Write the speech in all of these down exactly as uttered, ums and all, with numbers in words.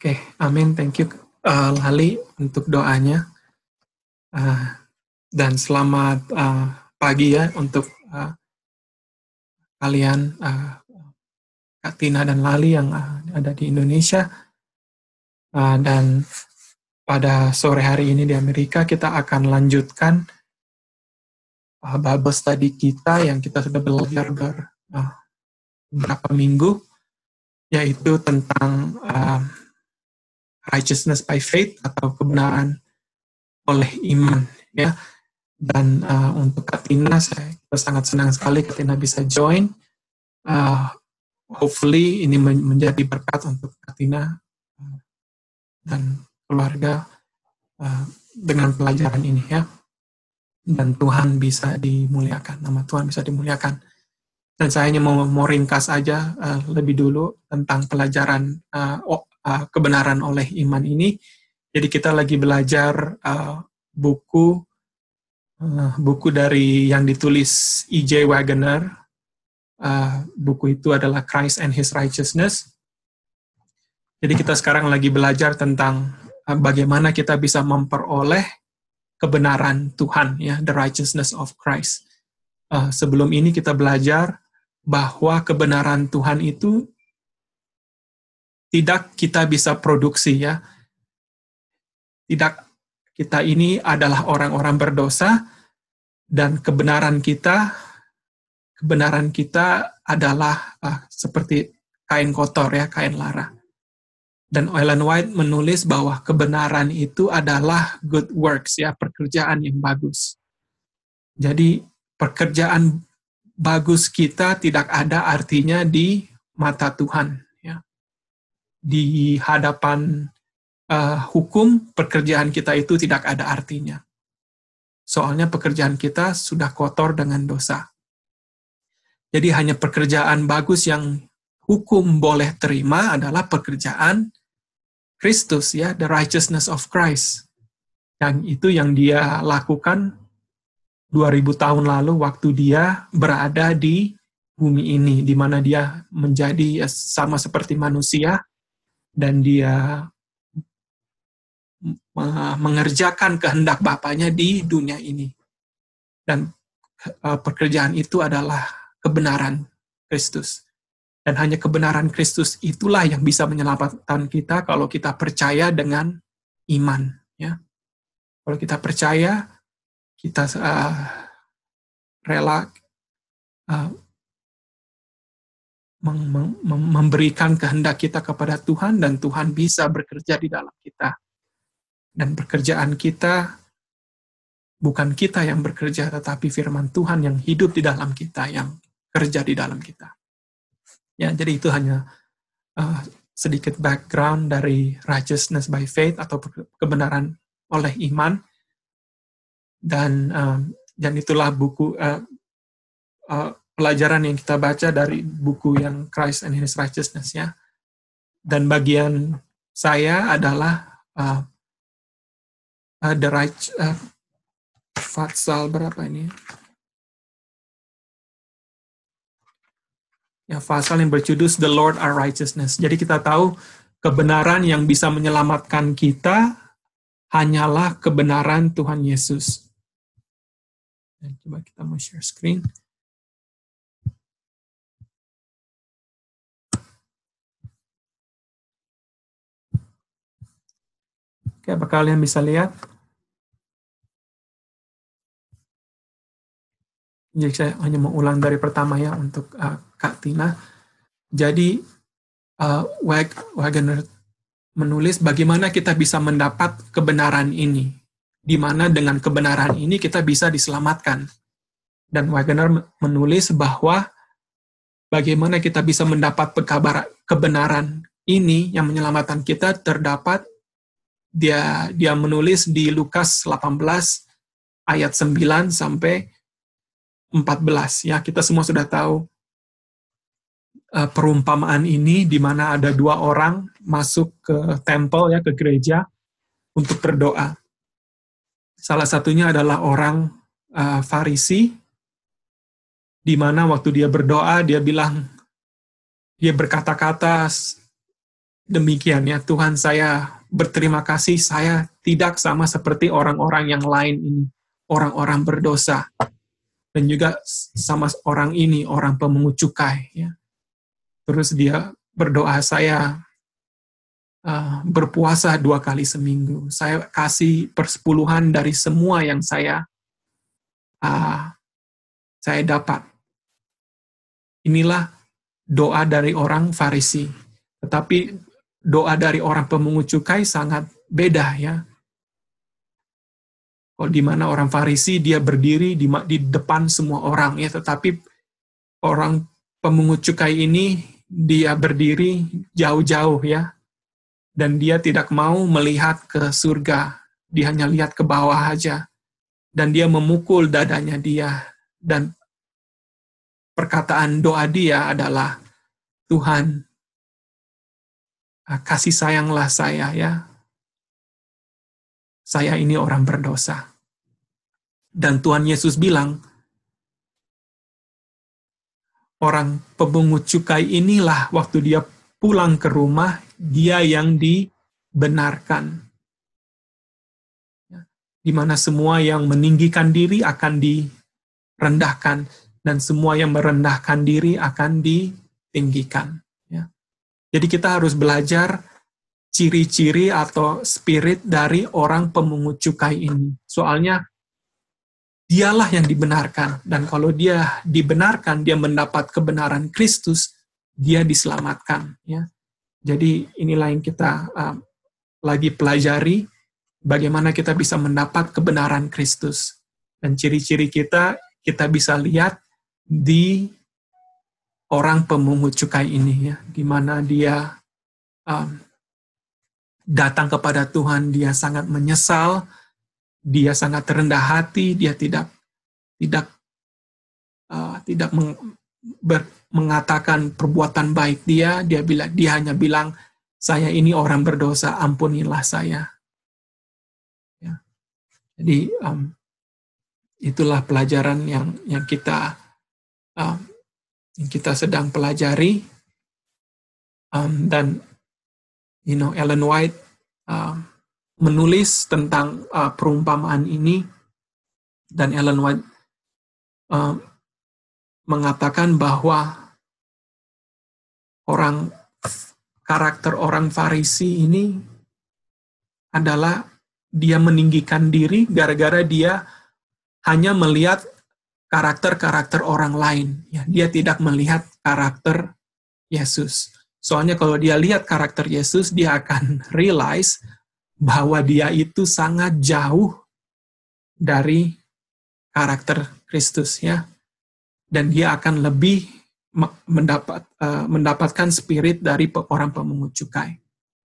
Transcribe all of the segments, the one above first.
Oke, amin. Thank you, uh, Lali, untuk doanya. Uh, dan selamat uh, pagi ya untuk uh, kalian, uh, Kak Tina dan Lali yang uh, ada di Indonesia. Uh, dan pada sore hari ini di Amerika, kita akan lanjutkan uh, Bible study kita yang kita sudah belajar ber, uh, beberapa minggu, yaitu tentang uh, righteousness by faith atau kebenaran oleh iman, ya. Dan uh, untuk Kak Tina, saya kita sangat senang sekali Kak Tina bisa join. Uh, hopefully ini men- menjadi berkat untuk Kak Tina uh, dan keluarga uh, dengan pelajaran ini, ya. Dan Tuhan bisa dimuliakan, nama Tuhan bisa dimuliakan. Dan saya hanya mau, mau ringkas aja uh, lebih dulu tentang pelajaran uh, oh, uh, kebenaran oleh iman ini. Jadi kita lagi belajar uh, buku uh, buku dari yang ditulis E J Waggoner. Uh, buku itu adalah Christ and His Righteousness. Jadi kita sekarang lagi belajar tentang uh, bagaimana kita bisa memperoleh kebenaran Tuhan, ya, the righteousness of Christ. Uh, sebelum ini kita belajar bahwa kebenaran Tuhan itu tidak kita bisa produksi, ya. Tidak, kita ini adalah orang-orang berdosa dan kebenaran kita kebenaran kita adalah uh, seperti kain kotor, ya, kain lara. Dan Ellen White menulis bahwa kebenaran itu adalah good works, ya, pekerjaan yang bagus. Jadi pekerjaan bagus kita tidak ada artinya di mata Tuhan, ya. Di hadapan uh, hukum, pekerjaan kita itu tidak ada artinya. Soalnya pekerjaan kita sudah kotor dengan dosa. Jadi hanya pekerjaan bagus yang hukum boleh terima adalah pekerjaan Kristus, ya, the righteousness of Christ. Yang itu yang dia lakukan dua ribu tahun lalu waktu dia berada di bumi ini, di mana dia menjadi sama seperti manusia dan dia mengerjakan kehendak Bapaknya di dunia ini. Dan uh, pekerjaan itu adalah kebenaran Kristus. Dan hanya kebenaran Kristus itulah yang bisa menyelamatkan kita kalau kita percaya dengan iman, ya. Kalau kita percaya, kita uh, rela uh, mem- mem- memberikan kehendak kita kepada Tuhan, dan Tuhan bisa bekerja di dalam kita. Dan pekerjaan kita bukan kita yang bekerja, tetapi firman Tuhan yang hidup di dalam kita, yang kerja di dalam kita. Ya, jadi itu hanya uh, sedikit background dari righteousness by faith atau kebenaran oleh iman. Dan um, dan itulah buku uh, uh, pelajaran yang kita baca dari buku yang Christ and His Righteousness, ya. Dan bagian saya adalah uh, uh, the right uh, Fatsal berapa ini? Ya, pasal yang berjudul The Lord Our Righteousness. Jadi kita tahu kebenaran yang bisa menyelamatkan kita hanyalah kebenaran Tuhan Yesus. Dan coba kita mau share screen. Oke, apa kalian bisa lihat? Jadi saya hanya mau ulang dari pertama, ya, untuk uh, Kak Tina. Jadi uh, Waggoner menulis bagaimana kita bisa mendapat kebenaran ini, di mana dengan kebenaran ini kita bisa diselamatkan. Dan Waggoner menulis bahwa bagaimana kita bisa mendapat kebenaran ini yang menyelamatkan kita terdapat, dia dia menulis di Lukas delapan belas ayat sembilan sampai empat belas, ya. Kita semua sudah tahu uh, perumpamaan ini, di mana ada dua orang masuk ke tempel, ya, ke gereja untuk berdoa. Salah satunya adalah orang uh, Farisi, di mana waktu dia berdoa dia bilang, dia berkata-kata Demikian ya Tuhan, saya berterima kasih saya tidak sama seperti orang-orang yang lain ini, orang-orang berdosa, dan juga sama orang ini, orang pemungut cukai. Ya. Terus dia berdoa, saya uh, berpuasa dua kali seminggu, saya kasih persepuluhan dari semua yang saya uh, saya dapat. Inilah doa dari orang Farisi. Tetapi doa dari orang pemungut cukai sangat beda ya. Kalau di mana orang Farisi dia berdiri di, di depan semua orang ya, tetapi orang pemungut cukai ini dia berdiri jauh-jauh ya, dan dia tidak mau melihat ke surga, dia hanya lihat ke bawah aja, dan dia memukul dadanya dia, dan perkataan doa dia adalah, Tuhan, kasih sayanglah saya ya, saya ini orang berdosa. Dan Tuhan Yesus bilang, orang pemungut cukai inilah waktu dia pulang ke rumah, dia yang dibenarkan. Di mana semua yang meninggikan diri akan direndahkan, dan semua yang merendahkan diri akan ditinggikan. Jadi kita harus belajar ciri-ciri atau spirit dari orang pemungut cukai ini. Soalnya dialah yang dibenarkan, dan kalau dia dibenarkan, dia mendapat kebenaran Kristus, dia diselamatkan. Ya. Jadi inilah yang kita uh, lagi pelajari, bagaimana kita bisa mendapat kebenaran Kristus. Dan ciri-ciri kita, kita bisa lihat di orang pemungut cukai ini, ya, di mana dia um, datang kepada Tuhan, dia sangat menyesal, dia sangat rendah hati, dia tidak tidak uh, tidak meng, ber, mengatakan perbuatan baik dia, dia bilang dia hanya bilang, saya ini orang berdosa, ampunilah saya. Ya. Jadi um, itulah pelajaran yang yang kita um, yang kita sedang pelajari, um, dan you know Ellen White uh, menulis tentang uh, perumpamaan ini, dan Ellen White uh, mengatakan bahwa orang karakter orang Farisi ini adalah dia meninggikan diri gara-gara dia hanya melihat karakter-karakter orang lain. Ya, dia tidak melihat karakter Yesus. Soalnya kalau dia lihat karakter Yesus, dia akan realize bahwa dia itu sangat jauh dari karakter Kristus, ya. Dan dia akan lebih mendapat uh, mendapatkan spirit dari orang pemungut cukai.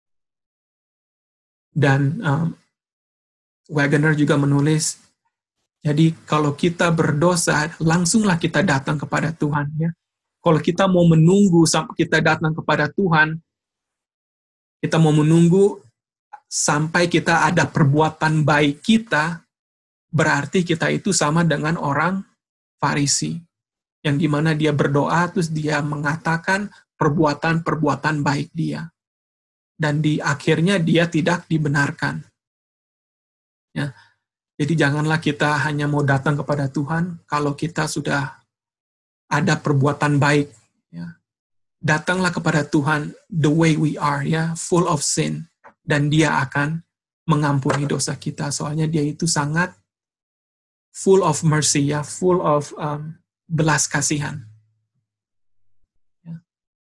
Dan um, Wagner juga menulis, jadi kalau kita berdosa, langsunglah kita datang kepada Tuhan, ya. Kalau kita mau menunggu sampai kita datang kepada Tuhan, kita mau menunggu sampai kita ada perbuatan baik kita, berarti kita itu sama dengan orang Farisi, yang dimana dia berdoa, terus dia mengatakan perbuatan-perbuatan baik dia. Dan di akhirnya dia tidak dibenarkan. Ya. Jadi janganlah kita hanya mau datang kepada Tuhan kalau kita sudah ada perbuatan baik. Ya. Datanglah kepada Tuhan the way we are, ya, full of sin, dan Dia akan mengampuni dosa kita. Soalnya Dia itu sangat full of mercy, ya, full of um, belas kasihan. Ya.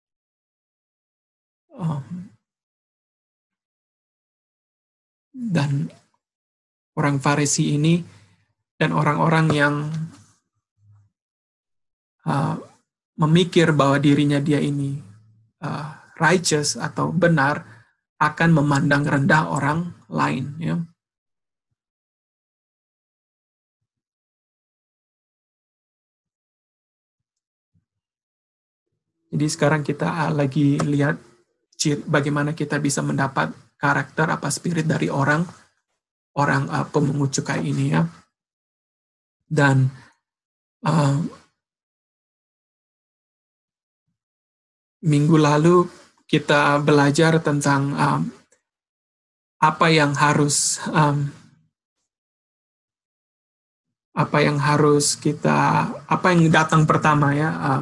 Um, dan orang Farisi ini dan orang-orang yang uh, memikir bahwa dirinya dia ini uh, righteous atau benar, akan memandang rendah orang lain. Ya. Jadi sekarang kita lagi lihat bagaimana kita bisa mendapat karakter apa spirit dari orang orang uh, pemungut cukai ini, ya. Dan uh, minggu lalu kita belajar tentang um, apa yang harus um, apa yang harus kita apa yang datang pertama ya um,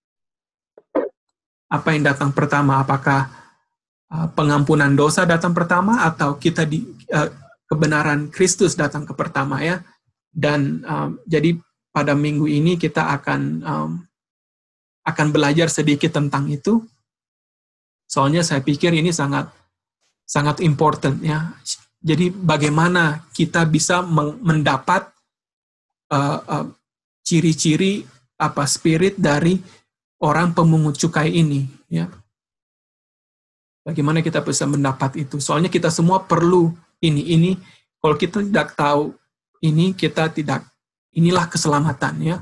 apa yang datang pertama, apakah uh, pengampunan dosa datang pertama atau kita di uh, kebenaran Kristus datang ke pertama ya. Dan um, jadi pada minggu ini kita akan um, akan belajar sedikit tentang itu. Soalnya saya pikir ini sangat sangat important ya. Jadi bagaimana kita bisa mendapat uh, uh, ciri-ciri apa spirit dari orang pemungut cukai ini ya. Bagaimana kita bisa mendapat itu? Soalnya kita semua perlu ini ini kalau kita tidak tahu ini kita tidak inilah keselamatan ya.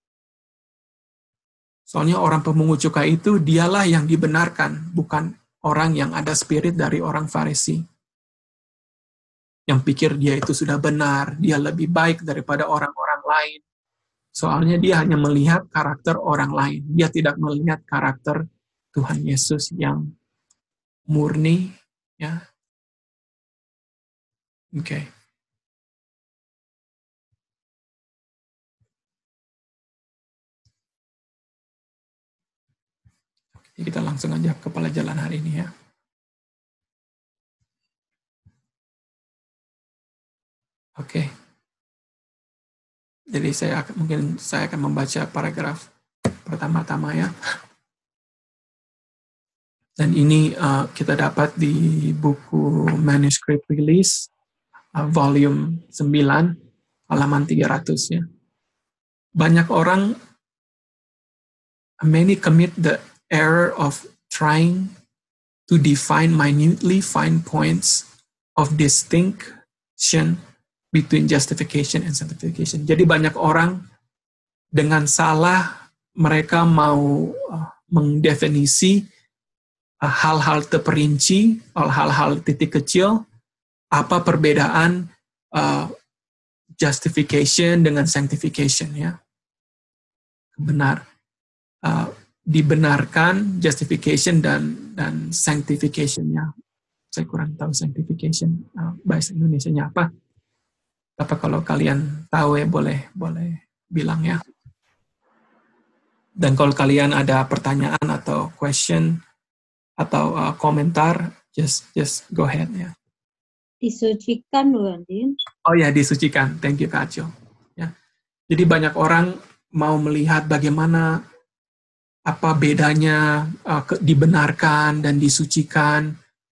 Soalnya orang pemungut cukai itu dialah yang dibenarkan, bukan orang yang ada spirit dari orang Farisi. Yang pikir dia itu sudah benar, dia lebih baik daripada orang-orang lain. Soalnya dia hanya melihat karakter orang lain. Dia tidak melihat karakter Tuhan Yesus yang murni. Ya. Oke. Okay. Jadi kita langsung aja ke pelajaran hari ini ya. Oke. Okay. Jadi saya akan, mungkin saya akan membaca paragraf pertama-tama ya. Dan ini uh, kita dapat di buku Manuscript Release, uh, volume sembilan, halaman tiga ratus ya. Banyak orang, many commit the error of trying to define minutely fine points of distinction between justification and sanctification. Jadi banyak orang dengan salah mereka mau uh, mendefinisi uh, hal-hal terperinci, hal-hal titik kecil, apa perbedaan uh, justification dengan sanctification ya. Benar. Uh, dibenarkan justification dan dan sanctification ya. Saya kurang tahu sanctification uh, bahasa Indonesianya apa. Apa kalau kalian tahu ya boleh boleh bilang ya. Dan kalau kalian ada pertanyaan atau question atau uh, komentar, just just go ahead ya. Disucikan loh, Andin. Oh ya, disucikan. Thank you Kak Aco. Ya. Jadi banyak orang mau melihat bagaimana apa bedanya uh, ke, dibenarkan dan disucikan.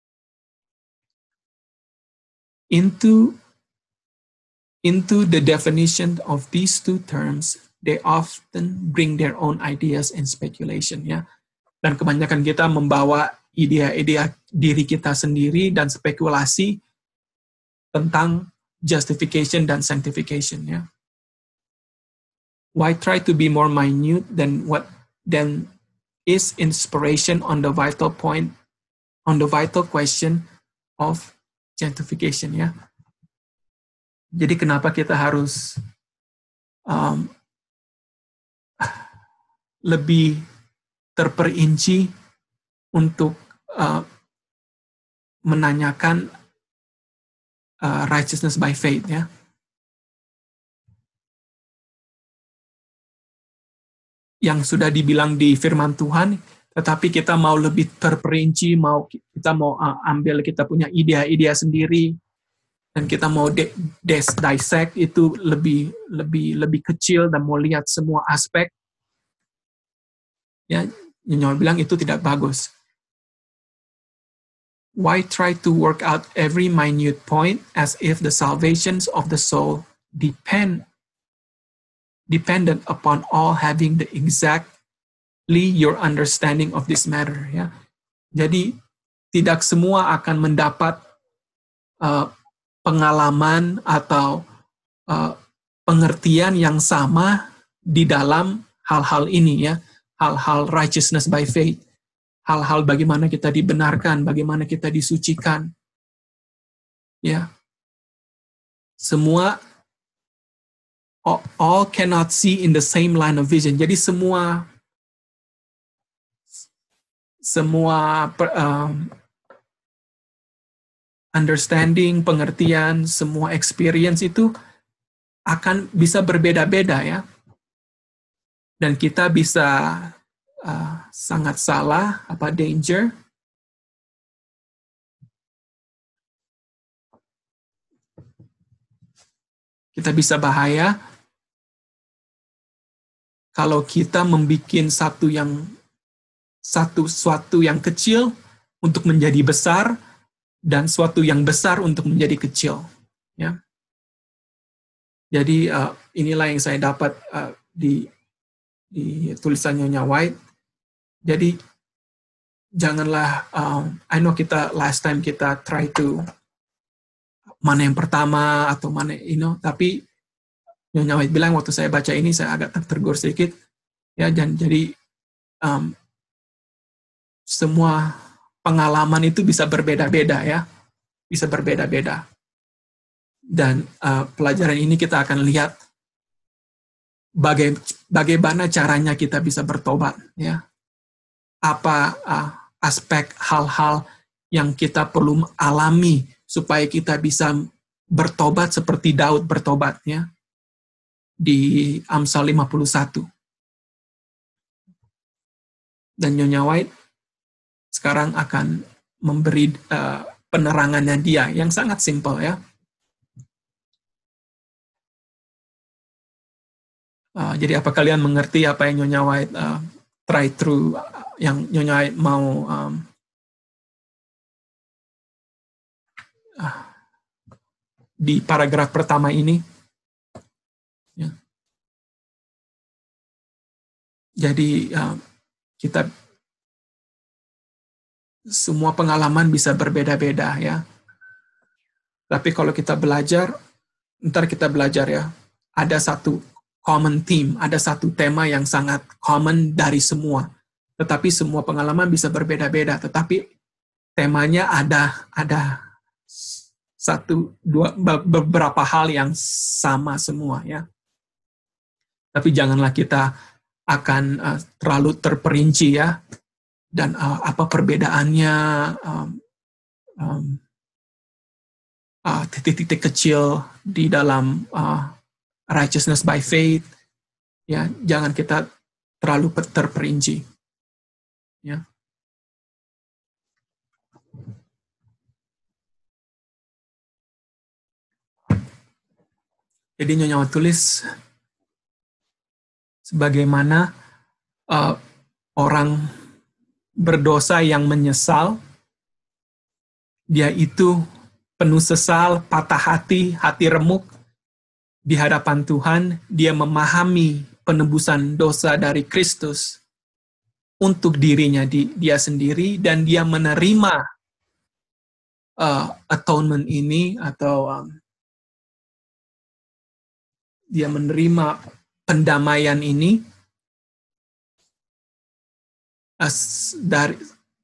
Into Into the definition of these two terms, they often bring their own ideas and speculation ya. Dan kebanyakan kita membawa ide-ide diri kita sendiri dan spekulasi tentang justification dan sanctification ya. Why try to be more minute than what then is inspiration on the vital point, on the vital question of sanctification ya. Jadi kenapa kita harus um, lebih terperinci untuk uh, menanyakan uh, righteousness by faith ya. Yang sudah dibilang di firman Tuhan, tetapi kita mau lebih terperinci, mau kita mau uh, ambil kita punya ide-ide sendiri. Dan kita mau de- des- dissect itu lebih lebih lebih kecil dan mau lihat semua aspek. Ya, Nyonya bilang itu tidak bagus. Why try to work out every minute point as if the salvations of the soul depend dependent upon all having the exactly your understanding of this matter ya. Jadi tidak semua akan mendapat uh, pengalaman atau uh, pengertian yang sama di dalam hal-hal ini ya, hal-hal righteousness by faith, hal-hal bagaimana kita dibenarkan, bagaimana kita disucikan, ya. Semua all, all cannot see in the same line of vision. Jadi semua semua um, understanding, pengertian, semua experience itu akan bisa berbeda-beda ya. Dan kita bisa uh, sangat salah, apa danger. Kita bisa bahaya kalau kita membuat satu yang satu suatu yang kecil untuk menjadi besar dan suatu yang besar untuk menjadi kecil. Ya. Jadi uh, inilah yang saya dapat uh, di di tulisan Nyonya White. Jadi janganlah, um, I know kita last time kita try to mana yang pertama atau mana, you know, tapi Nyonya White bilang waktu saya baca ini saya agak tertegur sedikit, ya, dan jadi um, semua pengalaman itu bisa berbeda-beda ya, bisa berbeda-beda. Dan uh, pelajaran ini kita akan lihat baga- bagaimana caranya kita bisa bertobat, ya. Apa uh, aspek hal-hal yang kita perlu alami supaya kita bisa bertobat seperti Daud bertobat, ya, di Amsal lima puluh satu. Dan Nyonya White sekarang akan memberi uh, penerangannya dia yang sangat simpel ya. Uh, jadi apa kalian mengerti apa yang Nyonya White uh, try through, uh, yang Nyonya White mau um, uh, di paragraf pertama ini? Ya. Jadi uh, kita semua pengalaman bisa berbeda-beda ya. Tapi kalau kita belajar, ntar kita belajar ya, ada satu common theme, ada satu tema yang sangat common dari semua. Tetapi semua pengalaman bisa berbeda-beda, tetapi temanya ada ada satu dua beberapa hal yang sama semua ya. Tapi janganlah kita akan uh, terlalu terperinci ya, dan uh, apa perbedaannya, um, um, uh, titik-titik kecil di dalam uh, righteousness by faith, ya, jangan kita terlalu terperinci, ya. Jadi Nyonya tulis sebagaimana uh, orang berdosa yang menyesal, dia itu penuh sesal, patah hati, hati remuk di hadapan Tuhan. Dia memahami penebusan dosa dari Kristus untuk dirinya di, dia sendiri, dan dia menerima uh, atonement ini, atau um, dia menerima pendamaian ini as, dari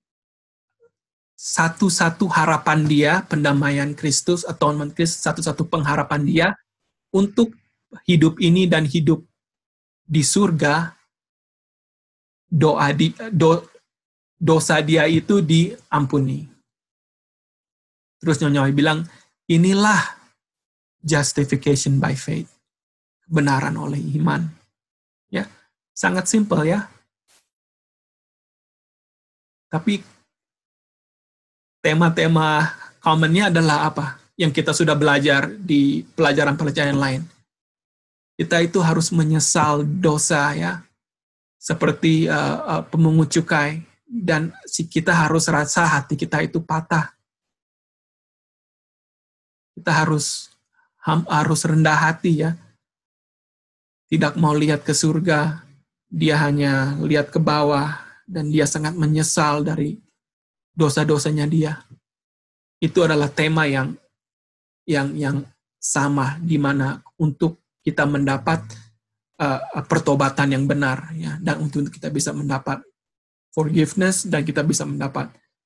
satu-satu harapan dia, pendamaian Kristus, atonement Kristus, satu-satu pengharapan dia untuk hidup ini dan hidup di surga. Doa di, do, dosa dia itu diampuni. Terus Nyonya bilang, inilah justification by faith, kebenaran oleh iman. Ya, sangat simpel ya. Tapi tema-tema commonnya adalah apa? Yang kita sudah belajar di pelajaran-pelajaran lain. Kita itu harus menyesal dosa ya, seperti uh, uh, pemungut cukai, dan si kita harus rasa hati kita itu patah. Kita harus ham, harus rendah hati ya. Tidak mau lihat ke surga, dia hanya lihat ke bawah, dan dia sangat menyesal dari dosa-dosanya dia. Itu adalah tema yang yang yang sama, di mana untuk kita mendapat uh, pertobatan yang benar ya, dan untuk kita bisa mendapat forgiveness, dan kita bisa mendapat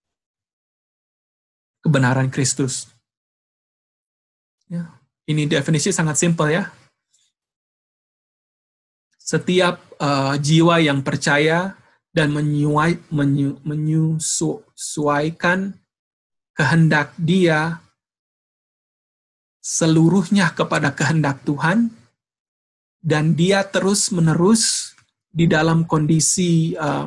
kebenaran Kristus. Ya, ini definisi sangat simpel ya. Setiap uh, jiwa yang percaya dan menyuai, menyu, menyesuaikan kehendak dia seluruhnya kepada kehendak Tuhan, dan dia terus-menerus di dalam kondisi uh,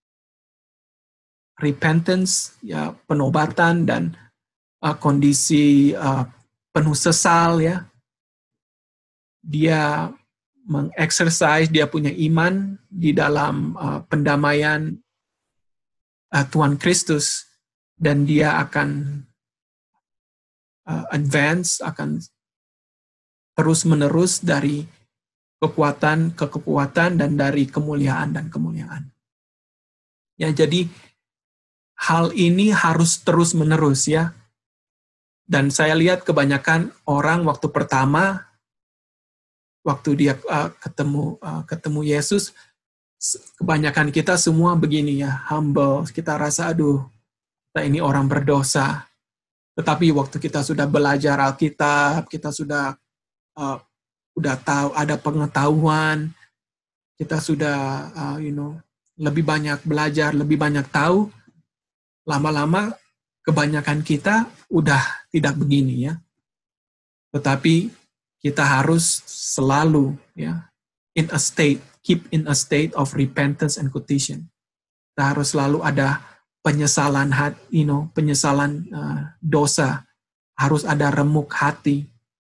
repentance, ya, penobatan, dan uh, kondisi uh, penuh sesal, ya. Dia mengeksersis, dia punya iman di dalam uh, pendamaian uh, Tuhan Kristus, dan dia akan uh, advance, akan terus-menerus dari kekuatan ke kekuatan dan dari kemuliaan dan kemuliaan. Ya, jadi hal ini harus terus-menerus, ya. Dan saya lihat kebanyakan orang waktu pertama, waktu dia uh, ketemu uh, ketemu Yesus, kebanyakan kita semua begini, ya, humble. Kita rasa, aduh, kita ini orang berdosa. Tetapi waktu kita sudah belajar Alkitab, kita sudah uh, udah tahu, ada pengetahuan, kita sudah uh, you know lebih banyak belajar, lebih banyak tahu, lama-lama kebanyakan kita udah tidak begini, ya. Tetapi kita harus selalu, ya, in a state, keep in a state of repentance and contrition. Kita harus selalu ada penyesalan hati, you know, penyesalan uh, dosa. Harus ada remuk hati.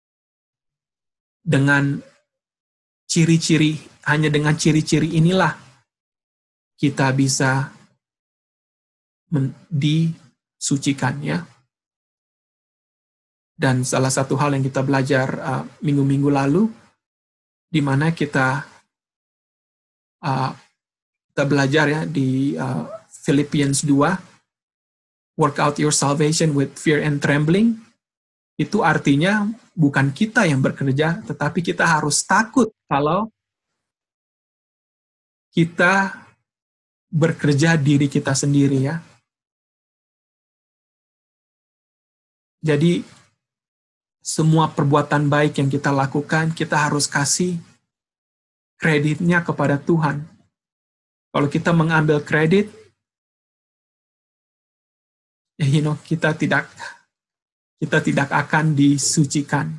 Dengan ciri-ciri, hanya dengan ciri-ciri inilah kita bisa men- disucikan, ya. Dan salah satu hal yang kita belajar uh, minggu-minggu lalu, di mana kita uh, kita belajar, ya, di uh, Philippians two, work out your salvation with fear and trembling. Itu artinya bukan kita yang bekerja, tetapi kita harus takut kalau kita bekerja diri kita sendiri, ya. Jadi semua perbuatan baik yang kita lakukan, kita harus kasih kreditnya kepada Tuhan. Kalau kita mengambil kredit, you know, kita tidak kita tidak akan disucikan.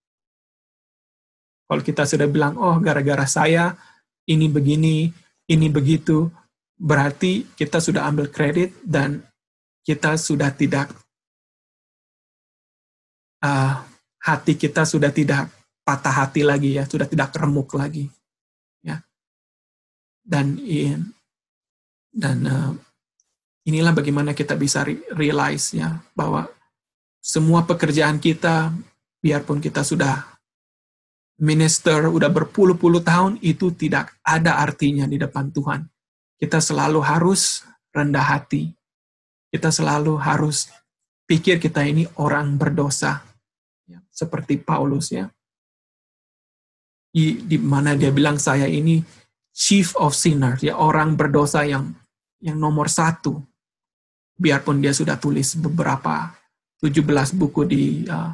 Kalau kita sudah bilang, oh, gara-gara saya ini begini, ini begitu, berarti kita sudah ambil kredit dan kita sudah tidak uh, hati kita sudah tidak patah hati lagi, ya, sudah tidak remuk lagi, ya. Dan dan uh, inilah bagaimana kita bisa realize, ya, bahwa semua pekerjaan kita, biarpun kita sudah minister udah berpuluh-puluh tahun, itu tidak ada artinya di depan Tuhan. Kita selalu harus rendah hati. Kita selalu harus pikir kita ini orang berdosa. Seperti Paulus, ya, di, di mana dia bilang saya ini chief of sinners, ya, orang berdosa yang yang nomor satu. Biarpun dia sudah tulis beberapa tujuh belas buku di uh,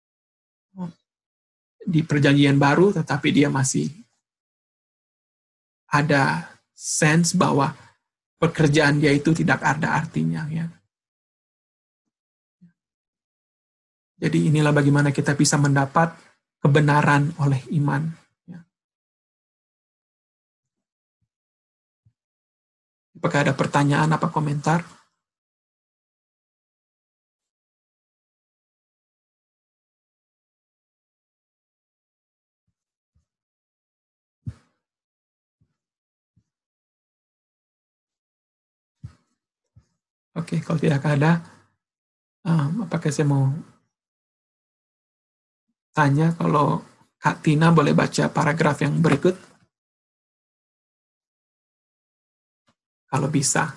di Perjanjian Baru, tetapi dia masih ada sense bahwa pekerjaan dia itu tidak ada artinya, ya. Jadi inilah bagaimana kita bisa mendapat kebenaran oleh iman. Ya. Apakah ada pertanyaan, apa komentar? Oke, kalau tidak ada, um, apakah saya mau tanya kalau Kak Tina boleh baca paragraf yang berikut? Kalau bisa.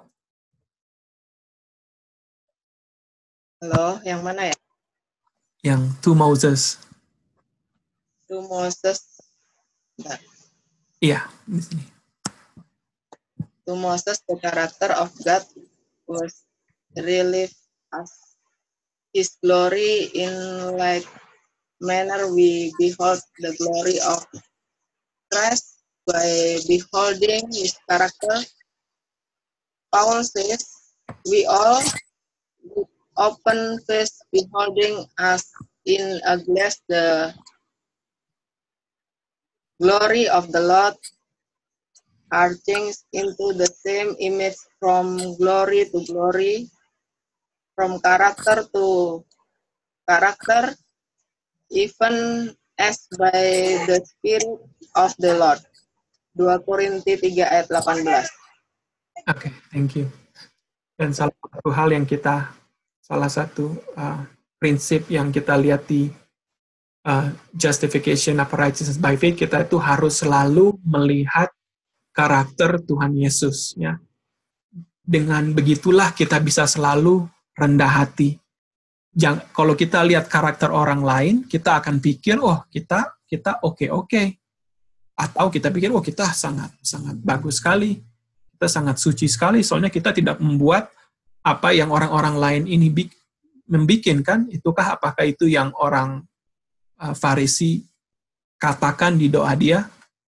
Halo, yang mana, ya? Yang to Moses. To Moses. Bentar. Iya, di sini. To Moses, the character of God was relieved as His glory in like manner we behold the glory of Christ by beholding His character Paul says, we all, with open face beholding as in a glass the glory of the Lord, are changed into the same image from glory to glory, from character to character, even as by the Spirit of the Lord. dua Korintus tiga ayat delapan belas. Oke, okay, thank you. Dan salah satu hal yang kita, salah satu uh, prinsip yang kita lihat di uh, justification of righteousness by faith, kita itu harus selalu melihat karakter Tuhan Yesus. Ya. Dengan begitulah kita bisa selalu rendah hati. Jangan, kalau kita lihat karakter orang lain, kita akan pikir, oh kita kita oke-oke. Atau kita pikir, oh kita sangat sangat bagus sekali. Kita sangat suci sekali, soalnya kita tidak membuat apa yang orang-orang lain ini membikinkan. Itukah apakah itu yang orang uh, Farisi katakan di doa dia?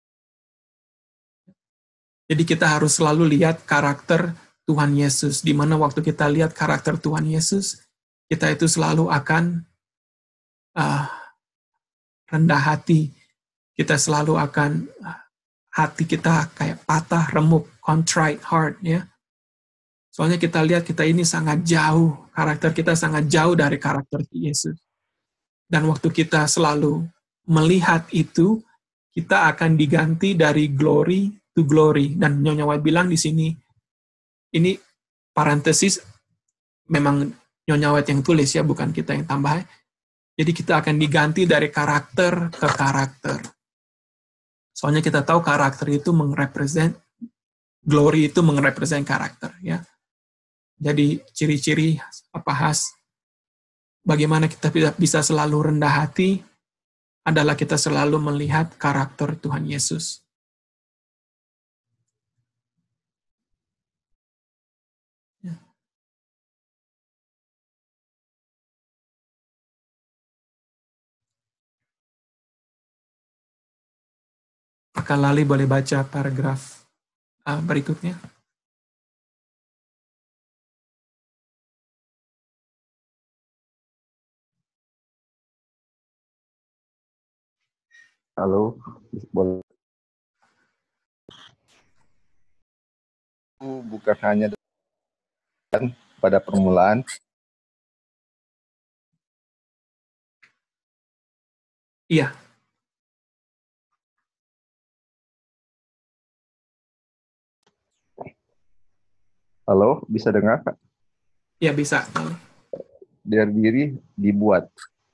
Jadi kita harus selalu lihat karakter Tuhan Yesus. Di mana waktu kita lihat karakter Tuhan Yesus, kita itu selalu akan uh, rendah hati. Kita selalu akan, uh, hati kita kayak patah, remuk, contrite heart, ya. Soalnya kita lihat kita ini sangat jauh, karakter kita sangat jauh dari karakter Yesus. Dan waktu kita selalu melihat itu, kita akan diganti dari glory to glory. Dan Nyonya White bilang di sini, ini parentesis, memang Nyonya White yang tulis ya, bukan kita yang tambah. Jadi kita akan diganti dari karakter ke karakter. Soalnya kita tahu karakter itu mengrepresent, glory itu mengrepresent karakter, ya. Jadi ciri-ciri apa khas bagaimana kita bisa selalu rendah hati adalah kita selalu melihat karakter Tuhan Yesus. Ya. Maka Lali boleh baca paragraf uh, berikutnya. Halo, boleh. Bukan hanya pada permulaan. Iya. Halo, bisa dengar, Kak? Iya, bisa. Dari diri dibuat.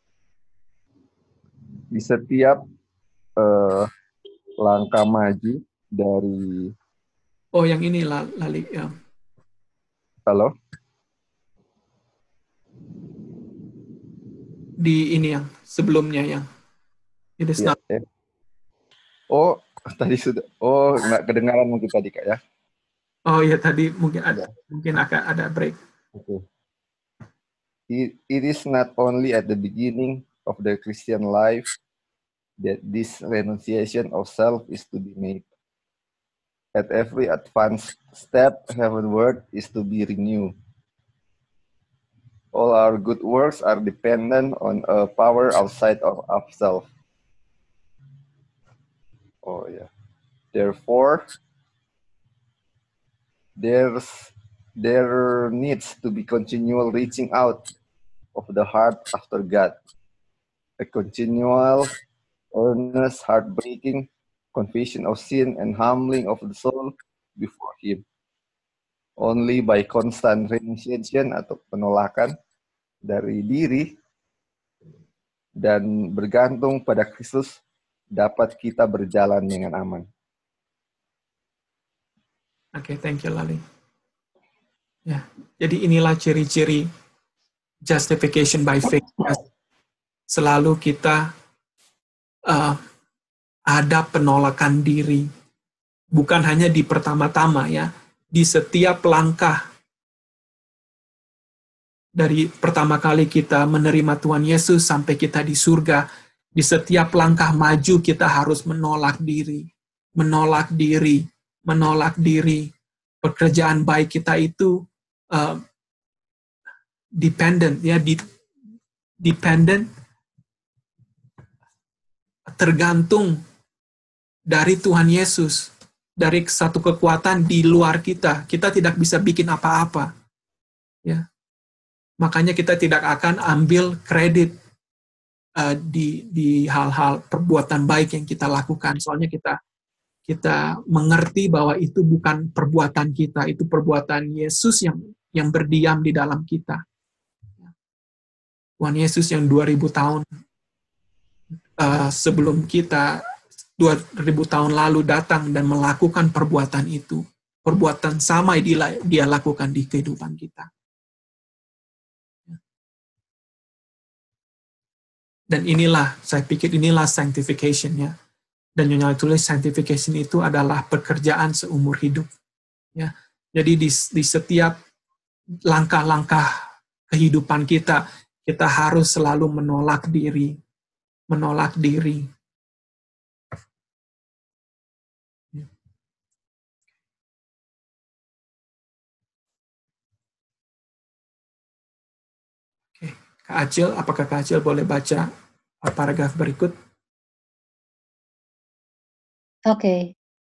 Di setiap uh, langkah maju dari... Oh, yang ini, Lali. Ya. Halo? Di ini yang sebelumnya yang... It is ya, not... ya. Oh, tadi sudah... Oh, nggak kedengaran mungkin tadi, Kak, ya? Oh iya, tadi mungkin ada, ya. mungkin akan ada break. Okay. It, it is not only at the beginning of the Christian life that this renunciation of self is to be made. At every advanced step heavenward is to be renewed. All our good works are dependent on a power outside of ourselves. Oh yeah. Therefore, there's there needs to be continual reaching out of the heart after God. A continual, earnest, heartbreaking confession of sin and humbling of the soul before Him. Only by constant renunciation atau penolakan dari diri dan bergantung pada Kristus dapat kita berjalan dengan aman. Oke, okay, thank you, Lali. Ya, jadi inilah ciri-ciri justification by faith. Selalu kita uh, ada penolakan diri, bukan hanya di pertama-tama ya, di setiap langkah dari pertama kali kita menerima Tuhan Yesus sampai kita di surga, di setiap langkah maju kita harus menolak diri, menolak diri, menolak diri, pekerjaan baik kita itu uh, dependent, ya, di, dependent, tergantung dari Tuhan Yesus, dari satu kekuatan di luar kita. Kita tidak bisa bikin apa-apa. Ya. Makanya kita tidak akan ambil kredit uh, di di hal-hal perbuatan baik yang kita lakukan. Soalnya kita kita mengerti bahwa itu bukan perbuatan kita, itu perbuatan Yesus yang yang berdiam di dalam kita. Tuhan Yesus yang dua ribu tahun uh, sebelum kita, dua ribu tahun lalu datang dan melakukan perbuatan itu. Perbuatan sama dia, dia lakukan di kehidupan kita. Dan inilah, saya pikir inilah sanctification-nya. Dan Nyonya tulis sanctification itu adalah pekerjaan seumur hidup. Ya. Jadi di, di setiap langkah-langkah kehidupan kita, kita harus selalu menolak diri. Menolak diri. Oke, Kak Acil, apakah Kak Acil boleh baca paragraf berikut? Oke. Okay.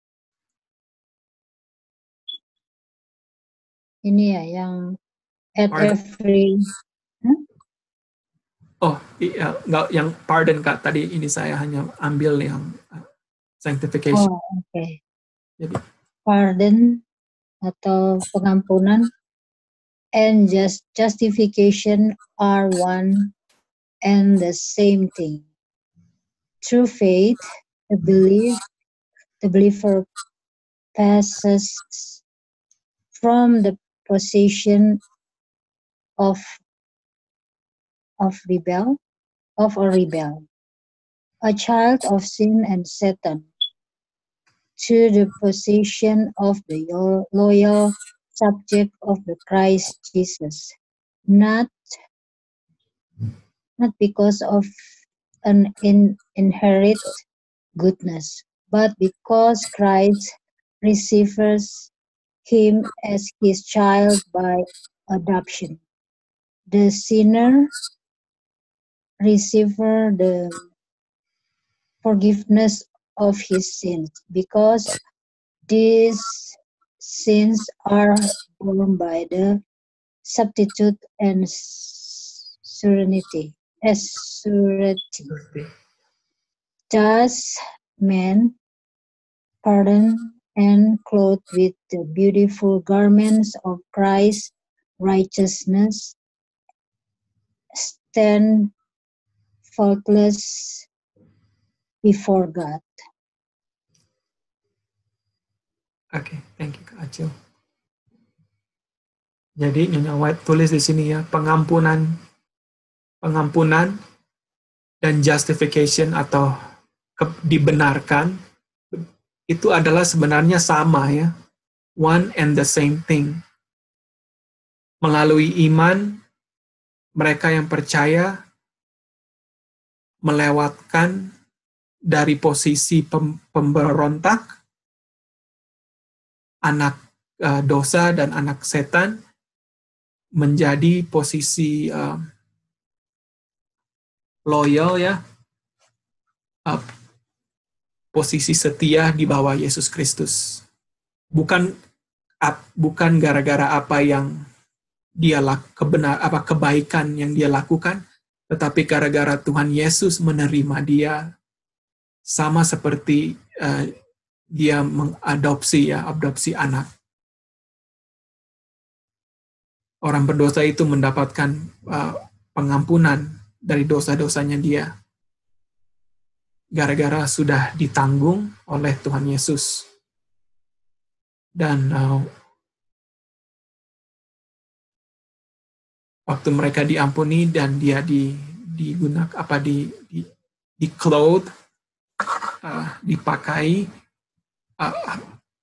Ini ya yang at Pardon. every. Huh? Oh, iya, enggak, yang pardon Kak, tadi ini saya hanya ambil yang uh, sanctification. Oh, oke. Okay. Jadi pardon atau pengampunan and just justification are one and the same thing. Through faith, the belief the believer passes from the position of of rebel of a rebel, a child of sin and Satan, to the position of the loyal subject of the Christ Jesus, not not because of an in, inherent goodness, but because Christ receives him as his child by adoption. The sinner receives the forgiveness of his sins because these sins are borne by the substitute and serenity. As surety. Thus, men, pardoned and clothed with the beautiful garments of Christ's righteousness, stand faultless before God. Oke, okay, thank you Kak Acil. Jadi Nyonya White tulis di sini ya, pengampunan, pengampunan dan justification atau ke, dibenarkan itu adalah sebenarnya sama ya, one and the same thing. Melalui iman, mereka yang percaya melewatkan dari posisi pem, pemberontak, anak uh, dosa dan anak setan, menjadi posisi uh, loyal ya, uh, posisi setia di bawah Yesus Kristus. Bukan uh, bukan gara-gara apa yang dia lakukan, kebenar apa kebaikan yang dia lakukan, tetapi gara-gara Tuhan Yesus menerima dia sama seperti uh, dia mengadopsi ya, adopsi anak. Orang berdosa itu mendapatkan uh, pengampunan dari dosa-dosanya dia gara-gara sudah ditanggung oleh Tuhan Yesus. Dan uh, waktu mereka diampuni dan dia di digunakan apa di di, di clothed, uh, dipakai uh,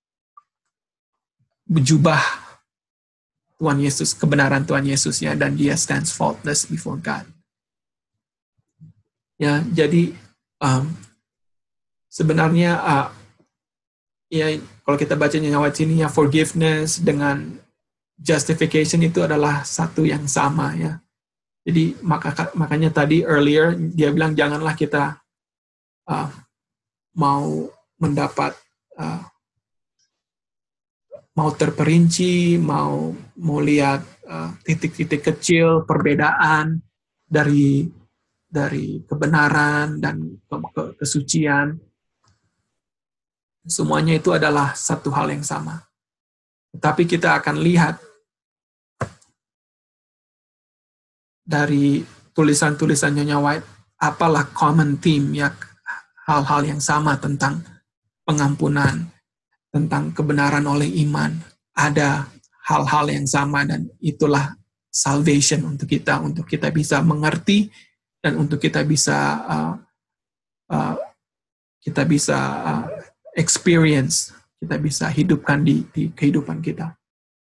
berjubah Tuhan Yesus, kebenaran Tuhan Yesus ya, dan dia stands faultless before God. Ya, jadi um, sebenarnya uh, ya kalau kita baca nyonya White sini ya, forgiveness dengan justification itu adalah satu yang sama ya. Jadi maka makanya tadi earlier dia bilang janganlah kita uh, mau mendapat uh, mau terperinci, mau mau lihat uh, titik-titik kecil perbedaan dari dari kebenaran dan ke, ke, kesucian. Semuanya itu adalah satu hal yang sama. Tapi kita akan lihat dari tulisan-tulisan Nyonya White, apalah common theme, ya, hal-hal yang sama tentang pengampunan, tentang kebenaran oleh iman. Ada hal-hal yang sama dan itulah salvation untuk kita, untuk kita bisa mengerti dan untuk kita bisa uh, uh, kita bisa uh, experience, kita bisa hidupkan di, di kehidupan kita.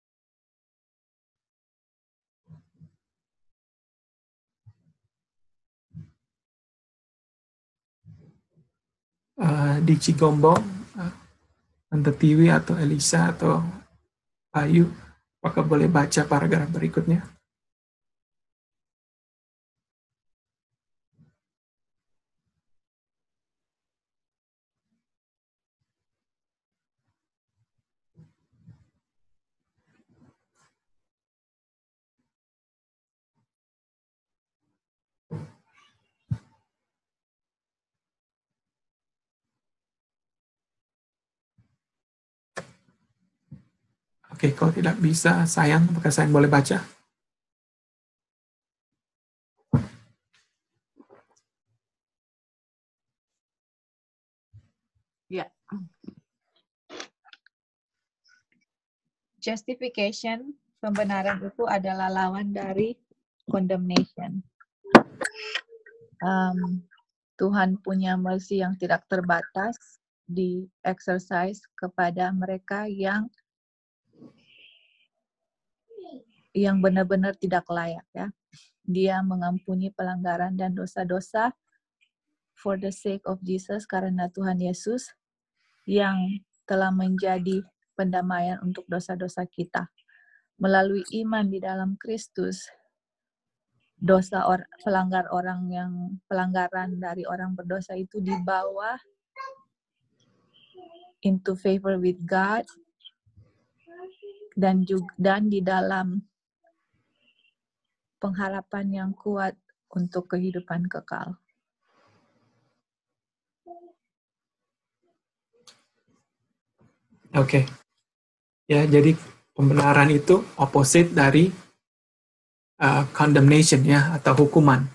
Uh, di Cigombong, uh, Tante Tiwi atau Elisa atau Ayu, apakah boleh baca paragraf berikutnya? Oke, kalau tidak bisa, sayang, apakah sayang boleh baca? Ya. Justification, pembenaran itu adalah lawan dari condemnation. Um, Tuhan punya mercy yang tidak terbatas di exercise kepada mereka yang yang benar-benar tidak layak, ya. Dia mengampuni pelanggaran dan dosa-dosa for the sake of Jesus, karena Tuhan Yesus yang telah menjadi pendamaian untuk dosa-dosa kita. Melalui iman di dalam Kristus, dosa or, pelanggar orang yang pelanggaran dari orang berdosa itu dibawa into favor with God, dan juga dan di dalam pengharapan yang kuat untuk kehidupan kekal. Oke. Okay. Ya, jadi pembenaran itu opposite dari uh, condemnation, ya, atau hukuman.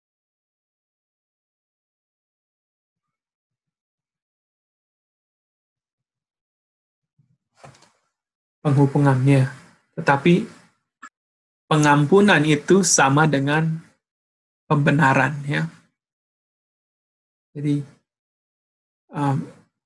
Penghukumannya. Tetapi pengampunan itu sama dengan pembenaran, ya. Jadi um,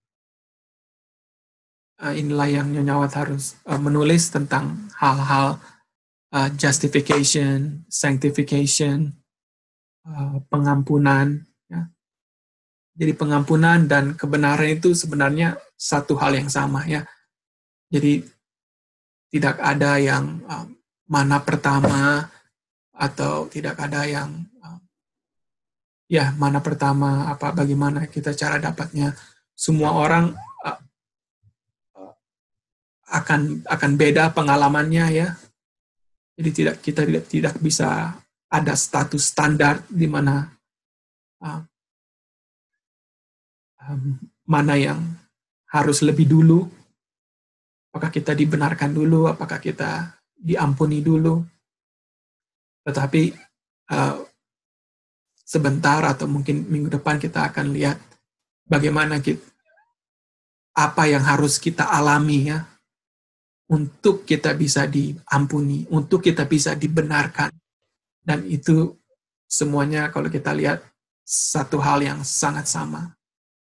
uh, inilah yang Nyonya White harus uh, menulis tentang hal-hal uh, justification, sanctification, uh, pengampunan. Ya. Jadi pengampunan dan kebenaran itu sebenarnya satu hal yang sama, ya. Jadi tidak ada yang uh, mana pertama atau tidak ada yang uh, ya mana pertama apa bagaimana kita cara dapatnya. Semua orang uh, uh, akan akan beda pengalamannya, ya. Jadi tidak kita tidak tidak bisa ada status standar di mana uh, um, mana yang harus lebih dulu. Apakah kita dibenarkan dulu, apakah kita diampuni dulu. Tetapi uh, sebentar atau mungkin minggu depan kita akan lihat bagaimana kita, apa yang harus kita alami, ya, untuk kita bisa diampuni, untuk kita bisa dibenarkan. Dan itu semuanya kalau kita lihat satu hal yang sangat sama.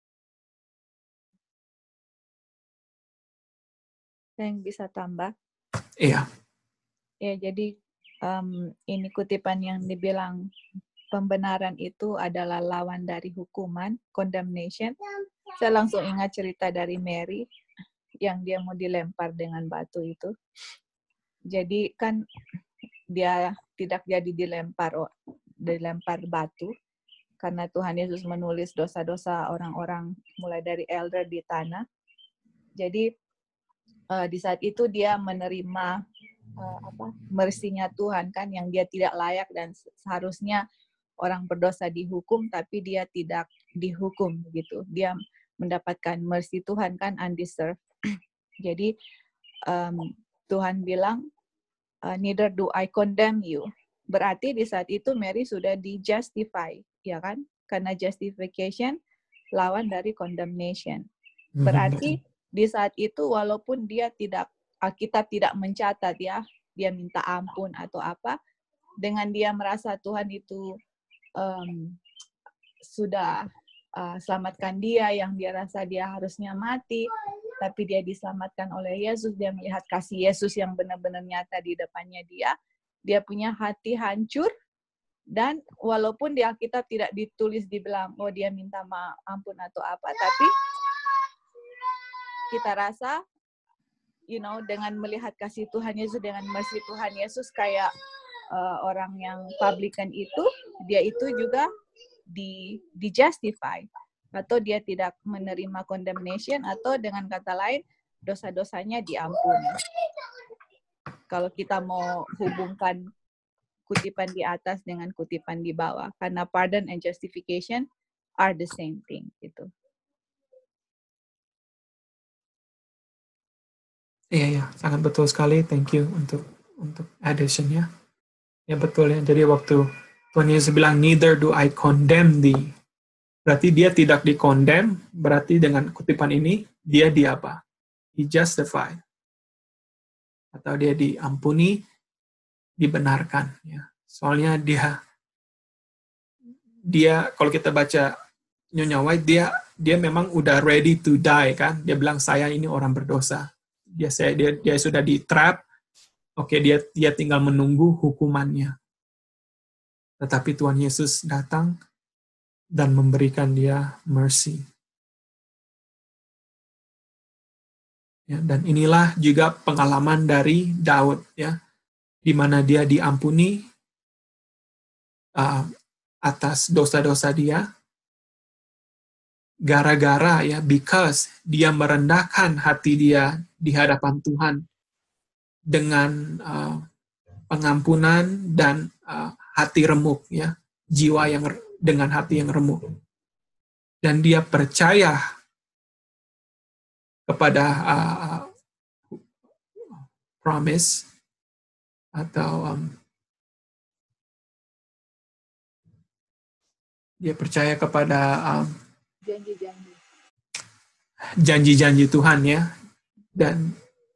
Yang bisa tambah? Iya. Ya, jadi um, ini kutipan yang dibilang pembenaran itu adalah lawan dari hukuman, condemnation. Saya langsung ingat cerita dari Mary yang dia mau dilempar dengan batu itu. Jadi kan dia tidak jadi dilempar dilempar batu karena Tuhan Yesus menulis dosa-dosa orang-orang mulai dari elder di tanah. Jadi uh, di saat itu dia menerima uh, apa mercy-nya Tuhan kan, yang dia tidak layak dan seharusnya orang berdosa dihukum tapi dia tidak dihukum gitu. Dia mendapatkan mercy Tuhan kan, undeserved. Jadi um, Tuhan bilang, Uh, neither do I condemn you. Berarti di saat itu Mary sudah di-justify, ya kan? Karena justification lawan dari condemnation. Berarti di saat itu walaupun dia tidak, Alkitab tidak mencatat ya, dia minta ampun atau apa, dengan dia merasa Tuhan itu um, sudah uh, selamatkan dia, yang dia rasa dia harusnya mati, tapi dia diselamatkan oleh Yesus, dia melihat kasih Yesus yang benar-benar nyata di depannya dia, dia punya hati hancur, dan walaupun di Alkitab tidak ditulis dibilang, oh dia minta maaf ampun atau apa, tapi kita rasa, you know, dengan melihat kasih Tuhan Yesus, dengan mercy Tuhan Yesus, kayak uh, orang yang publican itu, dia itu juga di, di justify. Atau dia tidak menerima condemnation, atau dengan kata lain, dosa-dosanya diampuni. Kalau kita mau hubungkan kutipan di atas dengan kutipan di bawah, karena pardon and justification are the same thing. Gitu. Iya, ya, sangat betul sekali. Thank you untuk untuk addition-nya. Ya betul ya. Jadi waktu Tuhan Yesus bilang, neither do I condemn thee. Berarti dia tidak di-condemn, berarti dengan kutipan ini, dia di apa? Di-justify. Atau dia diampuni, dibenarkan. Ya. Soalnya dia, dia kalau kita baca Nyonya White, dia dia memang udah ready to die kan. Dia bilang, saya ini orang berdosa. Dia, saya, dia, dia sudah di-trap, oke dia, dia tinggal menunggu hukumannya. Tetapi Tuhan Yesus datang, dan memberikan dia mercy. Ya, dan inilah juga pengalaman dari Daud, ya, di mana dia diampuni uh, atas dosa-dosa dia, gara-gara ya, because dia merendahkan hati dia di hadapan Tuhan dengan uh, pengampunan dan uh, hati remuk, ya, jiwa yang dengan hati yang remuk. Dan dia percaya kepada uh, promise atau um, dia percaya kepada um, janji-janji janji-janji Tuhan ya, dan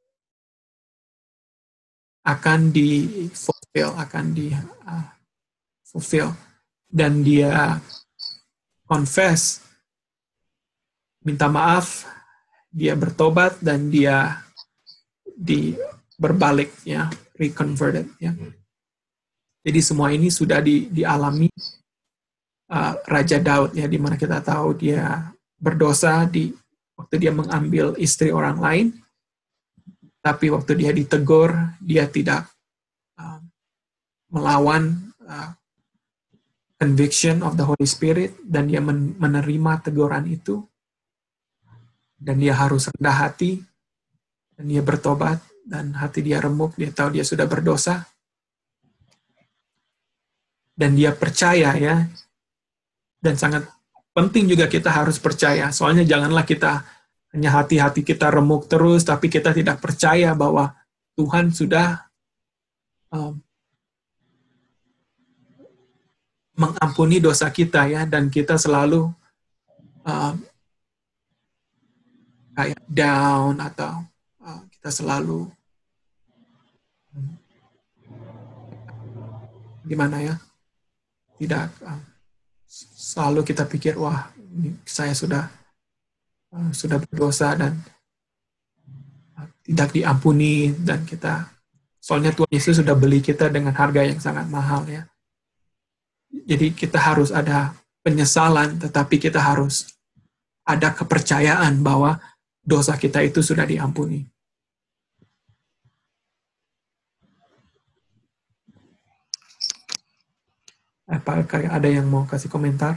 akan di fulfill, akan di uh, fulfill. Dan dia confess, minta maaf, dia bertobat, dan dia di berbalik, ya, reconverted, ya. Jadi semua ini sudah di, dialami uh, Raja Daud, ya, di mana kita tahu dia berdosa di waktu dia mengambil istri orang lain, tapi waktu dia ditegur, dia tidak uh, melawan uh, conviction of the Holy Spirit, dan dia menerima teguran itu, dan dia harus rendah hati, dan dia bertobat, dan hati dia remuk, dia tahu dia sudah berdosa, dan dia percaya, ya, dan sangat penting juga kita harus percaya, soalnya janganlah kita hanya hati-hati kita remuk terus, tapi kita tidak percaya bahwa Tuhan sudah um, mengampuni dosa kita, ya, dan kita selalu uh, kayak down, atau uh, kita selalu um, gimana ya, tidak uh, selalu kita pikir, wah, ini saya sudah uh, sudah berdosa dan uh, tidak diampuni, dan kita, soalnya Tuhan Yesus sudah beli kita dengan harga yang sangat mahal, ya. Jadi kita harus ada penyesalan, tetapi kita harus ada kepercayaan bahwa dosa kita itu sudah diampuni. Apakah ada yang mau kasih komentar?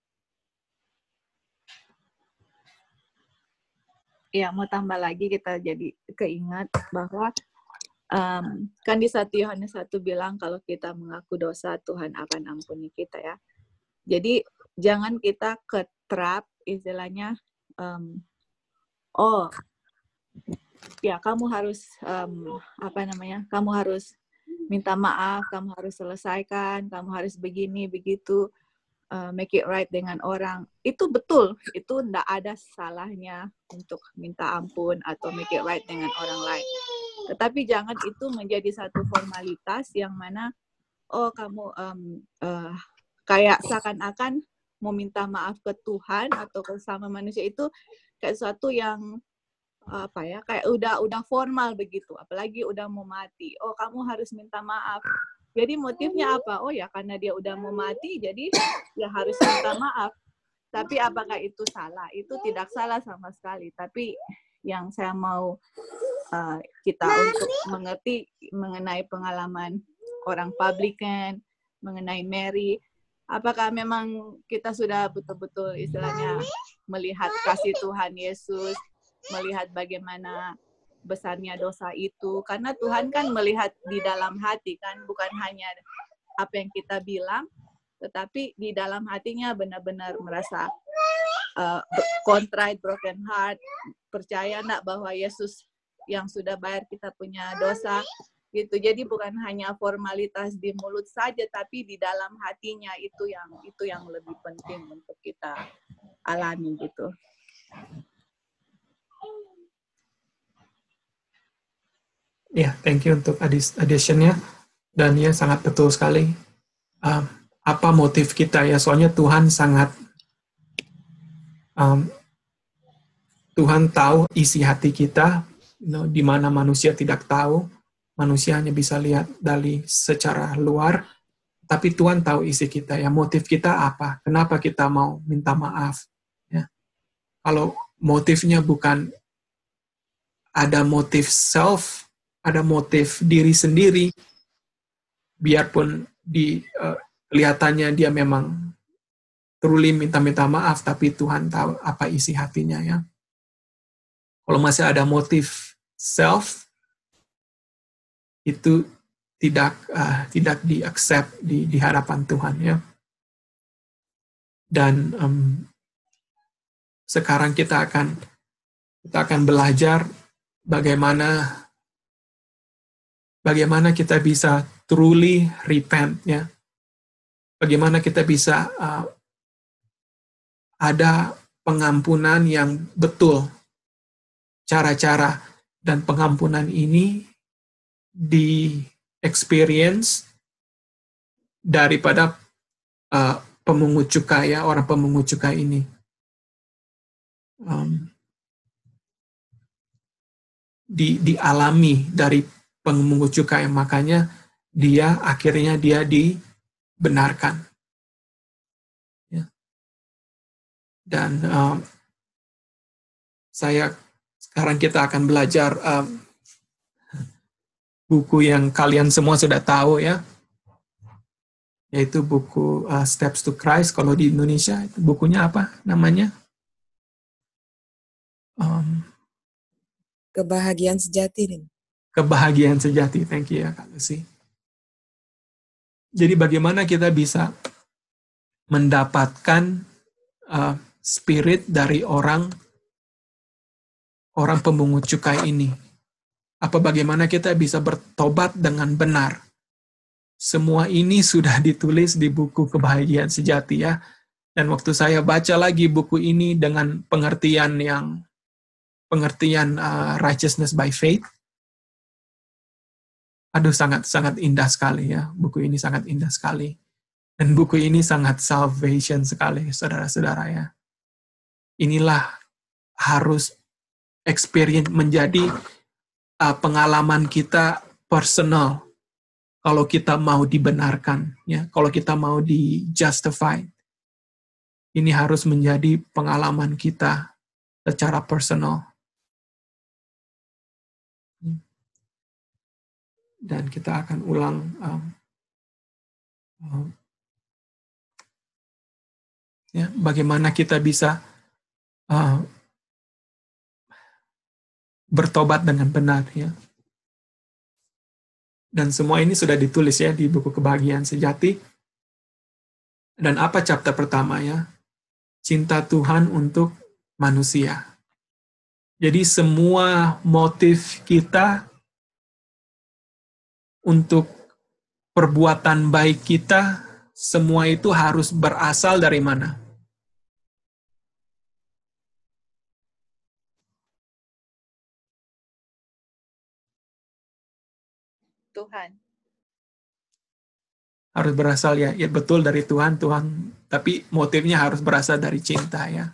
Ya, mau tambah lagi kita jadi keingat bahwa um, kan di satu Yohanes satu bilang kalau kita mengaku dosa, Tuhan akan ampuni kita ya. Jadi jangan kita ketrap istilahnya, um, oh ya kamu harus um, apa namanya, kamu harus minta maaf, kamu harus selesaikan, kamu harus begini begitu, uh, make it right dengan orang. Itu betul, itu tidak ada salahnya untuk minta ampun atau make it right dengan orang lain. Tetapi jangan itu menjadi satu formalitas yang mana oh kamu um, uh, kayak seakan-akan mau minta maaf ke Tuhan atau ke sama manusia itu kayak sesuatu yang apa ya, kayak udah udah formal begitu, apalagi udah mau mati. Oh, kamu harus minta maaf. Jadi motifnya apa? Oh ya, karena dia udah mau mati, jadi ya harus minta maaf. Tapi apakah itu salah? Itu tidak salah sama sekali. Tapi yang saya mau uh, kita untuk mengerti mengenai pengalaman orang publican, mengenai Mary, apakah memang kita sudah betul-betul istilahnya melihat kasih Tuhan Yesus, melihat bagaimana besarnya dosa itu, karena Tuhan kan melihat di dalam hati kan, bukan hanya apa yang kita bilang, tetapi di dalam hatinya benar-benar merasa uh, contrite, broken heart, percaya enggak bahwa Yesus yang sudah bayar kita punya dosa gitu. Jadi bukan hanya formalitas di mulut saja, tapi di dalam hatinya itu yang itu yang lebih penting untuk kita alami gitu. Ya, yeah, thank you untuk addition-nya. Dan ya sangat betul sekali. Um, apa motif kita ya? Soalnya Tuhan sangat, um, Tuhan tahu isi hati kita, you know, di mana manusia tidak tahu. Manusia hanya bisa lihat dari secara luar, tapi Tuhan tahu isi kita ya. Motif kita apa? Kenapa kita mau minta maaf? Ya. Kalau motifnya bukan ada motif self, ada motif diri sendiri, biarpun di uh, kelihatannya dia memang truly minta-minta maaf, tapi Tuhan tahu apa isi hatinya ya. Kalau masih ada motif self, itu tidak uh, tidak di-accept di, di hadapan Tuhan ya. Dan um, sekarang kita akan kita akan belajar bagaimana bagaimana kita bisa truly repent ya. Bagaimana kita bisa uh, ada pengampunan yang betul. Cara-cara dan pengampunan ini di experience daripada uh, pemungut cukai ya, orang pemungut cukai ini. Um, di dialami dari pemungut cukai, makanya dia akhirnya dia dibenarkan. Ya. Dan um, saya sekarang kita akan belajar um, buku yang kalian semua sudah tahu ya, yaitu buku uh, Steps to Christ. Kalau di Indonesia bukunya apa namanya? Um, Kebahagiaan Sejati. Kebahagiaan Sejati. Thank you ya Kak Lucy. Jadi bagaimana kita bisa mendapatkan uh, spirit dari orang orang pemungut cukai ini? Apa bagaimana kita bisa bertobat dengan benar? Semua ini sudah ditulis di buku Kebahagiaan Sejati ya. Dan waktu saya baca lagi buku ini dengan pengertian yang pengertian uh, righteousness by faith, aduh sangat sangat indah sekali ya. Buku ini sangat indah sekali. Dan buku ini sangat salvation sekali, saudara-saudara ya. Inilah harus experience menjadi uh, pengalaman kita personal. Kalau kita mau dibenarkan, ya, kalau kita mau di justify, ini harus menjadi pengalaman kita secara personal. dan kita akan ulang um, um, ya, bagaimana kita bisa uh, bertobat dengan benar, ya. Dan semua ini sudah ditulis ya di buku Kebahagiaan Sejati. Dan apa chapter pertama ya? Cinta Tuhan untuk manusia. Jadi semua motif kita untuk perbuatan baik kita, semua itu harus berasal dari mana? Tuhan. Harus berasal ya, ya betul dari Tuhan, Tuhan. Tapi motifnya harus berasal dari cinta ya.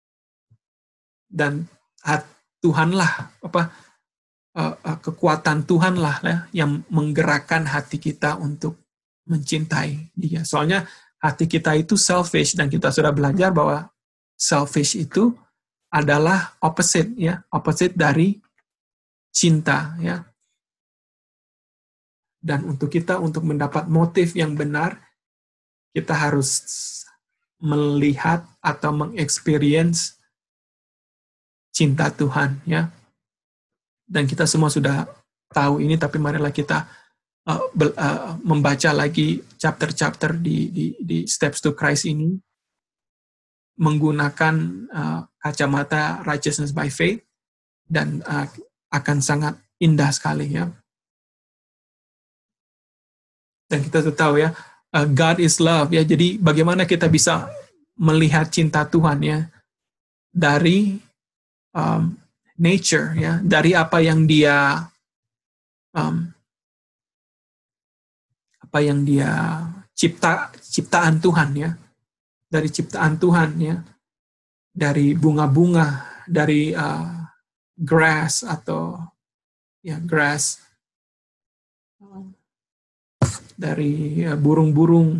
Dan Tuhanlah apa kekuatan Tuhanlah ya, yang menggerakkan hati kita untuk mencintai Dia. Soalnya hati kita itu selfish dan kita sudah belajar bahwa selfish itu adalah opposite ya, opposite dari cinta ya. Dan untuk kita untuk mendapat motif yang benar, kita harus melihat atau mengexperience cinta Tuhan ya. Dan kita semua sudah tahu ini, tapi marilah kita uh, be, uh, membaca lagi chapter-chapter di, di di Steps to Christ ini menggunakan uh, kacamata righteousness by faith, dan uh, akan sangat indah sekali ya. Dan kita sudah tahu ya, uh, God is love ya. Jadi bagaimana kita bisa melihat cinta Tuhan ya dari um, nature ya, dari apa yang dia um, apa yang dia cipta ciptaan Tuhan ya, dari ciptaan Tuhan ya, dari bunga-bunga, dari uh, grass atau ya grass, dari uh, burung-burung,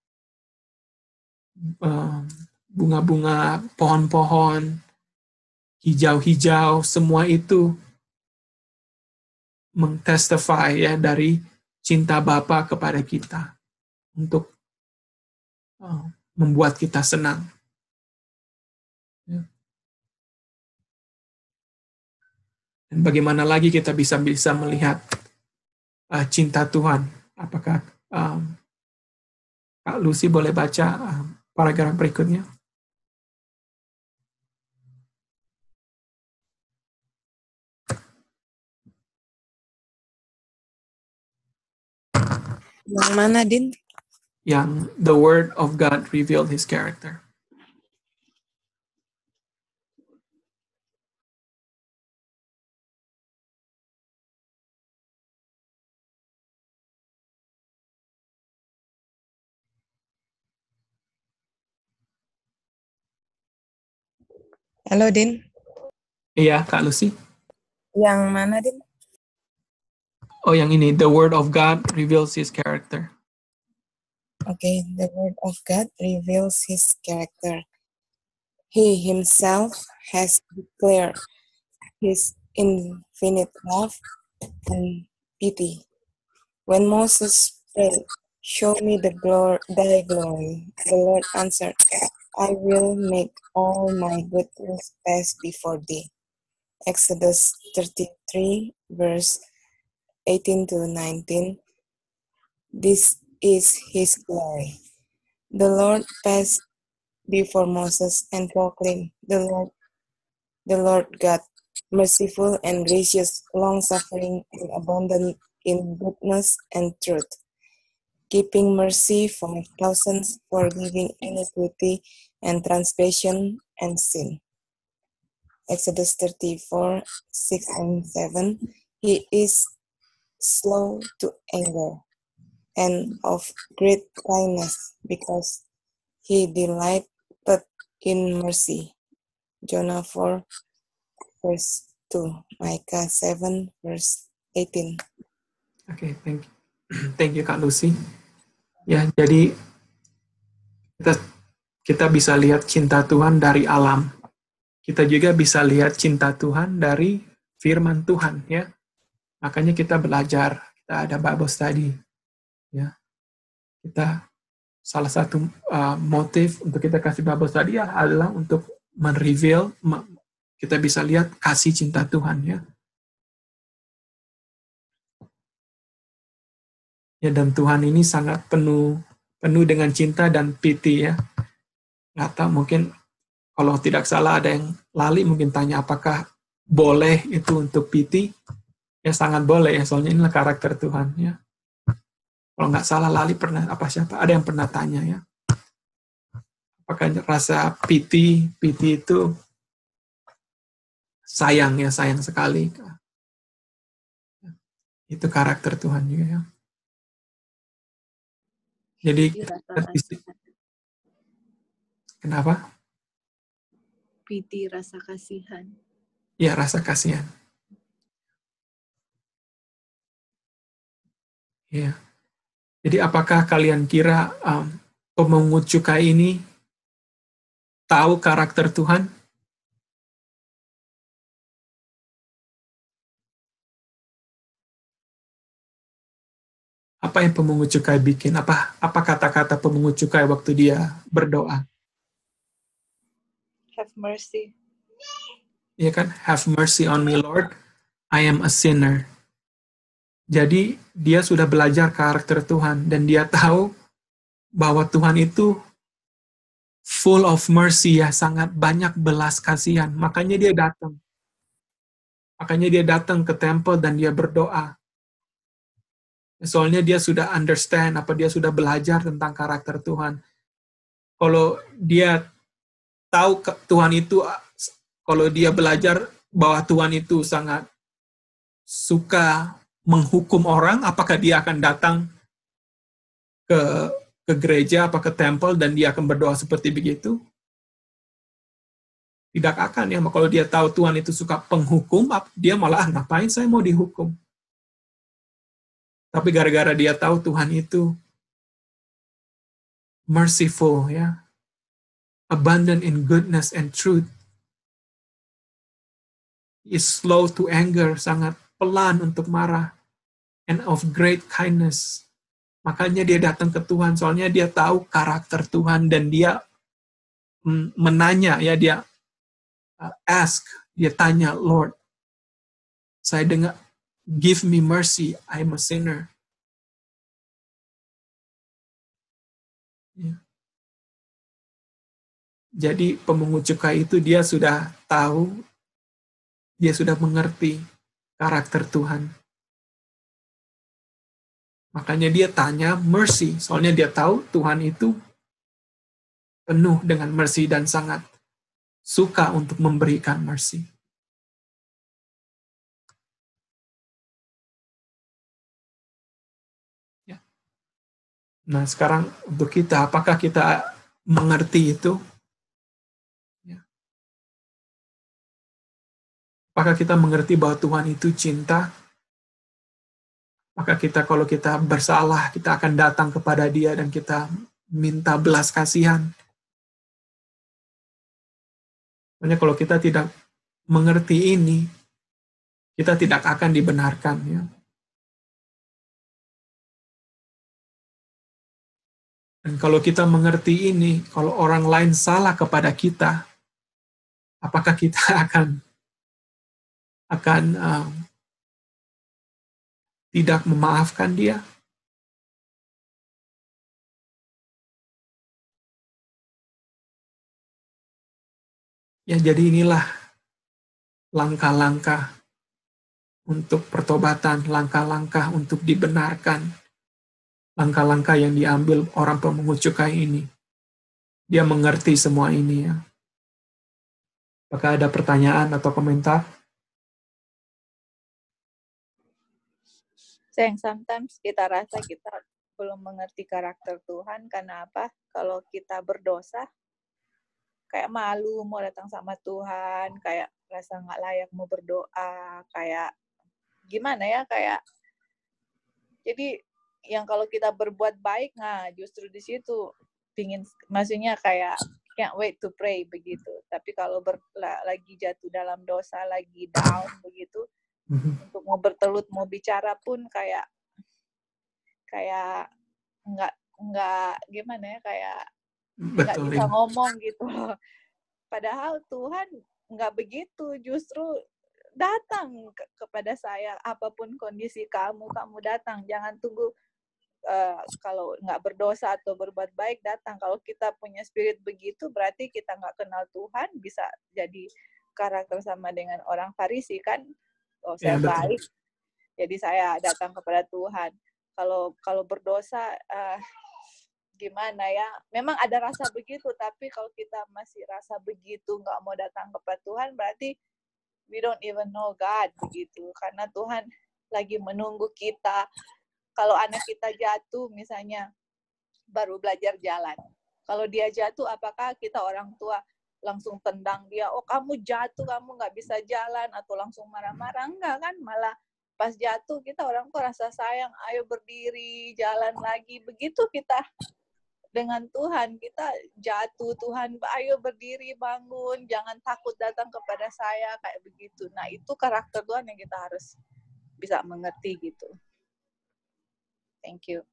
uh, bunga-bunga, pohon-pohon hijau-hijau, semua itu mengtestify ya dari cinta Bapa kepada kita untuk uh, membuat kita senang. Ya. Dan bagaimana lagi kita bisa bisa melihat uh, cinta Tuhan? Apakah um, Kak Lucy boleh baca uh, paragraf berikutnya? Yang mana, Din? Yang the word of God revealed his character. Halo, Din. Iya, Kak Lucy. Yang mana, Din? Oh, yang ini, the word of God reveals his character. Okay, the word of God reveals his character. He himself has declared his infinite love and pity. When Moses prayed, "Show me the glory, thy glory," the Lord answered, "I will make all my goodness pass before thee." Exodus thirty-three, verse eighteen to nineteen. This is his glory. The Lord passed before Moses and proclaimed, "The Lord, the Lord God, merciful and gracious, long-suffering and abundant in goodness and truth, keeping mercy for thousands, forgiving iniquity and transgression and sin." Exodus thirty-four, six and seven. He is slow to anger and of great kindness, because he delighted in mercy. Jonah four, verse two. Micah seven, verse eighteen. Oke, okay, thank you. Thank you, Kak Lucy. Ya, jadi kita kita bisa lihat cinta Tuhan dari alam. Kita juga bisa lihat cinta Tuhan dari firman Tuhan ya. Makanya kita belajar kita ada Bible study, ya. Kita salah satu uh, motif untuk kita kasih Bible study ya adalah untuk men-reveal, kita bisa lihat kasih cinta Tuhan, ya. Ya, dan Tuhan ini sangat penuh penuh dengan cinta dan pity, ya. Nggak tahu, mungkin kalau tidak salah ada yang lali mungkin tanya apakah boleh itu untuk pity. Ya sangat boleh, ya, soalnya inilah karakter Tuhan, ya. Kalau nggak salah lali pernah apa siapa ada yang pernah tanya, ya, apakah rasa pity pity itu sayang, ya, sayang sekali. Itu karakter Tuhan juga, ya. Jadi kenapa? Pity, rasa kasihan. Ya, rasa kasihan. Ya. Jadi apakah kalian kira um, pemungut cukai ini tahu karakter Tuhan? Apa yang pemungut cukai bikin? Apa apa kata-kata pemungut cukai waktu dia berdoa? Have mercy. Ya kan? Have mercy on me, Lord. I am a sinner. Jadi dia sudah belajar karakter Tuhan dan dia tahu bahwa Tuhan itu full of mercy, ya, sangat banyak belas kasihan. Makanya dia datang. Makanya dia datang ke temple dan dia berdoa. Soalnya dia sudah understand, apa dia sudah belajar tentang karakter Tuhan. Kalau dia tahu Tuhan itu, kalau dia belajar bahwa Tuhan itu sangat suka menghukum orang, apakah dia akan datang ke ke gereja, apa ke temple, dan dia akan berdoa seperti begitu? Tidak akan, ya. Kalau dia tahu Tuhan itu suka penghukum, dia malah, ah, ngapain saya mau dihukum? Tapi gara-gara dia tahu Tuhan itu merciful, ya, abundant in goodness and truth, is slow to anger, sangat pelan untuk marah, and of great kindness. Makanya dia datang ke Tuhan, soalnya dia tahu karakter Tuhan, dan dia menanya, ya, dia ask, dia tanya, Lord, saya dengar, give me mercy, I'm a sinner. Ya. Jadi pemungut cukai itu dia sudah tahu, dia sudah mengerti karakter Tuhan. Makanya dia tanya mercy, soalnya dia tahu Tuhan itu penuh dengan mercy dan sangat suka untuk memberikan mercy. Ya. Nah, sekarang untuk kita, apakah kita mengerti itu? Ya. Apakah kita mengerti bahwa Tuhan itu cinta? Maka kita, kalau kita bersalah, kita akan datang kepada Dia dan kita minta belas kasihan. Makanya kalau kita tidak mengerti ini, kita tidak akan dibenarkan, ya. Dan kalau kita mengerti ini, kalau orang lain salah kepada kita, apakah kita akan akan um, tidak memaafkan dia? Ya, jadi inilah langkah-langkah untuk pertobatan, langkah-langkah untuk dibenarkan, langkah-langkah yang diambil orang pemungut cukai ini. Dia mengerti semua ini, ya. Apakah ada pertanyaan atau komentar? Sayang, sometimes kita rasa kita belum mengerti karakter Tuhan, karena apa? Kalau kita berdosa, kayak malu mau datang sama Tuhan, kayak rasa nggak layak mau berdoa, kayak gimana ya, kayak jadi yang kalau kita berbuat baik, nah justru di situ pingin, maksudnya kayak can't wait to pray begitu. Tapi kalau ber, lagi jatuh dalam dosa, lagi down begitu, mm-hmm. untuk mau bertelut, mau bicara pun kayak kayak nggak nggak gimana ya, kayak nggak Betul. bisa Ya. ngomong gitu loh. Padahal Tuhan nggak begitu, justru datang ke- kepada saya, apapun kondisi kamu, kamu datang. Jangan tunggu uh, kalau nggak berdosa atau berbuat baik datang. Kalau kita punya spirit begitu, berarti kita nggak kenal Tuhan, bisa jadi karakter sama dengan orang Farisi kan. Oh, saya Ya, betul. baik, jadi saya datang kepada Tuhan. Kalau kalau berdosa, uh, gimana ya? Memang ada rasa begitu, tapi kalau kita masih rasa begitu, nggak mau datang kepada Tuhan, berarti we don't even know God begitu. Karena Tuhan lagi menunggu kita. Kalau anak kita jatuh, misalnya baru belajar jalan. Kalau dia jatuh, apakah kita orang tua langsung tendang dia, oh kamu jatuh, kamu nggak bisa jalan, atau langsung marah-marah? Enggak kan, malah pas jatuh kita orang tua rasa sayang, ayo berdiri, jalan lagi. Begitu kita dengan Tuhan, kita jatuh, Tuhan ayo berdiri, bangun, jangan takut datang kepada saya, kayak begitu. Nah itu karakter Tuhan yang kita harus bisa mengerti gitu. Thank you.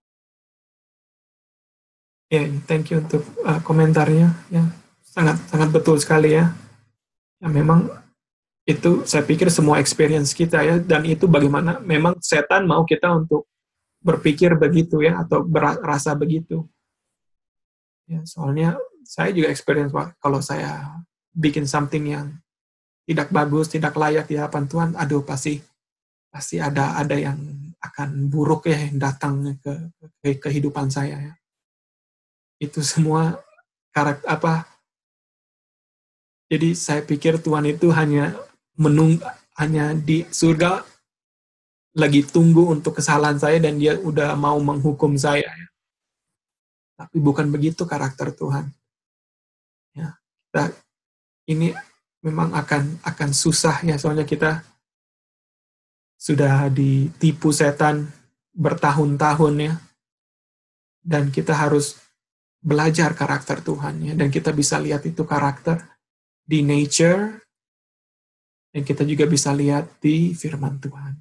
Ya, yeah, thank you untuk uh, komentarnya. Ya, sangat sangat betul sekali ya. Ya memang itu saya pikir semua experience kita ya, dan itu bagaimana memang setan mau kita untuk berpikir begitu ya, atau berasa begitu. Ya, soalnya saya juga experience kalau saya bikin something yang tidak bagus, tidak layak di hadapan Tuhan, aduh pasti pasti ada ada yang akan buruk ya yang datang ke, ke kehidupan saya ya. Itu semua karakter apa? Jadi saya pikir Tuhan itu hanya menunggu, hanya di surga lagi tunggu untuk kesalahan saya dan dia udah mau menghukum saya ya. Tapi bukan begitu karakter Tuhan. Ya, kita, ini memang akan akan susah ya, soalnya kita sudah ditipu setan bertahun-tahun ya, dan kita harus belajar karakter Tuhan ya, dan kita bisa lihat itu karakter di nature, dan kita juga bisa lihat di firman Tuhan.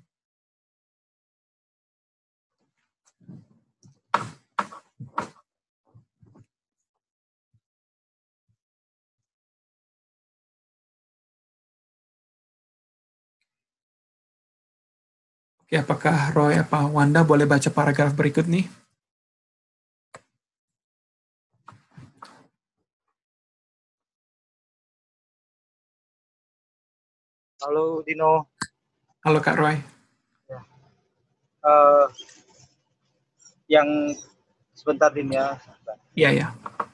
Oke, apakah Roy apa Wanda boleh baca paragraf berikut nih? Halo Dino. Halo Kak Roy. Ya. Uh, yang sebentar Din ya. Iya ya.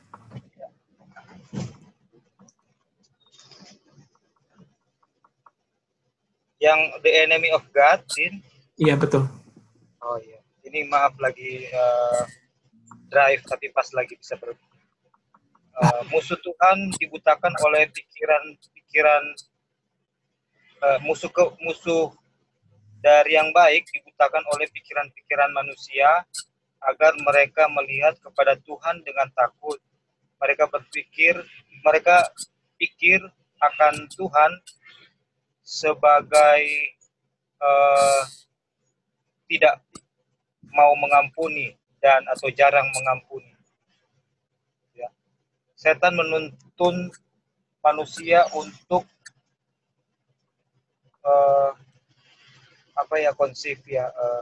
Yang the enemy of God, Din. Iya betul. Oh iya. Ini maaf lagi uh, drive tapi pas lagi bisa ber. Uh, musuh Tuhan dibutakan oleh pikiran-pikiran uh, musuh ke musuh dari yang baik dibutakan oleh pikiran-pikiran manusia agar mereka melihat kepada Tuhan dengan takut. Mereka berpikir, mereka pikir akan Tuhan sebagai uh, tidak mau mengampuni dan atau jarang mengampuni. Ya. Setan menuntun manusia untuk uh, apa ya konsep ya uh,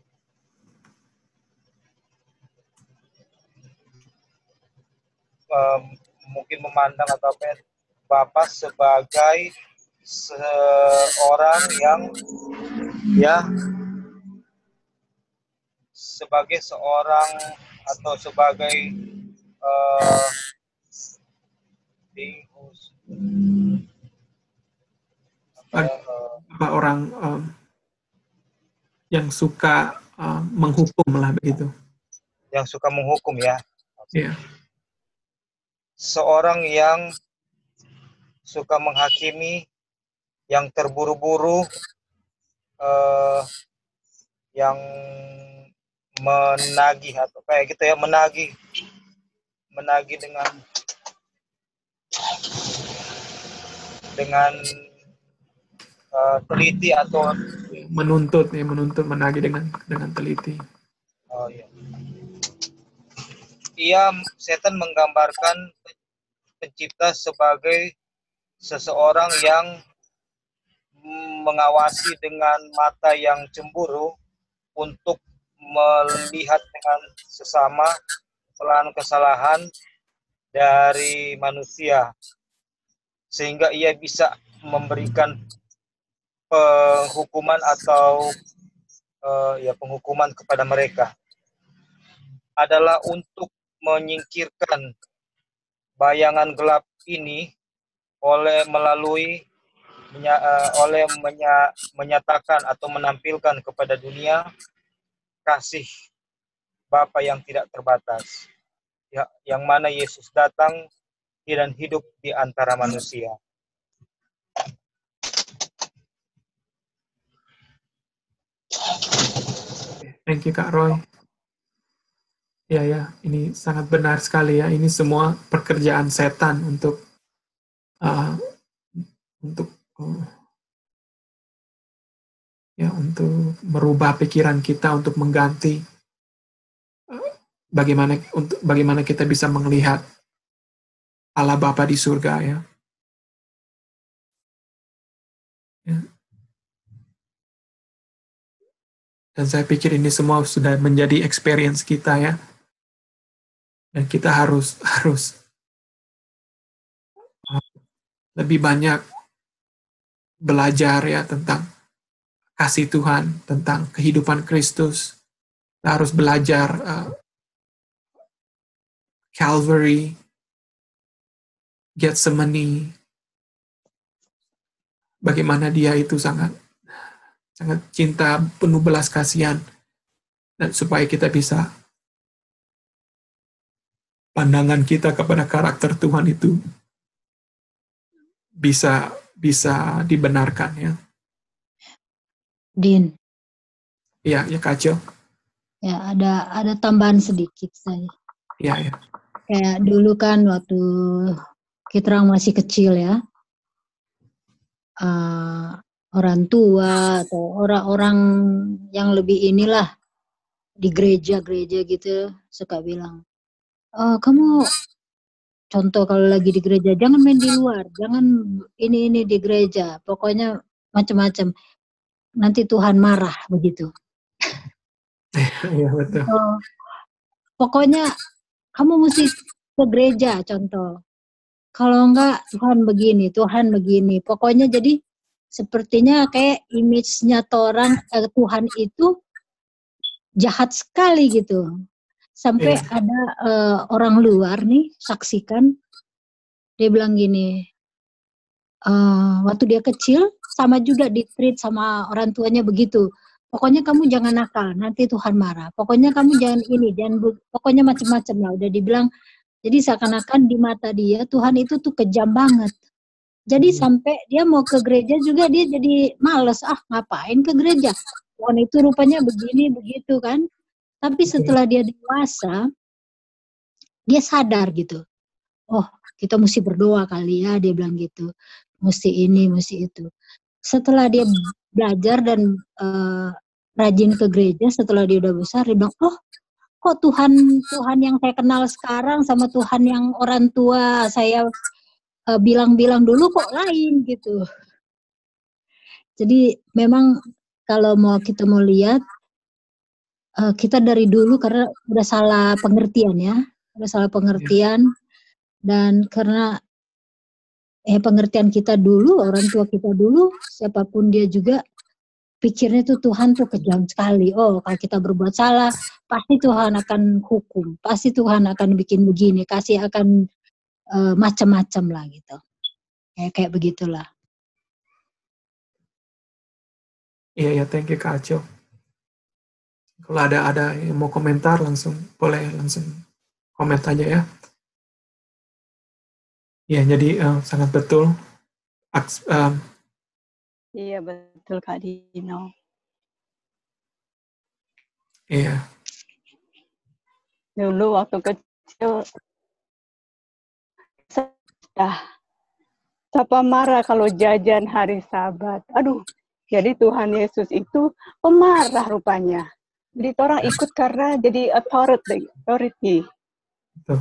um, mungkin memandang atau apa ya, Bapak sebagai seorang yang ya sebagai seorang atau sebagai uh, apa, uh, apa orang um, yang suka um, menghukum lah begitu. Yang suka menghukum ya. Iya. Seorang yang suka menghakimi, yang terburu-buru, uh, yang menagih atau kayak gitu ya, menagih, menagih dengan dengan uh, teliti atau menuntut ya, menuntut menagih dengan dengan teliti. oh ya. Ia setan menggambarkan pencipta sebagai seseorang yang mengawasi dengan mata yang cemburu untuk melihat dengan sesama kesalahan-kesalahan dari manusia, sehingga ia bisa memberikan penghukuman atau uh, ya penghukuman kepada mereka, adalah untuk menyingkirkan bayangan gelap ini oleh melalui menya, uh, oleh menya, menyatakan atau menampilkan kepada dunia kasih Bapa yang tidak terbatas, ya, yang mana Yesus datang dan hidup di antara manusia. Thank you Kak Roy. Ya ya, ini sangat benar sekali ya. Ini semua pekerjaan setan untuk uh, untuk uh, ya untuk merubah pikiran kita, untuk mengganti uh, bagaimana untuk bagaimana kita bisa melihat Allah Bapa di surga ya. Ya. Dan saya pikir ini semua sudah menjadi experience kita ya. Dan kita harus harus lebih banyak belajar ya tentang kasih Tuhan, tentang kehidupan Kristus. Kita harus belajar uh, Calvary, Getsemani, bagaimana dia itu sangat sangat cinta, penuh belas kasihan, dan supaya kita bisa pandangan kita kepada karakter Tuhan itu bisa bisa dibenarkan ya. Din. Ya, ya Kacil. Ya, ada ada tambahan sedikit saya. Ya, ya. Kayak dulu kan waktu kita orang masih kecil ya, uh, orang tua atau orang-orang yang lebih inilah di gereja-gereja gitu suka bilang, oh, kamu contoh kalau lagi di gereja jangan main di luar, jangan ini ini di gereja, pokoknya macam-macam, nanti Tuhan marah begitu. Iya betul. So, pokoknya kamu mesti ke gereja contoh. Kalau enggak Tuhan begini, Tuhan begini. Pokoknya jadi sepertinya kayak image-nya orang eh, Tuhan itu jahat sekali gitu. Sampai Iya. ada uh, orang luar nih saksikan, dia bilang gini, uh, waktu dia kecil sama juga di-treat sama orang tuanya begitu. Pokoknya kamu jangan nakal, nanti Tuhan marah. Pokoknya kamu jangan ini, jangan pokoknya macam-macam lah. Udah dibilang, jadi seakan-akan di mata dia Tuhan itu tuh kejam banget. Jadi hmm. sampai dia mau ke gereja juga dia jadi males, ah ngapain ke gereja? Tuhan itu rupanya begini begitu kan. Tapi setelah dia dewasa, dia sadar gitu. Oh, kita mesti berdoa kali ya, dia bilang gitu. Mesti ini, mesti itu. Setelah dia belajar dan uh, rajin ke gereja, setelah dia udah besar, dia bilang, oh, kok Tuhan Tuhan yang saya kenal sekarang sama Tuhan yang orang tua saya uh, bilang-bilang dulu kok lain gitu. Jadi memang kalau mau kita mau lihat, uh, kita dari dulu karena udah salah pengertian ya, udah salah pengertian, dan karena eh pengertian kita dulu, orang tua kita dulu, siapapun dia juga pikirnya tuh Tuhan tuh kejam sekali. Oh, kalau kita berbuat salah, pasti Tuhan akan hukum, pasti Tuhan akan bikin begini, kasih akan uh, macam-macam lah gitu. Kayak kayak begitulah. Iya ya, thank you Kak Aco. Kalau ada ada yang mau komentar langsung boleh langsung komen aja ya. Ya, jadi uh, sangat betul. Aks, um, iya betul Kak Dino. Iya. Dulu waktu kecil, dah, siapa marah kalau jajan hari Sabat. Aduh, jadi Tuhan Yesus itu pemarah rupanya. Jadi orang ikut karena jadi authority. authority. Betul.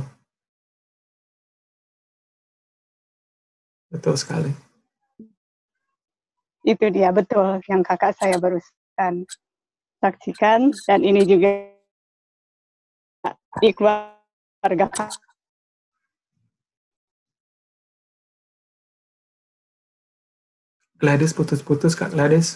Betul sekali. Itu dia, betul yang kakak saya barusan saksikan. Dan ini juga di keluarga kami. Gladys putus-putus, Kak Gladys.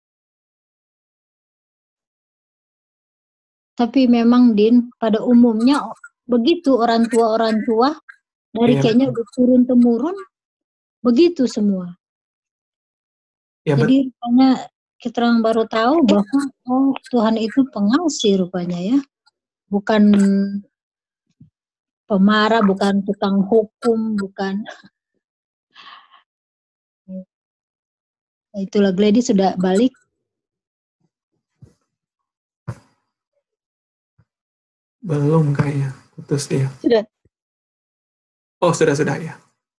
Tapi memang Din, pada umumnya begitu orang tua-orang tua dari Iya, kayaknya udah turun temurun begitu semua. ya, Jadi rupanya kita orang baru tahu bahwa oh Tuhan itu pengasih rupanya ya, bukan pemarah, bukan tukang hukum, bukan. Itulah Gladys sudah balik. belum kayaknya putus dia. Sudah. Oh, sudah sudah ya.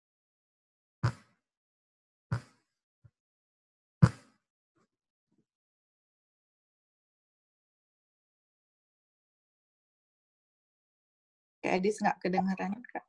Kak Edis nggak kedengaran, Kak.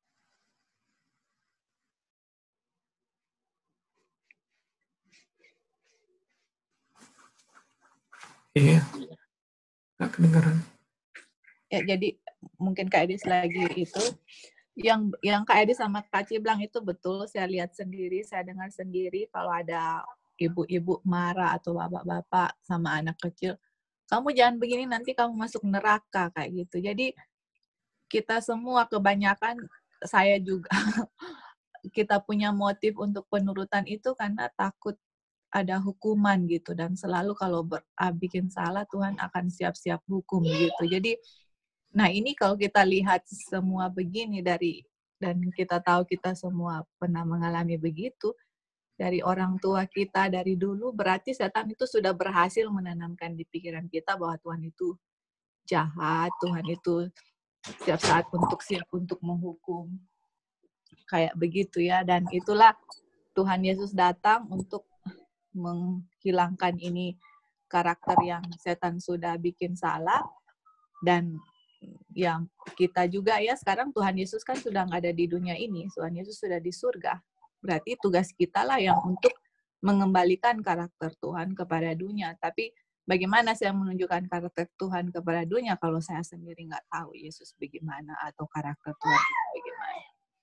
Iya, nggak kedengaran. Ya, jadi mungkin Kak Edis lagi itu. Yang yang Kak Edis sama Kak Ci bilang itu betul. Saya lihat sendiri, saya dengar sendiri kalau ada ibu-ibu marah atau bapak-bapak sama anak kecil. Kamu jangan begini, nanti kamu masuk neraka, kayak gitu. Jadi kita semua kebanyakan, saya juga, kita punya motif untuk penurutan itu karena takut ada hukuman gitu. Dan selalu kalau ber, ah, bikin salah, Tuhan akan siap-siap hukum gitu. Jadi, nah ini kalau kita lihat semua begini dari, dan kita tahu kita semua pernah mengalami begitu, dari orang tua kita dari dulu, berarti setan itu sudah berhasil menanamkan di pikiran kita bahwa Tuhan itu jahat, Tuhan itu setiap saat untuk siap untuk menghukum. Kayak begitu ya. Dan itulah Tuhan Yesus datang untuk menghilangkan ini karakter yang setan sudah bikin salah. Dan yang kita juga ya, sekarang Tuhan Yesus kan sudah nggak ada di dunia ini. Tuhan Yesus sudah di surga. Berarti tugas kita lah yang untuk mengembalikan karakter Tuhan kepada dunia. Tapi bagaimana saya menunjukkan karakter Tuhan kepada dunia kalau saya sendiri nggak tahu Yesus bagaimana atau karakter Tuhan itu bagaimana?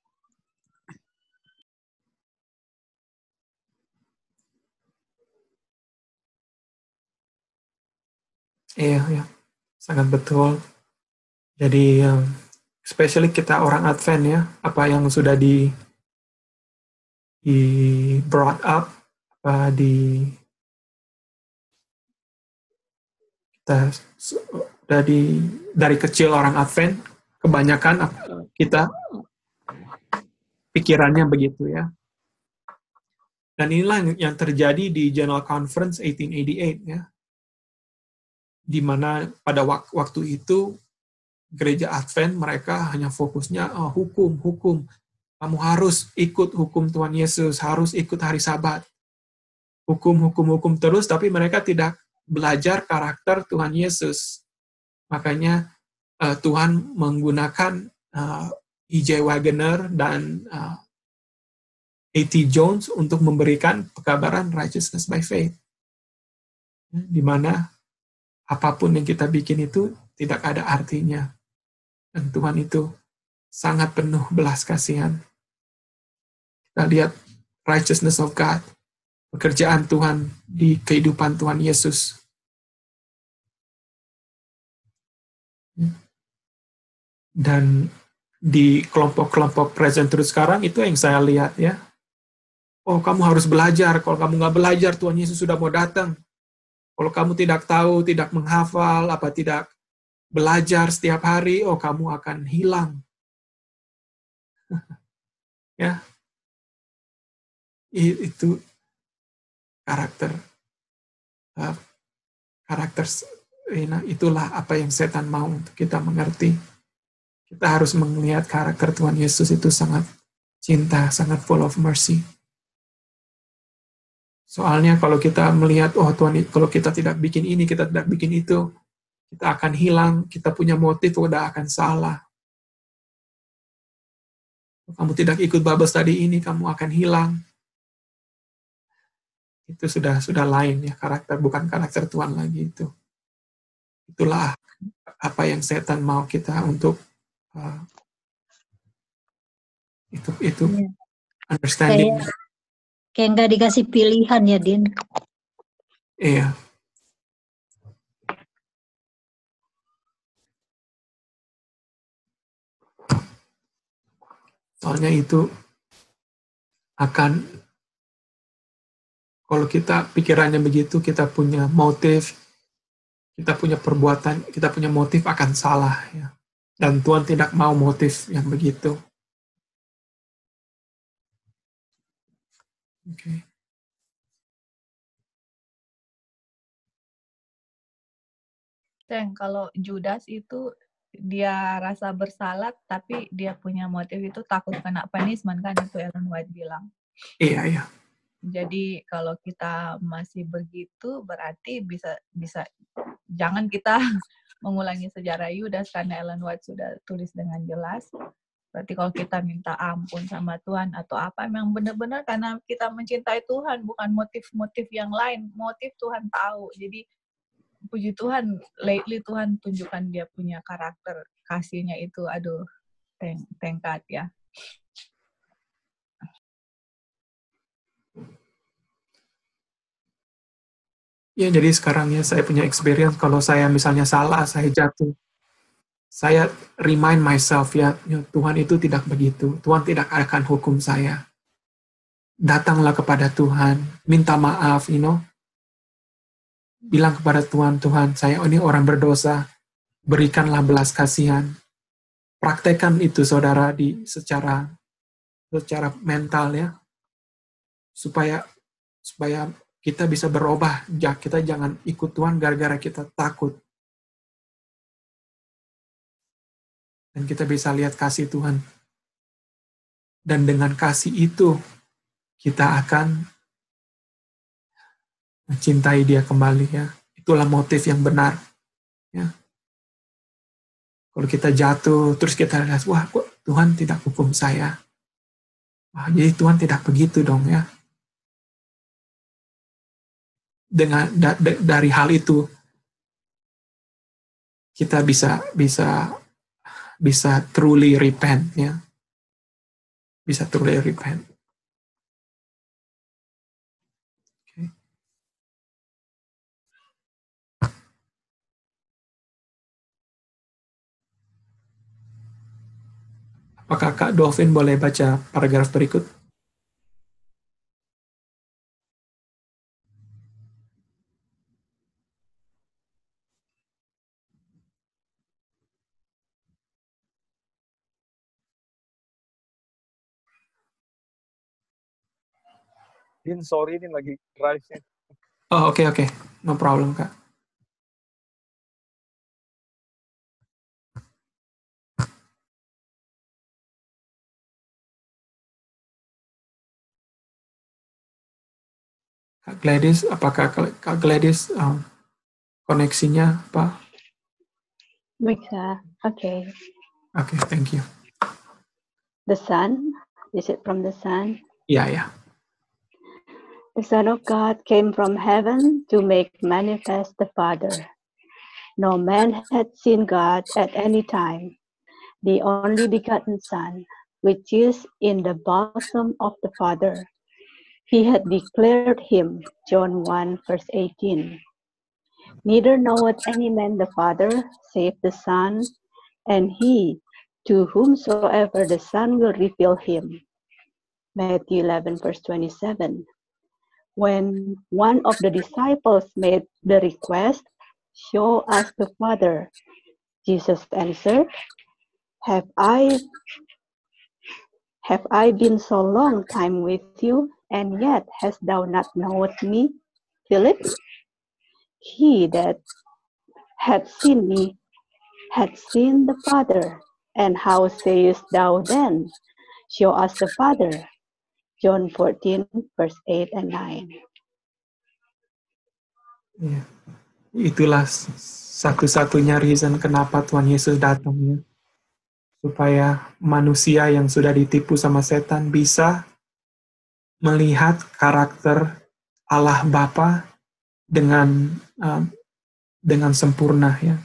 Iya, ya, sangat betul. Jadi, um, especially kita orang Advent ya, apa yang sudah di di brought up, apa di kita sudah di dari kecil orang Advent, kebanyakan kita pikirannya begitu ya. Dan inilah yang terjadi di General Conference eighteen eighty-eight ya, di mana pada waktu itu gereja Advent mereka hanya fokusnya oh, hukum, hukum. Kamu harus ikut hukum Tuhan Yesus, harus ikut hari Sabat. Hukum, hukum, hukum terus, tapi mereka tidak belajar karakter Tuhan Yesus. Makanya uh, Tuhan menggunakan uh, E J Waggoner dan uh, A T Jones untuk memberikan pekabaran righteousness by faith. Di mana apapun yang kita bikin itu tidak ada artinya. Dan Tuhan itu sangat penuh belas kasihan. Kita lihat righteousness of God, pekerjaan Tuhan di kehidupan Tuhan Yesus. Dan di kelompok-kelompok present terus sekarang itu yang saya lihat ya. Oh, kamu harus belajar. Kalau kamu nggak belajar, Tuhan Yesus sudah mau datang. Kalau kamu tidak tahu, tidak menghafal, apa tidak belajar setiap hari, oh kamu akan hilang. Ya, itu karakter, uh, karakter, itulah apa yang setan mau untuk kita mengerti. Kita harus melihat karakter Tuhan Yesus itu sangat cinta, sangat full of mercy. Soalnya kalau kita melihat, oh Tuhan, kalau kita tidak bikin ini, kita tidak bikin itu, kita akan hilang, kita punya motif udah akan salah. Kamu tidak ikut Bible study ini, kamu akan hilang. Itu sudah sudah lain ya, karakter, bukan karakter Tuhan lagi itu. Itulah apa yang setan mau kita untuk uh, itu itu Iya. understanding. Kayak kayak nggak dikasih pilihan ya, Din. Iya. Soalnya itu akan, kalau kita pikirannya begitu, kita punya motif, kita punya perbuatan, kita punya motif akan salah ya. Dan Tuhan tidak mau motif yang begitu. Oke. Okay. Dan kalau Judas itu dia rasa bersalah tapi dia punya motif itu takut kena punishment kan, itu Ellen White bilang. Iya, iya. Jadi kalau kita masih begitu berarti bisa bisa jangan kita mengulangi sejarah Yudas, karena Ellen White sudah tulis dengan jelas. Berarti kalau kita minta ampun sama Tuhan atau apa, memang benar-benar karena kita mencintai Tuhan, bukan motif-motif yang lain. Motif Tuhan tahu. Jadi puji Tuhan, lately Tuhan tunjukkan dia punya karakter kasihnya itu, aduh, thank, thank God ya. Ya, jadi sekarang ya saya punya experience, kalau saya misalnya salah, saya jatuh. Saya remind myself ya, ya, Tuhan itu tidak begitu. Tuhan tidak akan hukum saya. Datanglah kepada Tuhan, minta maaf, you know. Bilang kepada Tuhan, Tuhan, saya ini orang berdosa, berikanlah belas kasihan. Praktekkan itu saudara di secara secara mental ya. Supaya supaya kita bisa berubah. Kita jangan ikut Tuhan gara-gara kita takut. Dan kita bisa lihat kasih Tuhan. Dan dengan kasih itu, kita akan mencintai dia kembali ya. Itulah motif yang benar. Ya. Kalau kita jatuh, terus kita lihat, wah kok Tuhan tidak hukum saya. Wah, jadi Tuhan tidak begitu dong ya. Dengan da, da, dari hal itu, kita bisa bisa bisa truly repent ya. Bisa truly repent. Okay. Apakah Kak Dolphin boleh baca paragraf berikut? Din, sorry, ini lagi drive nya. Oh, oke, okay, oke. Okay. No problem, Kak. Kak Gladys, apakah Kak Gladys um, koneksinya apa? Bisa, oke. Okay. Oke, okay, thank you. The Son, is it from the Son? Yeah, yeah. The Son of God came from heaven to make manifest the Father. No man had seen God at any time. The only begotten Son, which is in the bosom of the Father. He had declared him, John one, verse eighteen. Neither knoweth any man the Father, save the Son, and he to whomsoever the Son will reveal him. Matthew eleven, verse twenty-seven. When one of the disciples made the request, show us the Father, Jesus answered, Have I, have I been so long time with you, and yet hast thou not known me, Philip? He that had seen me had seen the Father. And how sayest thou then, show us the Father? John fourteen, verse eight and nine. Ya. Itulah satu-satunya reason kenapa Tuhan Yesus datang, ya. Supaya manusia yang sudah ditipu sama setan bisa melihat karakter Allah Bapa dengan uh, dengan sempurna, ya.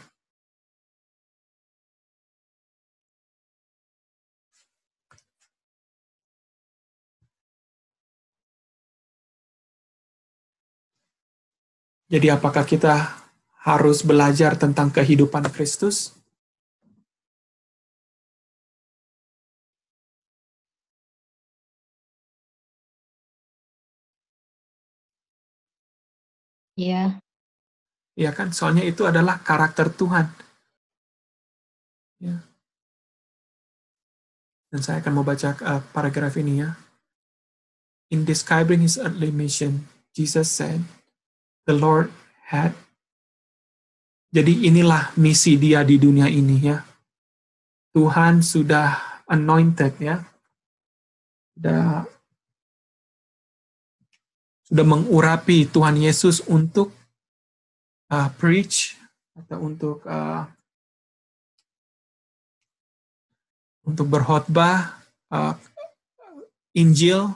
Jadi apakah kita harus belajar tentang kehidupan Kristus? Iya. Ya kan, soalnya itu adalah karakter Tuhan. Ya. Dan saya akan mau baca uh, paragraf ini, ya. In describing his earthly mission, Jesus said, the Lord had. Jadi inilah misi dia di dunia ini, ya. Tuhan sudah anointed, ya. Sudah, sudah mengurapi Tuhan Yesus untuk uh, preach atau untuk uh, untuk berkhotbah uh, Injil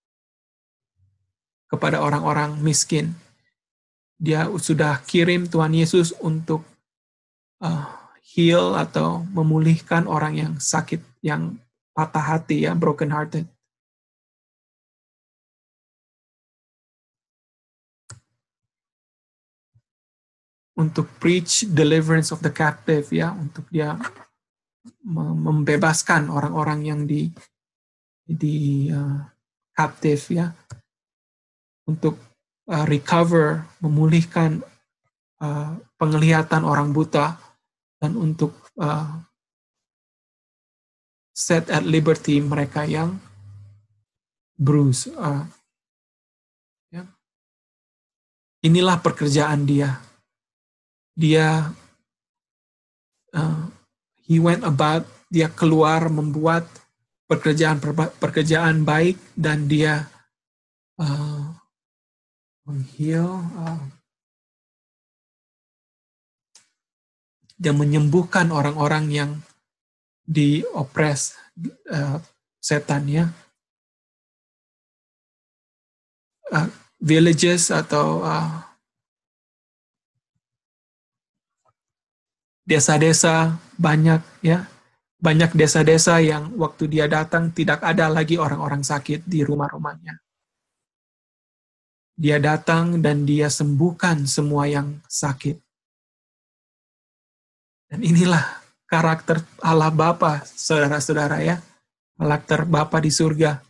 kepada orang-orang miskin. Dia sudah kirim Tuhan Yesus untuk uh, heal atau memulihkan orang yang sakit, yang patah hati, ya, broken hearted. Untuk preach deliverance of the captive, ya, untuk dia membebaskan orang-orang yang di di uh, captive, ya, untuk uh, recover, memulihkan uh, penglihatan orang buta, dan untuk uh, set at liberty mereka yang bruised. Uh, ya. Inilah pekerjaan dia. Dia uh, he went about, dia keluar membuat pekerjaan pekerjaan baik, dan dia uh, mengheal, uh, dan menyembuhkan orang-orang yang diopres uh, setan, ya. Uh, villages atau uh, desa-desa banyak, ya. Banyak desa-desa yang waktu dia datang tidak ada lagi orang-orang sakit di rumah-rumahnya. Dia datang dan dia sembuhkan semua yang sakit. Dan inilah karakter Allah Bapa, saudara-saudara, ya. Karakter Bapa di surga.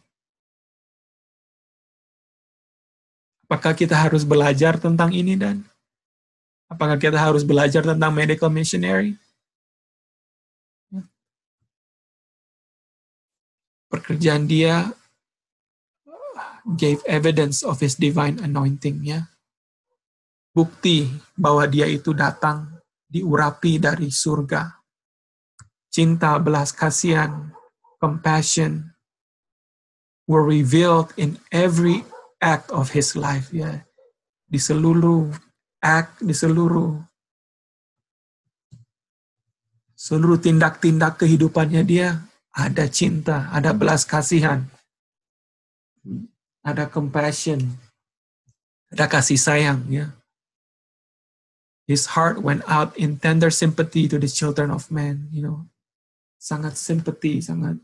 Apakah kita harus belajar tentang ini, dan apakah kita harus belajar tentang medical missionary? Pekerjaan dia gave evidence of his divine anointing, ya. Bukti bahwa dia itu datang diurapi dari surga. Cinta, belas kasihan, compassion were revealed in every act of his life, ya. Di seluruh act, di seluruh seluruh tindak-tindak kehidupannya dia ada cinta, ada belas kasihan, ada compassion, ada kasih sayang, ya. His heart went out in tender sympathy to the children of men, you know. Sangat simpati, sangat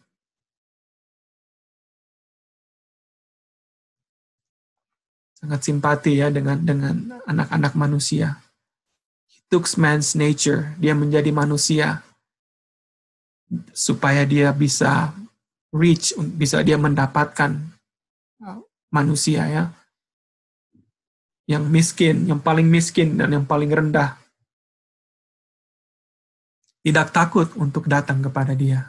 sangat simpati, ya, dengan dengan anak-anak manusia. He took man's nature, dia menjadi manusia supaya dia bisa reach, bisa dia mendapatkan manusia, ya, yang miskin, yang paling miskin dan yang paling rendah, tidak takut untuk datang kepada dia.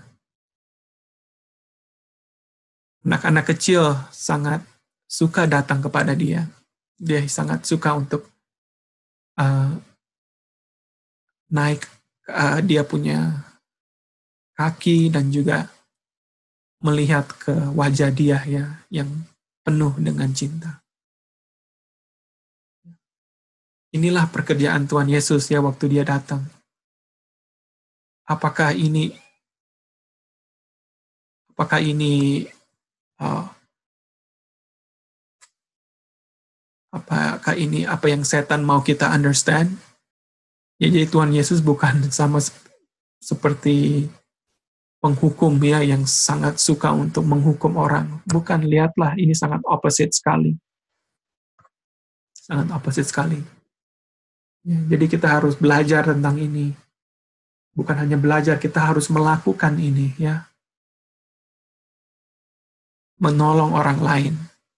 Anak-anak kecil sangat suka datang kepada dia. Dia sangat suka untuk uh, naik, uh, dia punya kaki dan juga melihat ke wajah dia, ya, yang penuh dengan cinta. inilah pekerjaan Tuhan Yesus ya waktu dia datang. Apakah ini apakah ini uh, apakah ini apa yang setan mau kita understand? Ya, jadi Tuhan Yesus bukan sama seperti penghukum ya yang sangat suka untuk menghukum orang. Bukan, lihatlah ini sangat opposite sekali. Sangat opposite sekali. Ya, jadi kita harus belajar tentang ini. Bukan hanya belajar, kita harus melakukan ini ya. Menolong orang lain.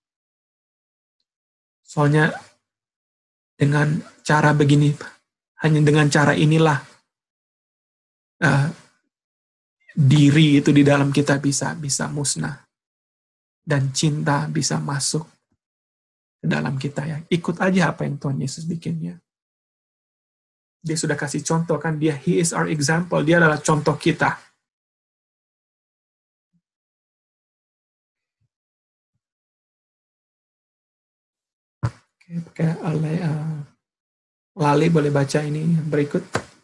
Soalnya dengan cara begini, hanya dengan cara inilah uh, diri itu di dalam kita bisa bisa musnah dan cinta bisa masuk ke dalam kita ya. Ikut aja apa yang Tuhan Yesus bikinnya. Dia sudah kasih contoh kan, dia he is our example, dia adalah contoh kita. Oke, pakai uh, Lali boleh baca ini berikut.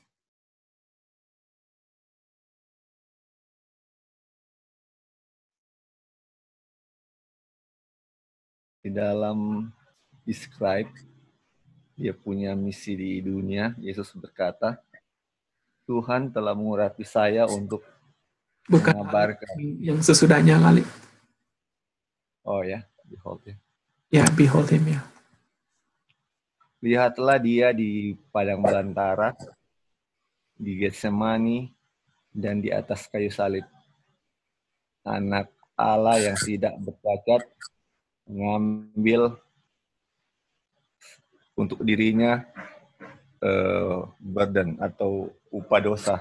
Di dalam describe dia punya misi di dunia, Yesus berkata, Tuhan telah mengurapi saya untuk Bukan mengabarkan. Yang sesudahnya Lali. Oh ya, behold him. Ya, behold him ya. Lihatlah dia di padang belantara, di Getsemani, dan di atas kayu salib. Anak Allah yang tidak bercacat mengambil untuk dirinya uh, burden atau upah dosa.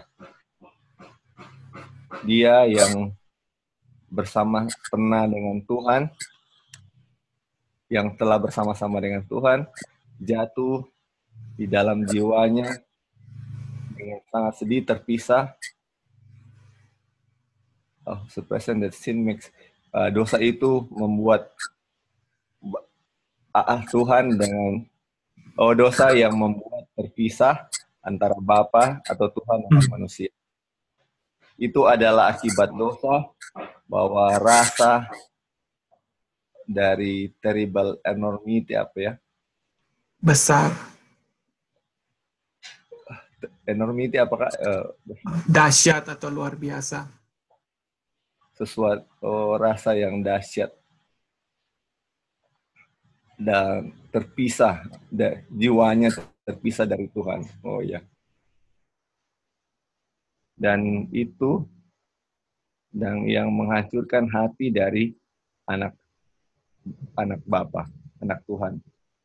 Dia yang bersama pernah dengan Tuhan, yang telah bersama-sama dengan Tuhan, jatuh di dalam jiwanya dengan sangat sedih, terpisah. Oh, suppression that sin makes. Uh, dosa itu membuat ah, Tuhan dengan oh dosa yang membuat terpisah antara Bapa atau Tuhan dengan manusia. Itu adalah akibat dosa, bahwa rasa dari terrible enormity apa ya? Besar. Enormity apakah? Uh, Dahsyat atau luar biasa. Sesuatu oh, rasa yang dahsyat dan terpisah, da, jiwanya terpisah dari Tuhan. Oh ya. Dan itu dan yang menghancurkan hati dari anak anak Bapa, anak Tuhan.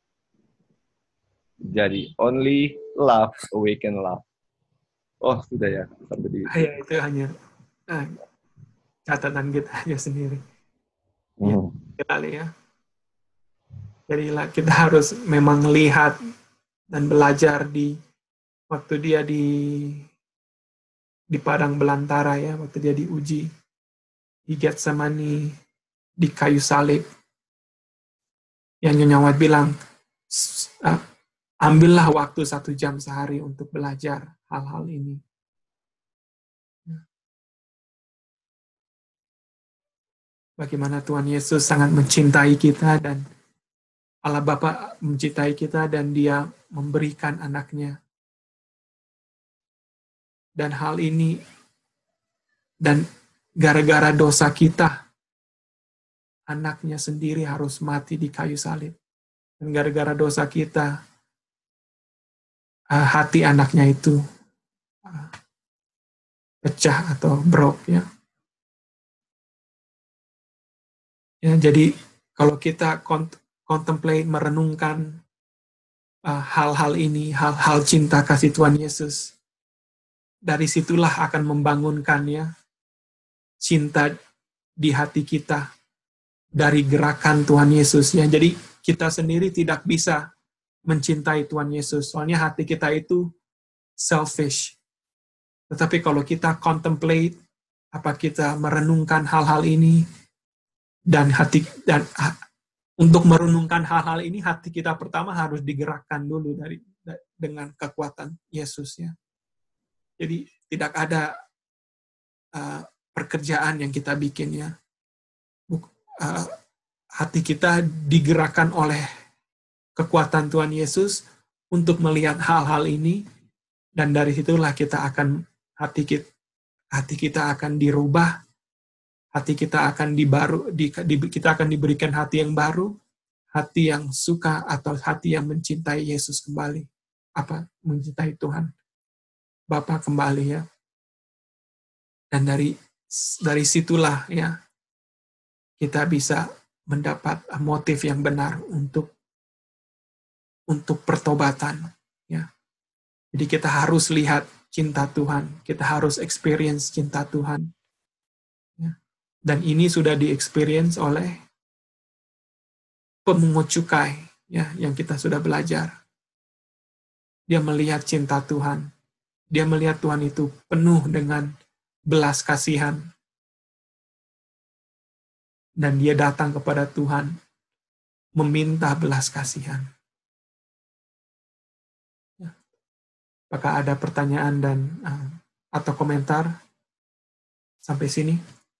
Jadi only love awaken love. Oh sudah ya sampai di. Ya itu hanya nah, catatan kita aja sendiri. Hmm. Ya, ya. Jadi kita harus memang lihat dan belajar di waktu dia di di padang belantara ya, waktu dia diuji di Getsemani, di kayu salib. Yang Nyonya Wat bilang, ambillah waktu satu jam sehari untuk belajar hal-hal ini. Bagaimana Tuhan Yesus sangat mencintai kita dan Allah Bapa mencintai kita dan Dia memberikan anaknya. Dan hal ini, dan gara-gara dosa kita, anaknya sendiri harus mati di kayu salib. Dan gara-gara dosa kita, hati anaknya itu pecah atau broke ya. Ya, jadi kalau kita contemplate, merenungkan uh, hal-hal ini, hal-hal cinta kasih Tuhan Yesus, dari situlah akan membangunkan ya cinta di hati kita dari gerakan Tuhan Yesus ya. Jadi kita sendiri tidak bisa mencintai Tuhan Yesus, soalnya hati kita itu selfish. Tetapi kalau kita contemplate, apa kita merenungkan hal-hal ini, dan hati dan untuk merenungkan hal-hal ini, hati kita pertama harus digerakkan dulu dari dengan kekuatan Yesus ya. Jadi tidak ada uh, pekerjaan yang kita bikin ya. Buk, uh, hati kita digerakkan oleh kekuatan Tuhan Yesus untuk melihat hal-hal ini, dan dari situlah kita akan hati kita hati kita akan dirubah, hati kita akan dibaru di, di, kita akan diberikan hati yang baru, hati yang suka atau hati yang mencintai Yesus kembali, apa mencintai Tuhan Bapa kembali ya. Dan dari dari situlah ya kita bisa mendapat motif yang benar untuk untuk pertobatan ya. Jadi kita harus lihat cinta Tuhan, kita harus experience cinta Tuhan ya. Dan ini sudah di-experience oleh pemungut cukai ya, yang kita sudah belajar. Dia melihat cinta Tuhan, dia melihat Tuhan itu penuh dengan belas kasihan, dan dia datang kepada Tuhan meminta belas kasihan. Apakah ada pertanyaan dan uh, atau komentar sampai sini?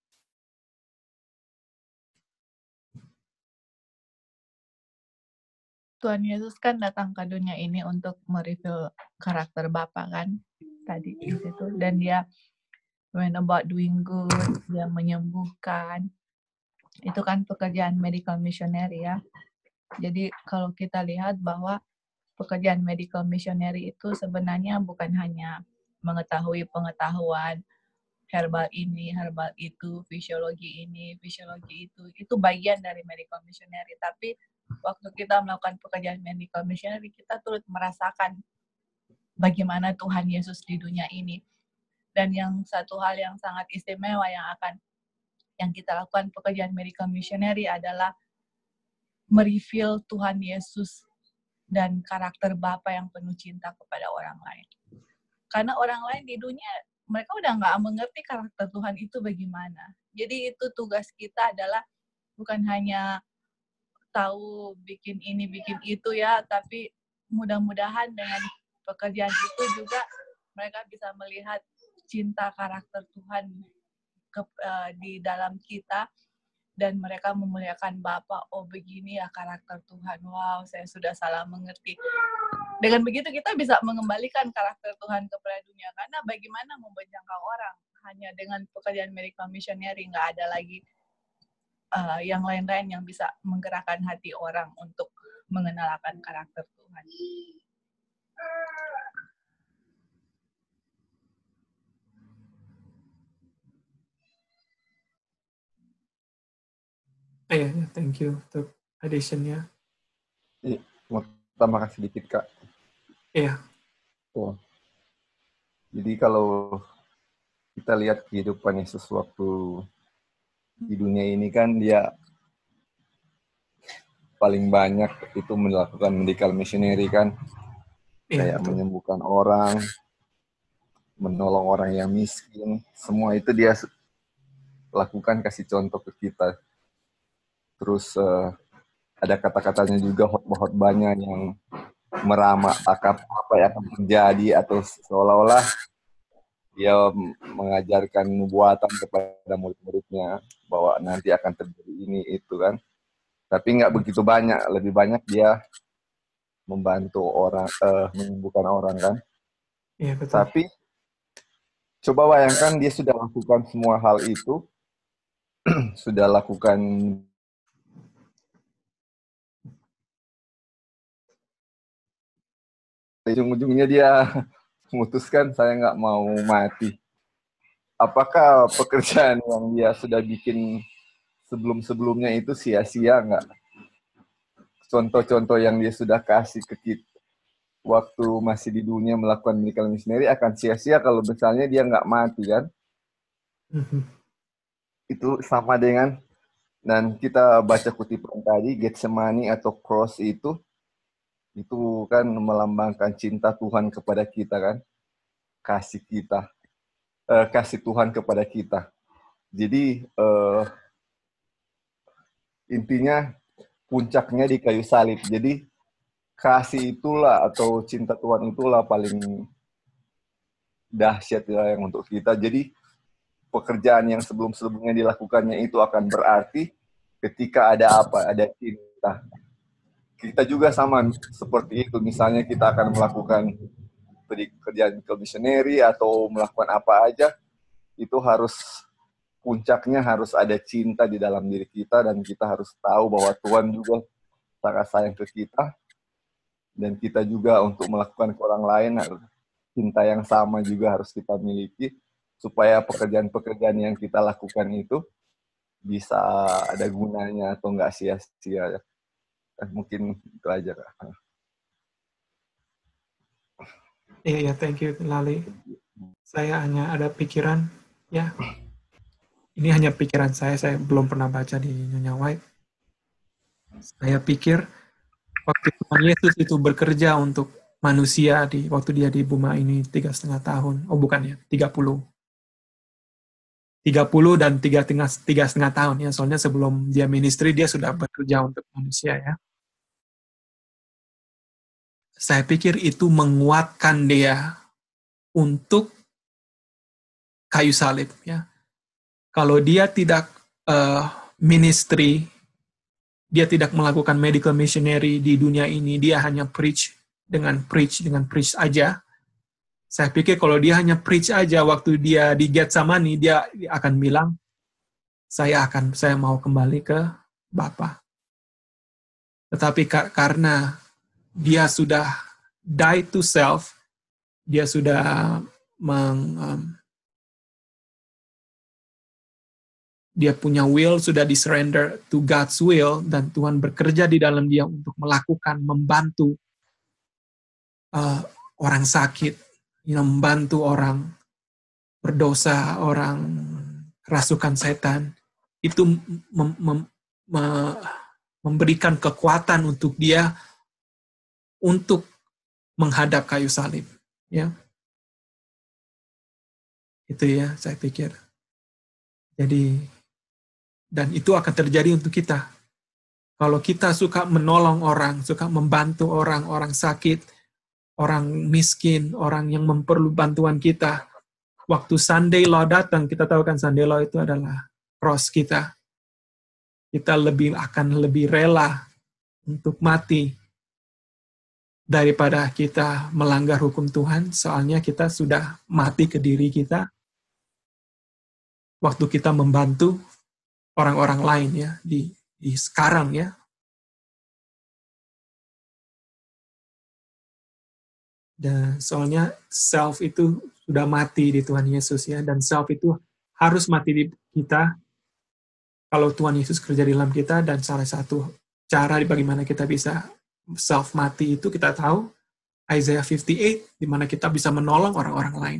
Tuhan Yesus kan datang ke dunia ini untuk mereveal karakter Bapa kan tadi di situ, dan dia went about doing good, dia menyembuhkan. Itu kan pekerjaan medical missionary ya. Jadi kalau kita lihat bahwa pekerjaan medical missionary itu sebenarnya bukan hanya mengetahui pengetahuan herbal ini, herbal itu, fisiologi ini, fisiologi itu. Itu bagian dari medical missionary. Tapi waktu kita melakukan pekerjaan medical missionary, kita turut merasakan bagaimana Tuhan Yesus di dunia ini. Dan yang satu hal yang sangat istimewa yang akan yang kita lakukan pekerjaan medical missionary adalah mereveal Tuhan Yesus dan karakter Bapa yang penuh cinta kepada orang lain. Karena orang lain di dunia, mereka udah nggak mengerti karakter Tuhan itu bagaimana. Jadi itu tugas kita adalah bukan hanya tahu bikin ini, bikin itu ya, tapi mudah-mudahan dengan pekerjaan itu juga mereka bisa melihat cinta karakter Tuhan ke, uh, di dalam kita, dan mereka memuliakan Bapa. Oh begini ya karakter Tuhan. Wow, saya sudah salah mengerti. Dengan begitu kita bisa mengembalikan karakter Tuhan kepada dunia. Karena bagaimana memberjangkau orang hanya dengan pekerjaan medical missionary, nggak ada lagi uh, yang lain-lain yang bisa menggerakkan hati orang untuk mengenalkan karakter Tuhan. Iya, yeah, thank you untuk addition-nya. Iya, mau tambah sedikit Kak. Iya. Yeah. Oh. Jadi kalau kita lihat kehidupan Yesus waktu di dunia ini kan dia paling banyak itu melakukan medical missionary kan. Yeah, kayak betul. Menyembuhkan orang, menolong orang yang miskin, semua itu dia lakukan, kasih contoh ke kita. Terus uh, ada kata-katanya juga khotbah-khotbahnya yang meramak akan apa yang akan terjadi, atau seolah-olah dia mengajarkan nubuatan kepada murid-muridnya bahwa nanti akan terjadi ini itu kan. Tapi nggak begitu banyak, lebih banyak dia membantu orang, uh, menyembuhkan orang kan. Iya, betul. Tapi coba bayangkan dia sudah lakukan semua hal itu, sudah lakukan ujung-ujungnya dia memutuskan saya nggak mau mati. Apakah pekerjaan yang dia sudah bikin sebelum-sebelumnya itu sia-sia nggak? Contoh-contoh yang dia sudah kasih ke kita waktu masih di dunia melakukan medical missionary akan sia-sia kalau misalnya dia nggak mati kan? Mm-hmm. Itu sama dengan, dan kita baca kutipan tadi, Getsemani atau cross itu, itu kan melambangkan cinta Tuhan kepada kita kan, kasih kita, eh, kasih Tuhan kepada kita. Jadi eh, intinya puncaknya di kayu salib. Jadi kasih itulah atau cinta Tuhan itulah paling dahsyat ya yang untuk kita. Jadi pekerjaan yang sebelum-sebelumnya dilakukannya itu akan berarti ketika ada apa, ada cinta. Kita juga sama seperti itu. Misalnya kita akan melakukan pekerjaan komisioneri atau melakukan apa aja, itu harus puncaknya harus ada cinta di dalam diri kita, dan kita harus tahu bahwa Tuhan juga sangat sayang ke kita, dan kita juga untuk melakukan ke orang lain cinta yang sama juga harus kita miliki supaya pekerjaan-pekerjaan yang kita lakukan itu bisa ada gunanya atau nggak sia-sia. Mungkin itu aja, Kak. Iya, ya, thank you, Lali. Saya hanya ada pikiran, ya, ini hanya pikiran saya, saya belum pernah baca di Nyonya White. Saya pikir waktu Tuhan Yesus itu bekerja untuk manusia di waktu dia di bumi ini tiga setengah tahun, oh bukan ya, tiga puluh. tiga puluh dan tiga setengah, tiga setengah tahun ya, soalnya sebelum dia ministry dia sudah bekerja untuk manusia ya. Saya pikir itu menguatkan dia untuk kayu salib ya. Kalau dia tidak uh, ministry, dia tidak melakukan medical missionary di dunia ini, dia hanya preach dengan preach dengan preach aja. Saya pikir kalau dia hanya preach aja waktu dia di Getsemani, dia akan bilang, saya akan saya mau kembali ke Bapa. Tetapi ka- karena dia sudah die to self, dia sudah meng, um, dia punya will, sudah disurrender to God's will, dan Tuhan bekerja di dalam dia untuk melakukan, membantu uh, orang sakit, you know, membantu orang berdosa, orang kerasukan setan, itu mem- mem- mem- memberikan kekuatan untuk dia untuk menghadap kayu salib. Ya, itu ya saya pikir. Jadi, dan itu akan terjadi untuk kita. Kalau kita suka menolong orang, suka membantu orang, orang sakit, orang miskin, orang yang memerlukan bantuan kita. Waktu Sunday Law datang, kita tahu kan Sunday Law itu adalah cross kita. Kita lebih akan lebih rela untuk mati daripada kita melanggar hukum Tuhan, soalnya kita sudah mati ke diri kita waktu kita membantu orang-orang lain ya di, di sekarang ya. Dan soalnya self itu sudah mati di Tuhan Yesus ya, dan self itu harus mati di kita kalau Tuhan Yesus kerja di dalam kita. Dan salah satu cara bagaimana kita bisa self mati itu kita tahu Isaiah lima puluh delapan, di mana kita bisa menolong orang-orang lain.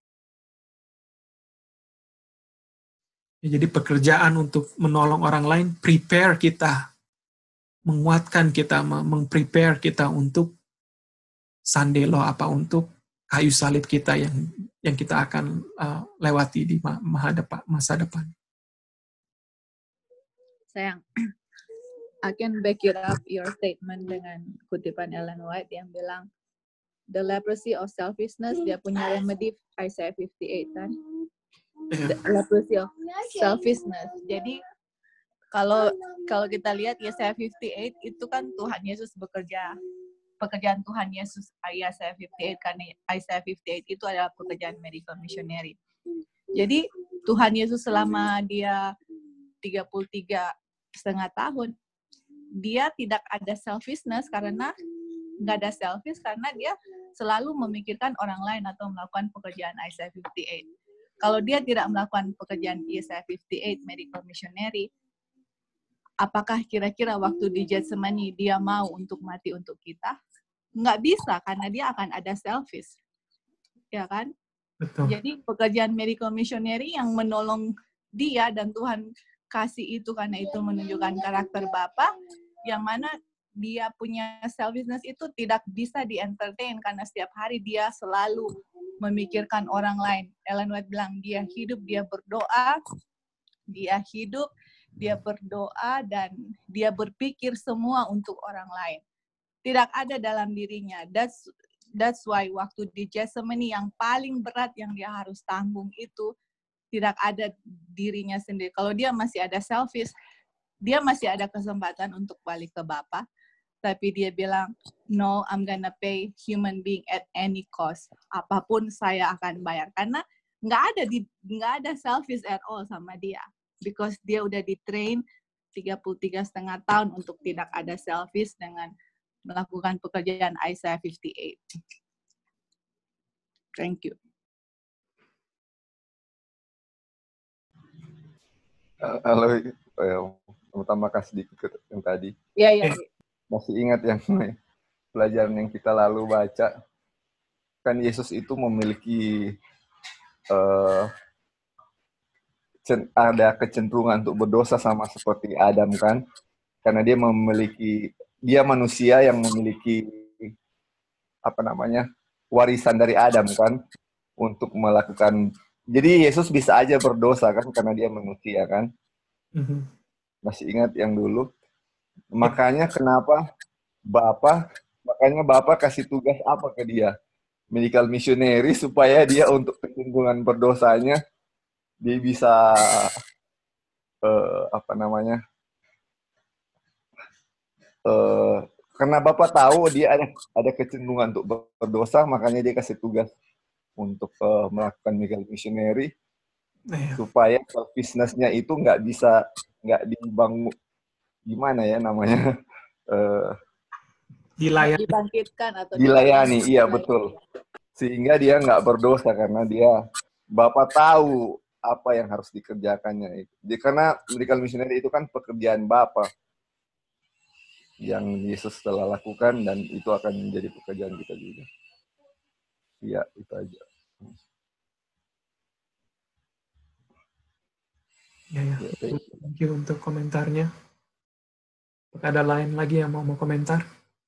Ya, jadi pekerjaan untuk menolong orang lain, prepare kita, menguatkan kita, meng-prepare kita untuk Sunday Law, apa untuk kayu salib kita yang yang kita akan uh, lewati di masa depan. Sayang, I can back it up your statement dengan kutipan Ellen White yang bilang, the leprosy of selfishness, dia punya remedy Isaiah lima puluh delapan kan? The leprosy of selfishness. Jadi kalau kalau kita lihat Isaiah lima puluh delapan itu kan Tuhan Yesus bekerja, pekerjaan Tuhan Yesus Isaiah lima puluh delapan, karena Isaiah lima puluh delapan itu adalah pekerjaan medical missionary. Jadi Tuhan Yesus selama dia tiga puluh tiga setengah tahun, dia tidak ada selfishness karena nggak ada selfish karena dia selalu memikirkan orang lain atau melakukan pekerjaan Isaiah lima puluh delapan. Kalau dia tidak melakukan pekerjaan Isaiah lima puluh delapan medical missionary, apakah kira-kira waktu di Getsemani dia mau untuk mati untuk kita? Nggak bisa, karena dia akan ada selfish. Ya kan? Betul. Jadi pekerjaan medical missionary yang menolong dia, dan Tuhan kasih itu karena itu menunjukkan karakter Bapa, yang mana dia punya selfishness itu tidak bisa di-entertain karena setiap hari dia selalu memikirkan orang lain. Ellen White bilang dia hidup, dia berdoa, dia hidup, dia berdoa, dan dia berpikir semua untuk orang lain. tidak ada dalam dirinya. That's that's why waktu di Getsemani yang paling berat yang dia harus tanggung itu tidak ada dirinya sendiri. Kalau dia masih ada selfish, dia masih ada kesempatan untuk balik ke Bapa. Tapi dia bilang, no, I'm gonna pay human being at any cost. Apapun saya akan bayar. Karena nggak ada di nggak ada selfish at all sama dia. Because dia udah di-train tiga puluh tiga setengah tahun untuk tidak ada selfish dengan melakukan pekerjaan Isaiah fifty-eight. Thank you. Halo, mau tambahkan sedikit yang tadi. Iya, iya. Masih ingat yang pelajaran yang kita lalu baca? Kan Yesus itu memiliki uh, ada kecenderungan untuk berdosa sama seperti Adam kan? Karena dia memiliki, dia manusia yang memiliki apa namanya warisan dari Adam kan? Untuk melakukan, jadi Yesus bisa aja berdosa kan? Karena dia manusia kan? Mm-hmm. Masih ingat yang dulu? Makanya kenapa Bapak, makanya Bapak kasih tugas apa ke dia? Medical missionary supaya dia untuk kecenderungan berdosanya dia bisa uh, apa namanya? Uh, karena Bapak tahu dia ada ada kecenderungan untuk berdosa, makanya dia kasih tugas untuk uh, melakukan medical missionary supaya selfishness-nya itu nggak bisa nggak dibangun. Gimana ya namanya? Uh, dilayani. Dibangkitkan atau dilayani, dilayani. Iya betul. Sehingga dia nggak berdosa karena dia Bapak tahu apa yang harus dikerjakannya. Jadi karena medical missionary itu kan pekerjaan Bapak yang Yesus telah lakukan dan itu akan menjadi pekerjaan kita juga. Iya, itu aja. Ya, ya. Thank you untuk komentarnya. Ada lain lagi yang mau mau komentar?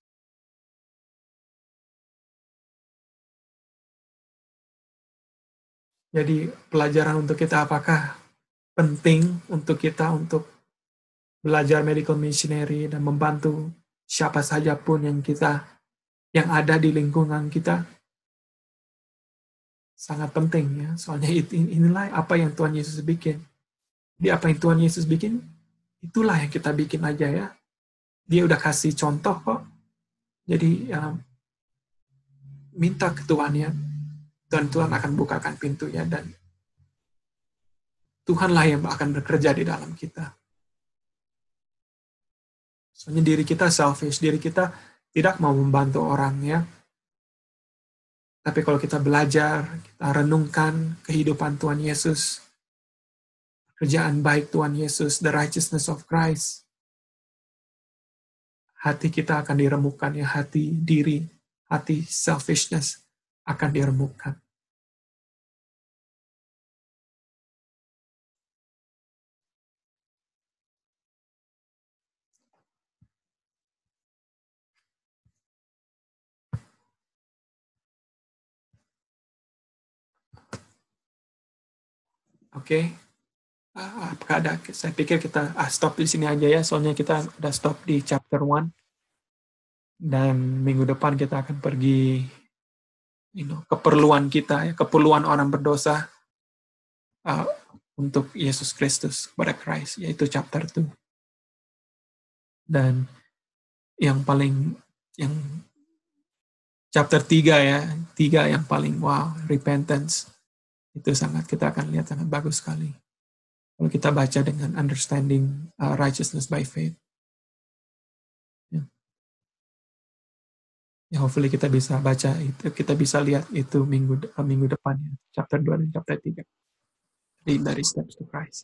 Jadi pelajaran untuk kita apakah penting untuk kita untuk belajar medical missionary dan membantu siapa saja pun yang kita yang ada di lingkungan kita? Sangat penting ya. Soalnya inilah apa yang Tuhan Yesus bikin. Di apa yang Tuhan Yesus bikin, itulah yang kita bikin aja ya. Dia udah kasih contoh kok. Jadi ya, minta ke Tuhan ya. Dan Tuhan akan bukakan pintunya. Dan Tuhanlah yang akan bekerja di dalam kita. Soalnya diri kita selfish. Diri kita tidak mau membantu orang ya. Tapi kalau kita belajar, kita renungkan kehidupan Tuhan Yesus. Kerjaan baik Tuhan Yesus. The righteousness of Christ. Hati kita akan diremukkan ya, hati diri, hati selfishness akan diremukkan. Oke, okay. Apakah ada? Saya pikir kita ah, stop di sini aja ya, soalnya kita udah stop di chapter one. Dan minggu depan kita akan pergi you know, keperluan kita, ya, keperluan orang berdosa uh, untuk Yesus Kristus, kepada Christ, yaitu chapter two. Dan yang paling, yang chapter tiga ya, tiga yang paling wow, repentance. Itu sangat, kita akan lihat sangat bagus sekali. Kalau kita baca dengan understanding uh, righteousness by faith. Ya. Ya, hopefully kita bisa baca itu, kita bisa lihat itu minggu uh, minggu depan ya, chapter dua dan chapter tiga. Dari Steps to Christ.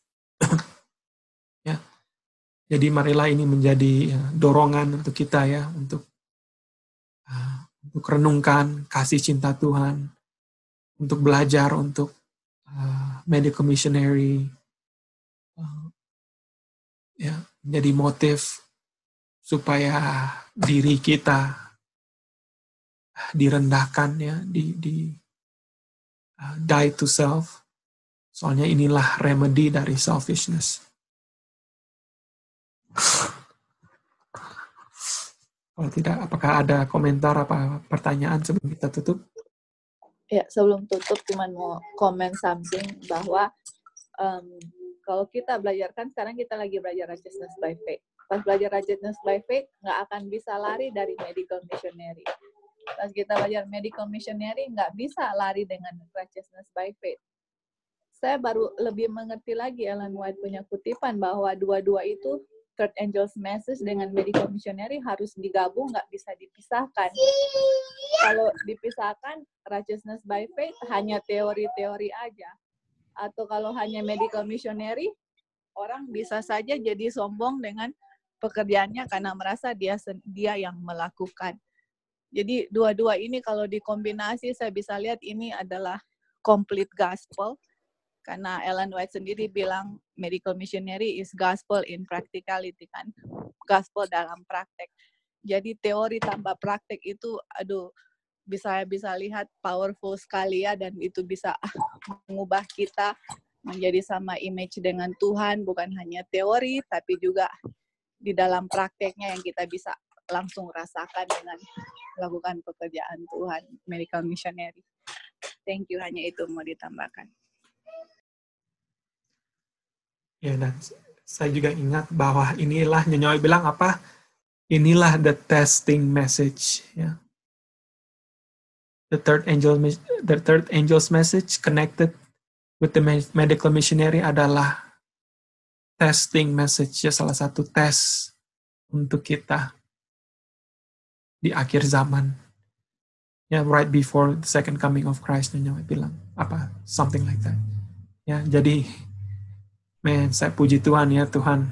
Ya. Jadi marilah ini menjadi uh, dorongan untuk kita ya, untuk uh, untuk renungkan kasih cinta Tuhan, untuk belajar untuk uh, medical missionary, uh, ya, menjadi motif supaya diri kita direndahkan ya, di, di uh, die to self. Soalnya inilah remedy dari selfishness. Kalau tidak, apakah ada komentar apa pertanyaan sebelum kita tutup? Ya, sebelum tutup cuma mau komen something bahwa um, kalau kita belajar, kan sekarang kita lagi belajar righteousness by faith. Pas belajar righteousness by faith, nggak akan bisa lari dari medical missionary. Pas kita belajar medical missionary, nggak bisa lari dengan righteousness by faith. Saya baru lebih mengerti lagi Ellen White punya kutipan bahwa dua-dua itu, third angel's message dengan medical missionary harus digabung, nggak bisa dipisahkan. Kalau dipisahkan, righteousness by faith hanya teori-teori aja. Atau kalau hanya medical missionary, orang bisa saja jadi sombong dengan pekerjaannya karena merasa dia dia yang melakukan. Jadi dua-dua ini kalau dikombinasi, saya bisa lihat ini adalah complete gospel. Karena Ellen White sendiri bilang medical missionary is gospel in practicality, kan. Gospel dalam praktek. Jadi teori tambah praktek itu, aduh, bisa bisa lihat powerful sekali ya, dan itu bisa mengubah kita menjadi sama image dengan Tuhan, bukan hanya teori, tapi juga di dalam prakteknya yang kita bisa langsung rasakan dengan melakukan pekerjaan Tuhan, medical missionary. Thank you, hanya itu mau ditambahkan. Ya, dan saya juga ingat bahwa inilah, Nyonya bilang apa? Inilah the testing message. Ya. The third angel, the third angel's message connected with the medical missionary adalah testing message, ya, salah satu tes untuk kita di akhir zaman. Ya, right before the second coming of Christ, Nyonya bilang apa? Something like that. Ya, jadi men, saya puji Tuhan ya, Tuhan.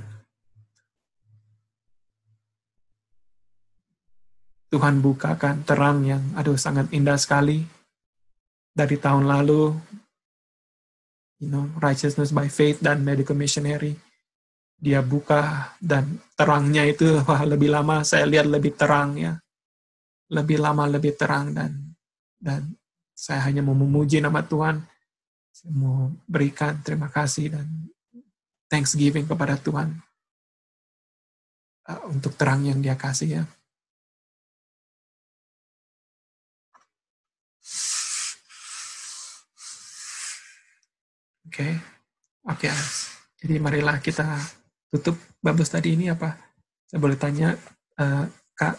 Tuhan bukakan terang yang, aduh, sangat indah sekali. Dari tahun lalu, you know, righteousness by faith dan medical missionary. Dia buka, dan terangnya itu, wah, lebih lama saya lihat lebih terang ya. Lebih lama lebih terang, dan dan saya hanya mau memuji nama Tuhan. Saya mau berikan terima kasih dan thanksgiving kepada Tuhan uh, untuk terang yang Dia kasih ya. Oke, okay. oke. Okay. Jadi marilah kita tutup babus tadi ini apa? Saya boleh tanya, uh, Kak.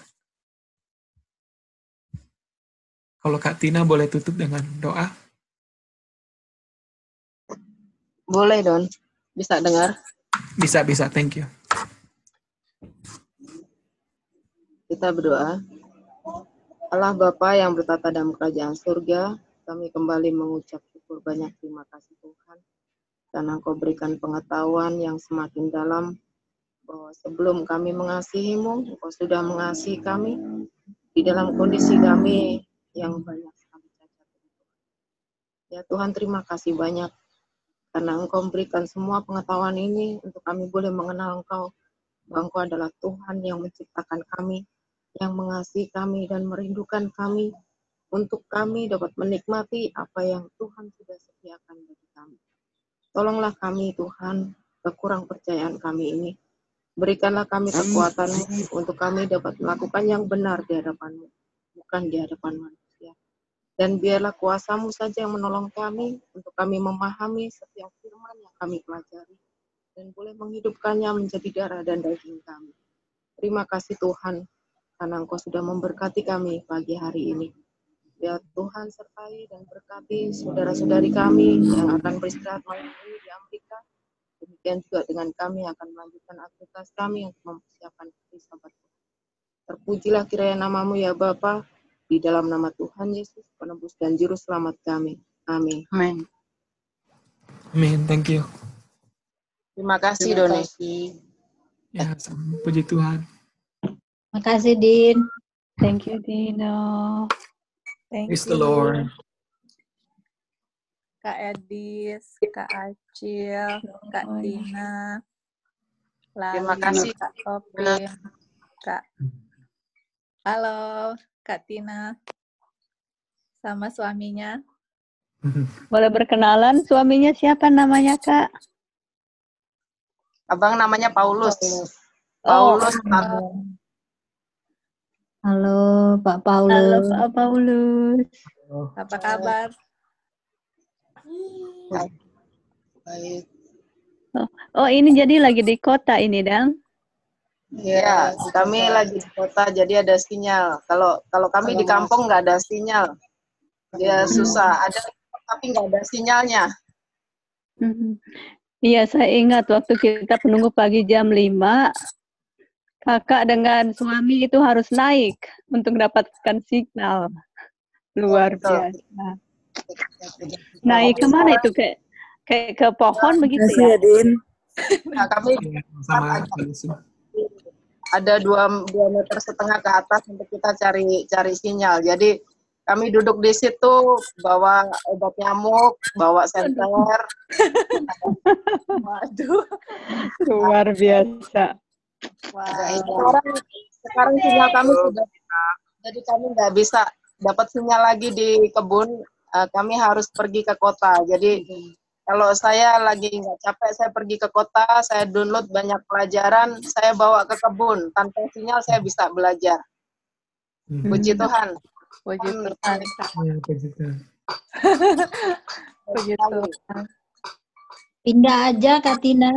Kalau Kak Tina boleh tutup dengan doa? Boleh, Don. Bisa dengar? Bisa, bisa. Thank you. Kita berdoa. Allah Bapa yang bertata dalam kerajaan surga, kami kembali mengucap syukur banyak terima kasih Tuhan, karena Engkau berikan pengetahuan yang semakin dalam, bahwa sebelum kami mengasihi-Mu, Engkau sudah mengasihi kami, di dalam kondisi kami yang banyak sekali cacat. Ya Tuhan, terima kasih banyak, karena Engkau memberikan semua pengetahuan ini, untuk kami boleh mengenal Engkau, bahwa Engkau adalah Tuhan yang menciptakan kami, yang mengasihi kami dan merindukan kami, untuk kami dapat menikmati apa yang Tuhan sudah sediakan bagi kami. Tolonglah kami Tuhan, kekurang percayaan kami ini. Berikanlah kami kekuatan-Mu untuk kami dapat melakukan yang benar di hadapan-Mu, bukan di hadapan manusia. Dan biarlah kuasa-Mu saja yang menolong kami, untuk kami memahami setiap firman yang kami pelajari, dan boleh menghidupkannya menjadi darah dan daging kami. Terima kasih Tuhan, karena Engkau sudah memberkati kami pagi hari ini. Ya Tuhan, sertai dan berkati saudara-saudari kami yang akan beristirahat malam ini di Amerika. Demikian juga dengan kami yang akan melanjutkan aktivitas kami untuk mempersiapkan hari Sabat. Terpujilah kiranya nama-Mu ya Bapa, di dalam nama Tuhan Yesus, penebus dan juru selamat kami. Amin. Amin. Amin. Thank you. Terima kasih, Doni. Ya, puji Tuhan. Makasih, Din. Thank you, Dino. Thank Praise you. the Lord. Kak Edis, Kak Acil, Kak Tina, Terima Lali, kasih. Kak Topin, Kak. Halo, Kak Tina. Sama suaminya. Boleh berkenalan suaminya siapa namanya, Kak? Abang namanya Paulus. Oh, Paulus. oh. Halo Pak Paulus. Halo Pak Paulus. Apa kabar? Baik. Oh, oh, ini jadi lagi di kota ini, Dang? Ya, kami lagi di kota, jadi ada sinyal. Kalau kalau kami di kampung nggak ada sinyal. Dia susah. Ada tapi nggak ada sinyalnya. Mhm. Iya, saya ingat waktu kita penunggu pagi jam lima, kakak dengan suami itu harus naik untuk dapatkan signal. Luar Betul. biasa. Naik kemana itu? Kayak kayak ke pohon begitu Makasih ya? ya, Din. Nah, kami sama ada dua, dua meter setengah ke atas untuk kita cari cari sinyal. Jadi kami duduk di situ, bawa obat nyamuk, bawa senter. Waduh. Luar biasa. Nah, sekarang sekarang sinyal kami sudah, jadi kami nggak bisa dapat sinyal lagi di kebun. Uh, kami harus pergi ke kota. Jadi kalau saya lagi nggak capek, saya pergi ke kota, saya download banyak pelajaran, saya bawa ke kebun. Tanpa sinyal saya bisa belajar. Hmm. Puji Tuhan. Puji Hmm. Tuhan. Ya, puji Tuhan. Puji Tuhan. Pindah aja Kak Tina.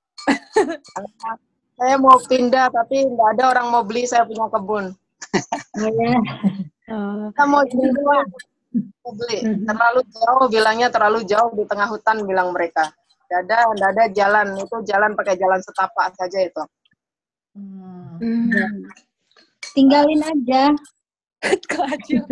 Saya mau pindah, tapi nggak ada orang mau beli saya punya kebun. Ya. Oh, Kita mau jual, mau beli. Terlalu jauh, bilangnya terlalu jauh di tengah hutan, bilang mereka. Nggak ada, nggak ada jalan. Itu jalan pakai jalan setapak saja itu. Hmm. hmm. Tinggalin aja. Kak Acil.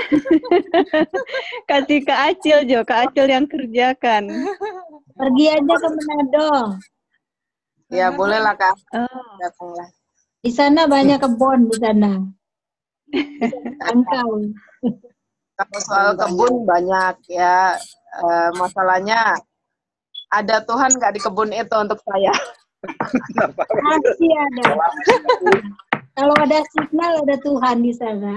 Kasih ke Acil, Jo. Kak Acil yang kerjakan. Pergi aja ke Manado. Ya bolehlah Kak, Oh. datanglah. Di sana banyak kebun di sana. Angkau. Kalau soal kebun banyak ya, eh, masalahnya ada Tuhan nggak di kebun itu untuk saya. Pasti ada. Kalau ada signal ada Tuhan di sana.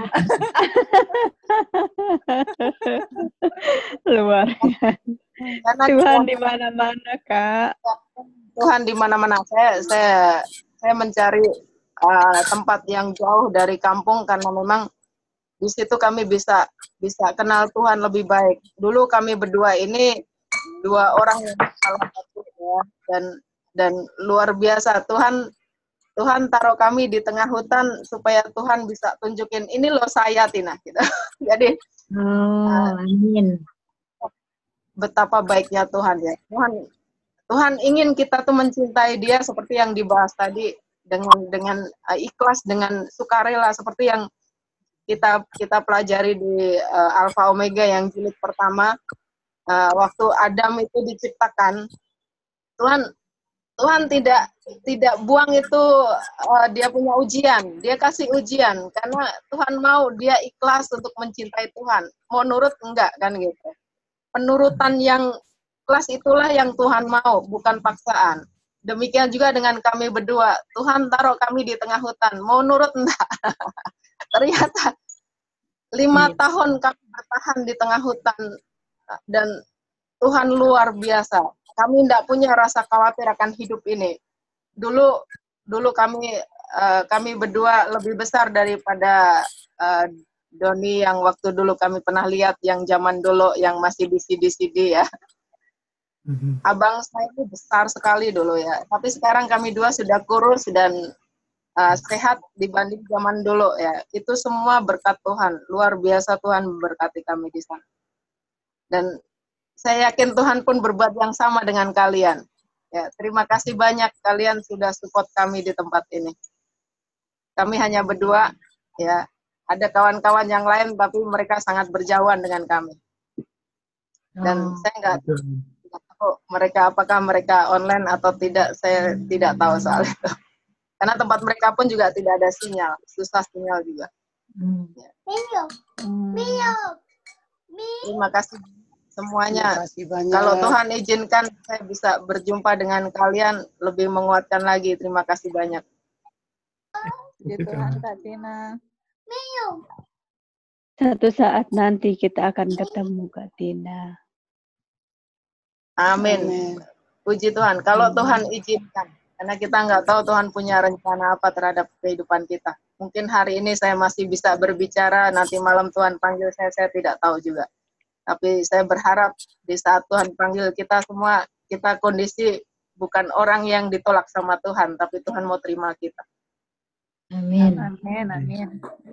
Luar biasa. Karena Tuhan kita- di mana-mana, Kak. Tuhan di mana-mana. Saya saya saya mencari uh, tempat yang jauh dari kampung karena memang di situ kami bisa bisa kenal Tuhan lebih baik. Dulu kami berdua ini dua orang yang salah satu ya, dan dan luar biasa. Tuhan Tuhan taruh kami di tengah hutan supaya Tuhan bisa tunjukin ini loh saya, Tina gitu. Jadi Oh, amin. betapa baiknya Tuhan ya. Tuhan Tuhan ingin kita tuh mencintai Dia seperti yang dibahas tadi, dengan dengan uh, ikhlas, dengan sukarela, seperti yang kita kita pelajari di uh, Alpha Omega yang jilid pertama. Uh, waktu Adam itu diciptakan, Tuhan Tuhan tidak tidak buang itu uh, dia punya ujian, dia kasih ujian karena Tuhan mau dia ikhlas untuk mencintai Tuhan. Mau nurut enggak kan gitu. Penurutan yang ikhlas itulah yang Tuhan mau, bukan paksaan. Demikian juga dengan kami berdua. Tuhan taruh kami di tengah hutan. Mau nurut enggak? Ternyata lima Iya. tahun kami bertahan di tengah hutan dan Tuhan luar biasa. Kami tidak punya rasa khawatir akan hidup ini. Dulu dulu kami uh, kami berdua lebih besar daripada uh, Doni yang waktu dulu kami pernah lihat yang zaman dulu yang masih di C D C D ya. Mhm. Abang saya itu besar sekali dulu ya. Tapi sekarang kami dua sudah kurus dan uh, sehat dibanding zaman dulu ya. Itu semua berkat Tuhan. Luar biasa Tuhan memberkati kami di sana. Dan saya yakin Tuhan pun berbuat yang sama dengan kalian. Ya, terima kasih banyak kalian sudah support kami di tempat ini. Kami hanya berdua ya. Ada kawan-kawan yang lain, tapi mereka sangat berjauhan dengan kami. Dan Oh. saya nggak tahu mereka apakah mereka online atau tidak, saya tidak tahu soal itu. Karena tempat mereka pun juga tidak ada sinyal, susah sinyal juga. Hmm. Ya. Hmm. Terima kasih semuanya. Terima kasih banyak. Kalau Tuhan izinkan, saya bisa berjumpa dengan kalian, lebih menguatkan lagi. Terima kasih banyak. Puji Tuhan, Kak Tina. Satu saat nanti kita akan ketemu, Kak Tina. Amin. Amin. Puji Tuhan. Kalau Tuhan izinkan, karena kita nggak tahu Tuhan punya rencana apa terhadap kehidupan kita. Mungkin hari ini saya masih bisa berbicara, nanti malam Tuhan panggil saya, saya tidak tahu juga. Tapi saya berharap di saat Tuhan panggil kita semua, kita kondisi bukan orang yang ditolak sama Tuhan, tapi Tuhan mau terima kita. Amin. Amin, amin.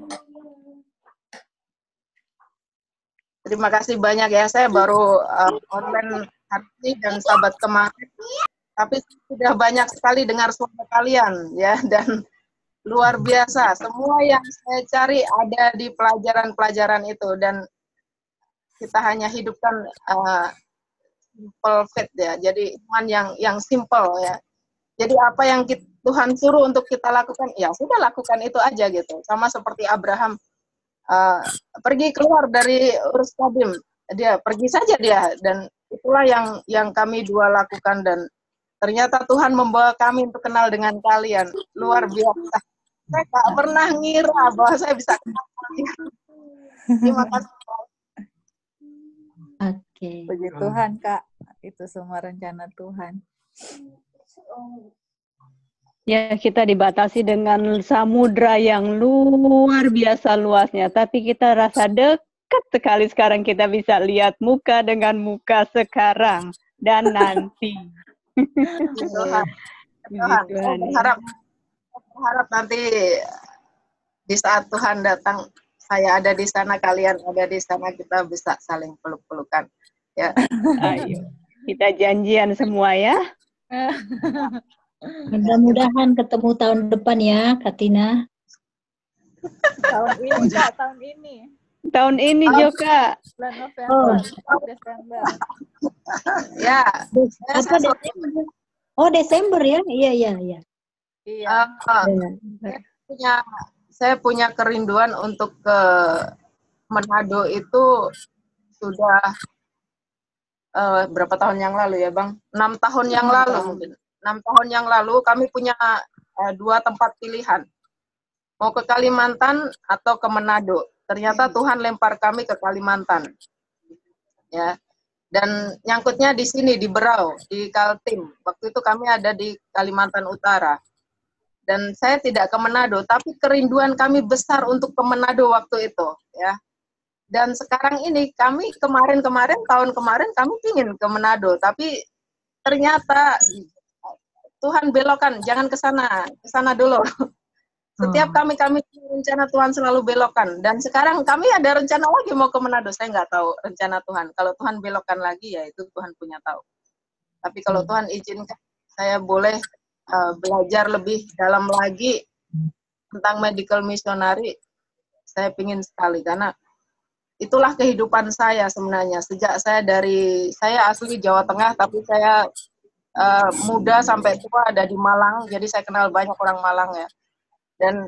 Terima kasih banyak ya, saya baru uh, online hari ini dan sahabat kemarin, tapi sudah banyak sekali dengar suara kalian ya, dan luar biasa. Semua yang saya cari ada di pelajaran-pelajaran itu, dan kita hanya hidupkan uh, simple faith ya, jadi iman yang yang simple ya. Jadi apa yang kita, Tuhan suruh untuk kita lakukan, ya sudah lakukan itu aja gitu. Sama seperti Abraham uh, pergi keluar dari Ur Kasdim, dia pergi saja dia, dan itulah yang yang kami dua lakukan, dan ternyata Tuhan membawa kami untuk kenal dengan kalian. Luar biasa. Saya tak pernah ngira bahwa saya bisa kenal kalian. Terima kasih. Oke. Okay. Puji Tuhan, Kak. Itu semua rencana Tuhan. Ya, kita dibatasi dengan samudra yang luar biasa luasnya, tapi kita rasa dekat sekali sekarang kita bisa lihat muka dengan muka sekarang dan nanti. Tuhan, Tuhan, Tuhan berharap, berharap nanti di saat Tuhan datang, saya ada di sana, kalian ada di sana, kita bisa saling peluk-pelukan. Ya. Ayo, kita janjian semua ya. Mudah-mudahan ketemu tahun depan ya, Katina. Tahun ini, Kak, tahun ini. Tahun ini, oh. Joka. Bulan November, oh. Desember. Ya. Des- apa Desember? Oh, Desember ya? Iya, iya, iya. Iya. Uh, saya punya saya punya kerinduan untuk ke Manado itu sudah uh, berapa tahun yang lalu ya, Bang? Enam tahun yang enam lalu tahun. mungkin. Enam tahun yang lalu kami punya uh, dua tempat pilihan, mau ke Kalimantan atau ke Manado. Ternyata Tuhan lempar kami ke Kalimantan, ya. Dan nyangkutnya di sini di Berau, di Kaltim. Waktu itu kami ada di Kalimantan Utara. Dan saya tidak ke Manado, tapi kerinduan kami besar untuk ke Manado waktu itu, ya. Dan sekarang ini kami kemarin-kemarin tahun kemarin kami ingin ke Manado, tapi ternyata Tuhan belokkan, jangan ke sana, ke sana dulu. Setiap kami kami rencana Tuhan selalu belokkan, dan sekarang kami ada rencana lagi mau ke Manado. Saya nggak tahu rencana Tuhan. Kalau Tuhan belokkan lagi, ya itu Tuhan punya tahu. Tapi kalau Tuhan izinkan, saya boleh uh, belajar lebih dalam lagi tentang medical missionary. Saya pingin sekali, karena itulah kehidupan saya sebenarnya. Sejak saya dari, saya asli Jawa Tengah, tapi saya uh, muda sampai tua ada di Malang, jadi saya kenal banyak orang Malang ya. Dan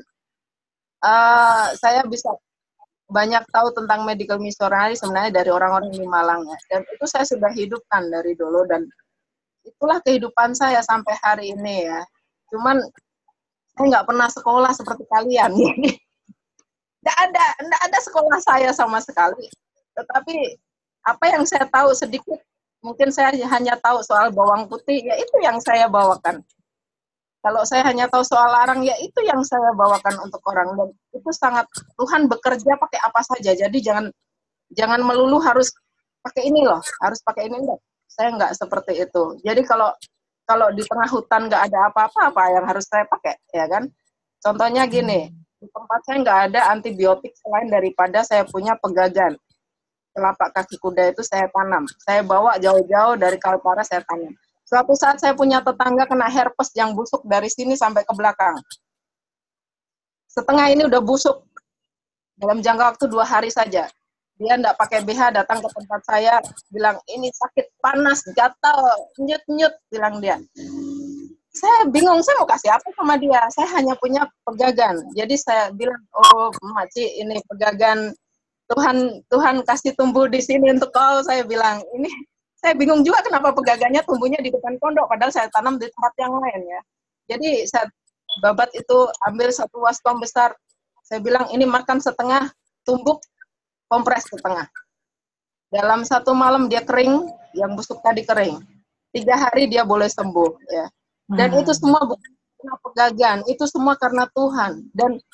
uh, saya bisa banyak tahu tentang medical missionary sebenarnya dari orang-orang di Malang ya. Dan itu saya sudah hidupkan dari dulu, dan itulah kehidupan saya sampai hari ini ya. Cuman saya nggak pernah sekolah seperti kalian. Nggak ada, nggak ada sekolah saya sama sekali. Tetapi apa yang saya tahu sedikit, mungkin saya hanya tahu soal bawang putih, ya itu yang saya bawakan. Kalau saya hanya tahu soal larang, ya itu yang saya bawakan untuk orang. Dan itu sangat, Tuhan bekerja pakai apa saja. Jadi jangan jangan melulu harus pakai ini loh, harus pakai ini enggak. Saya enggak seperti itu. Jadi kalau kalau di tengah hutan nggak ada apa-apa, apa yang harus saya pakai, ya kan? Contohnya gini, di tempat saya nggak ada antibiotik selain daripada saya punya pegagan. Telapak kaki kuda itu saya tanam. Saya bawa jauh-jauh dari Kalpara, saya tanam. Suatu saat saya punya tetangga kena herpes yang busuk dari sini sampai ke belakang. Setengah ini udah busuk. Dalam jangka waktu dua hari saja. Dia enggak pakai B H, datang ke tempat saya, bilang, ini sakit, panas, gatal, nyut-nyut, bilang dia. Saya bingung, saya mau kasih apa sama dia. Saya hanya punya pegagan. Jadi saya bilang, oh Maci, ini pegagan Tuhan Tuhan kasih tumbuh di sini untuk kau. Saya bilang, ini saya bingung juga kenapa pegagannya tumbuhnya di depan pondok, padahal saya tanam di tempat yang lain ya. Jadi saya babat itu, ambil satu waskom besar, saya bilang ini makan setengah, tumbuk, kompres setengah. Dalam satu malam dia kering, yang busuk tadi kering. Tiga hari dia boleh sembuh ya. Dan hmm. itu semua bukan karena pegagan, itu semua karena Tuhan. Dan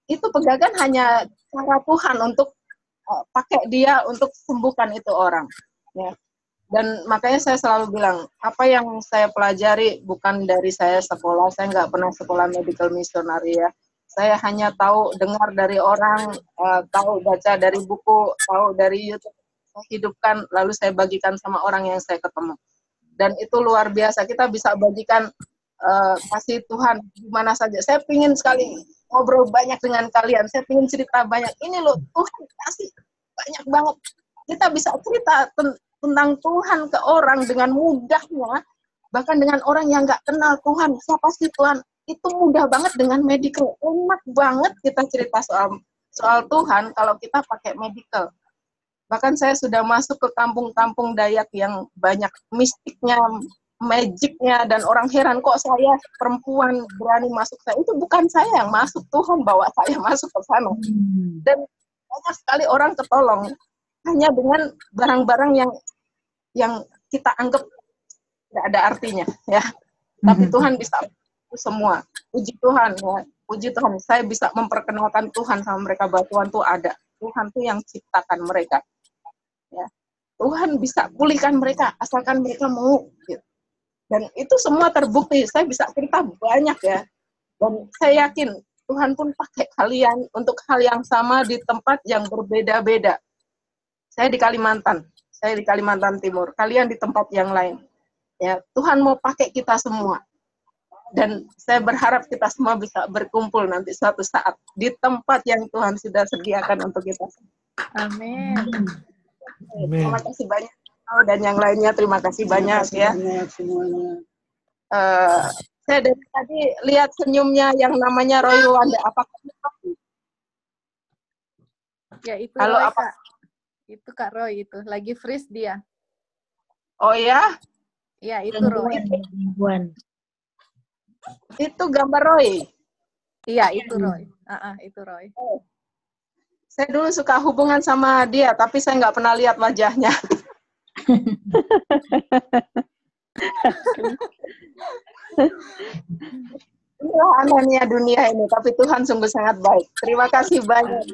itu pegangan hanya cara Tuhan untuk uh, pakai dia untuk sembuhkan itu orang. Ya. Dan makanya saya selalu bilang, apa yang saya pelajari bukan dari saya sekolah, saya nggak pernah sekolah medical missionary ya. Saya hanya tahu, dengar dari orang, uh, tahu baca dari buku, tahu dari YouTube, saya hidupkan, lalu saya bagikan sama orang yang saya ketemu. Dan itu luar biasa, kita bisa bagikan uh, kasih Tuhan di mana saja. Saya pingin sekali ngobrol banyak dengan kalian, saya pingin cerita banyak. Ini loh, Tuhan kasih banyak banget. Kita bisa cerita ten- tentang Tuhan ke orang dengan mudahnya, bahkan dengan orang yang nggak kenal Tuhan, siapa sih Tuhan? Itu mudah banget dengan medical. Enak banget kita cerita soal soal Tuhan kalau kita pakai medical. Bahkan saya sudah masuk ke kampung-kampung Dayak yang banyak mistiknya, magicnya, dan orang heran kok saya perempuan berani masuk. Saya itu bukan saya yang masuk, Tuhan bawa saya masuk ke sana. Dan banyak sekali orang ketolong hanya dengan barang-barang yang yang kita anggap tidak ada artinya, ya. Tapi Tuhan bisa itu semua. Puji Tuhan, ya. Puji Tuhan. Saya bisa memperkenalkan Tuhan sama mereka bahwa Tuhan tuh ada. Tuhan tuh yang ciptakan mereka. Ya. Tuhan bisa pulihkan mereka asalkan mereka mau. Gitu. Dan itu semua terbukti. Saya bisa cerita banyak ya. Dan saya yakin Tuhan pun pakai kalian untuk hal yang sama di tempat yang berbeda-beda. Saya di Kalimantan, saya di Kalimantan Timur, kalian di tempat yang lain. Ya, Tuhan mau pakai kita semua. Dan saya berharap kita semua bisa berkumpul nanti suatu saat di tempat yang Tuhan sudah sediakan untuk kita. Amin. Terima kasih banyak. Oh, dan yang lainnya terima kasih banyak ya. Uh, saya dari tadi lihat senyumnya yang namanya Roy Wanda. Apakah ya itu Halo, Roy, apa? Kak. Itu Kak Roy itu lagi freeze dia. Oh ya? Ya itu Roy. Gangguan. Itu gambar Roy. Iya itu Roy. Uh-uh, itu Roy. Oh. Saya dulu suka hubungan sama dia, tapi saya nggak pernah lihat wajahnya. Inilah anehnya dunia ini, tapi Tuhan sungguh sangat baik. Terima kasih banyak.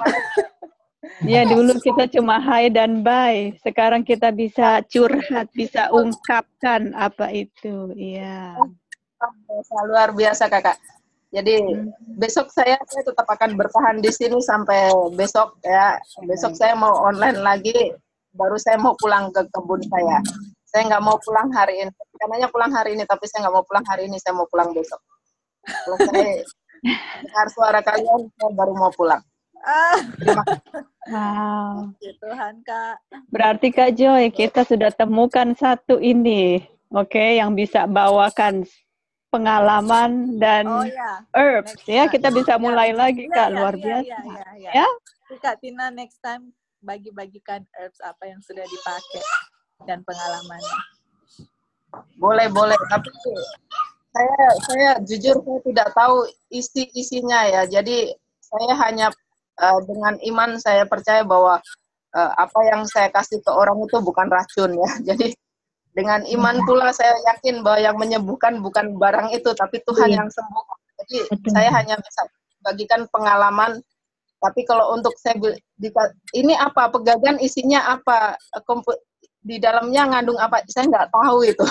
Ya dulu kita cuma hai dan bye, sekarang kita bisa curhat, bisa ungkapkan apa itu, iya. Luar biasa kakak. Jadi hmm. besok saya saya tetap akan bertahan di sini sampai besok ya. Besok saya mau online lagi, baru saya mau pulang ke kebun saya. Saya nggak mau pulang hari ini. Karena pulang hari ini, tapi saya nggak mau pulang hari ini. Saya mau pulang besok. Kalau saya dengar suara kalian, saya baru mau pulang. Ah. Terima kasih. Wow. Tuhan Kak. Berarti Kak Joy, kita sudah temukan satu ini, oke, okay, yang bisa bawakan pengalaman dan oh, ya. herbs, next ya. Kita bisa mulai ya. lagi ya, Kak, ya, luar ya, biasa. Ya, ya, ya. ya? Kak Tina next time bagi-bagikan herbs apa yang sudah dipakai dan pengalamannya. Boleh, boleh. Tapi saya saya jujur saya tidak tahu isi-isinya ya. Jadi saya hanya uh, dengan iman saya percaya bahwa uh, apa yang saya kasih ke orang itu bukan racun ya. Jadi dengan iman pula saya yakin bahwa yang menyembuhkan bukan barang itu, tapi Tuhan yang sembuhkan. Jadi saya hanya bisa bagikan pengalaman. Tapi kalau untuk saya ini apa pegangan isinya apa di dalamnya ngandung apa saya nggak tahu itu.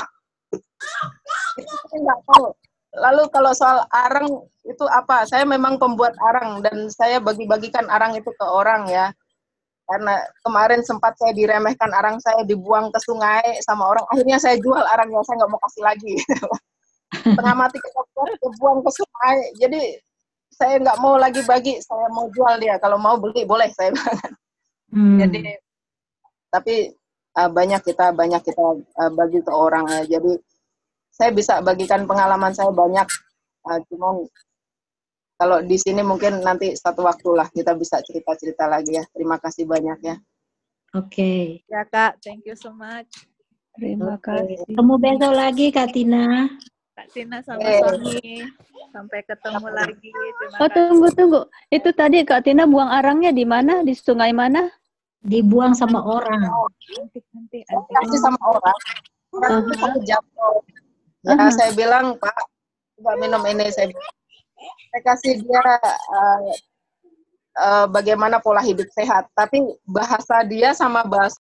Itu saya nggak tahu. Lalu kalau soal arang itu apa? Saya memang pembuat arang dan saya bagi-bagikan arang itu ke orang ya. Karena kemarin sempat saya diremehkan arang saya dibuang ke sungai sama orang. Akhirnya saya jual arangnya, saya nggak mau kasih lagi. Tengah mati kita buang ke sungai. Jadi saya nggak mau lagi bagi, saya mau jual dia. Kalau mau beli boleh saya bilang. Hmm. Jadi tapi uh, banyak kita banyak kita uh, bagi ke orang ya. Jadi saya bisa bagikan pengalaman saya banyak. Uh, cuman kalau di sini mungkin nanti satu waktu lah kita bisa cerita-cerita lagi ya. Terima kasih banyak ya. Oke. Okay. Ya Kak, thank you so much. Terima okay. kasih. Ketemu besok lagi Kak Tina. Kak Tina sama hey. suami. Sampai ketemu lagi. Terima oh tunggu tunggu. Itu tadi Kak Tina buang arangnya di mana? Di sungai mana? Dibuang sama orang. Nanti nanti. Kasih sama orang. Orang uh-huh. itu jatuh. Ya uh-huh. saya bilang Pak, coba minum ini saya. Saya kasih dia uh, uh, bagaimana pola hidup sehat, tapi bahasa dia sama bahasa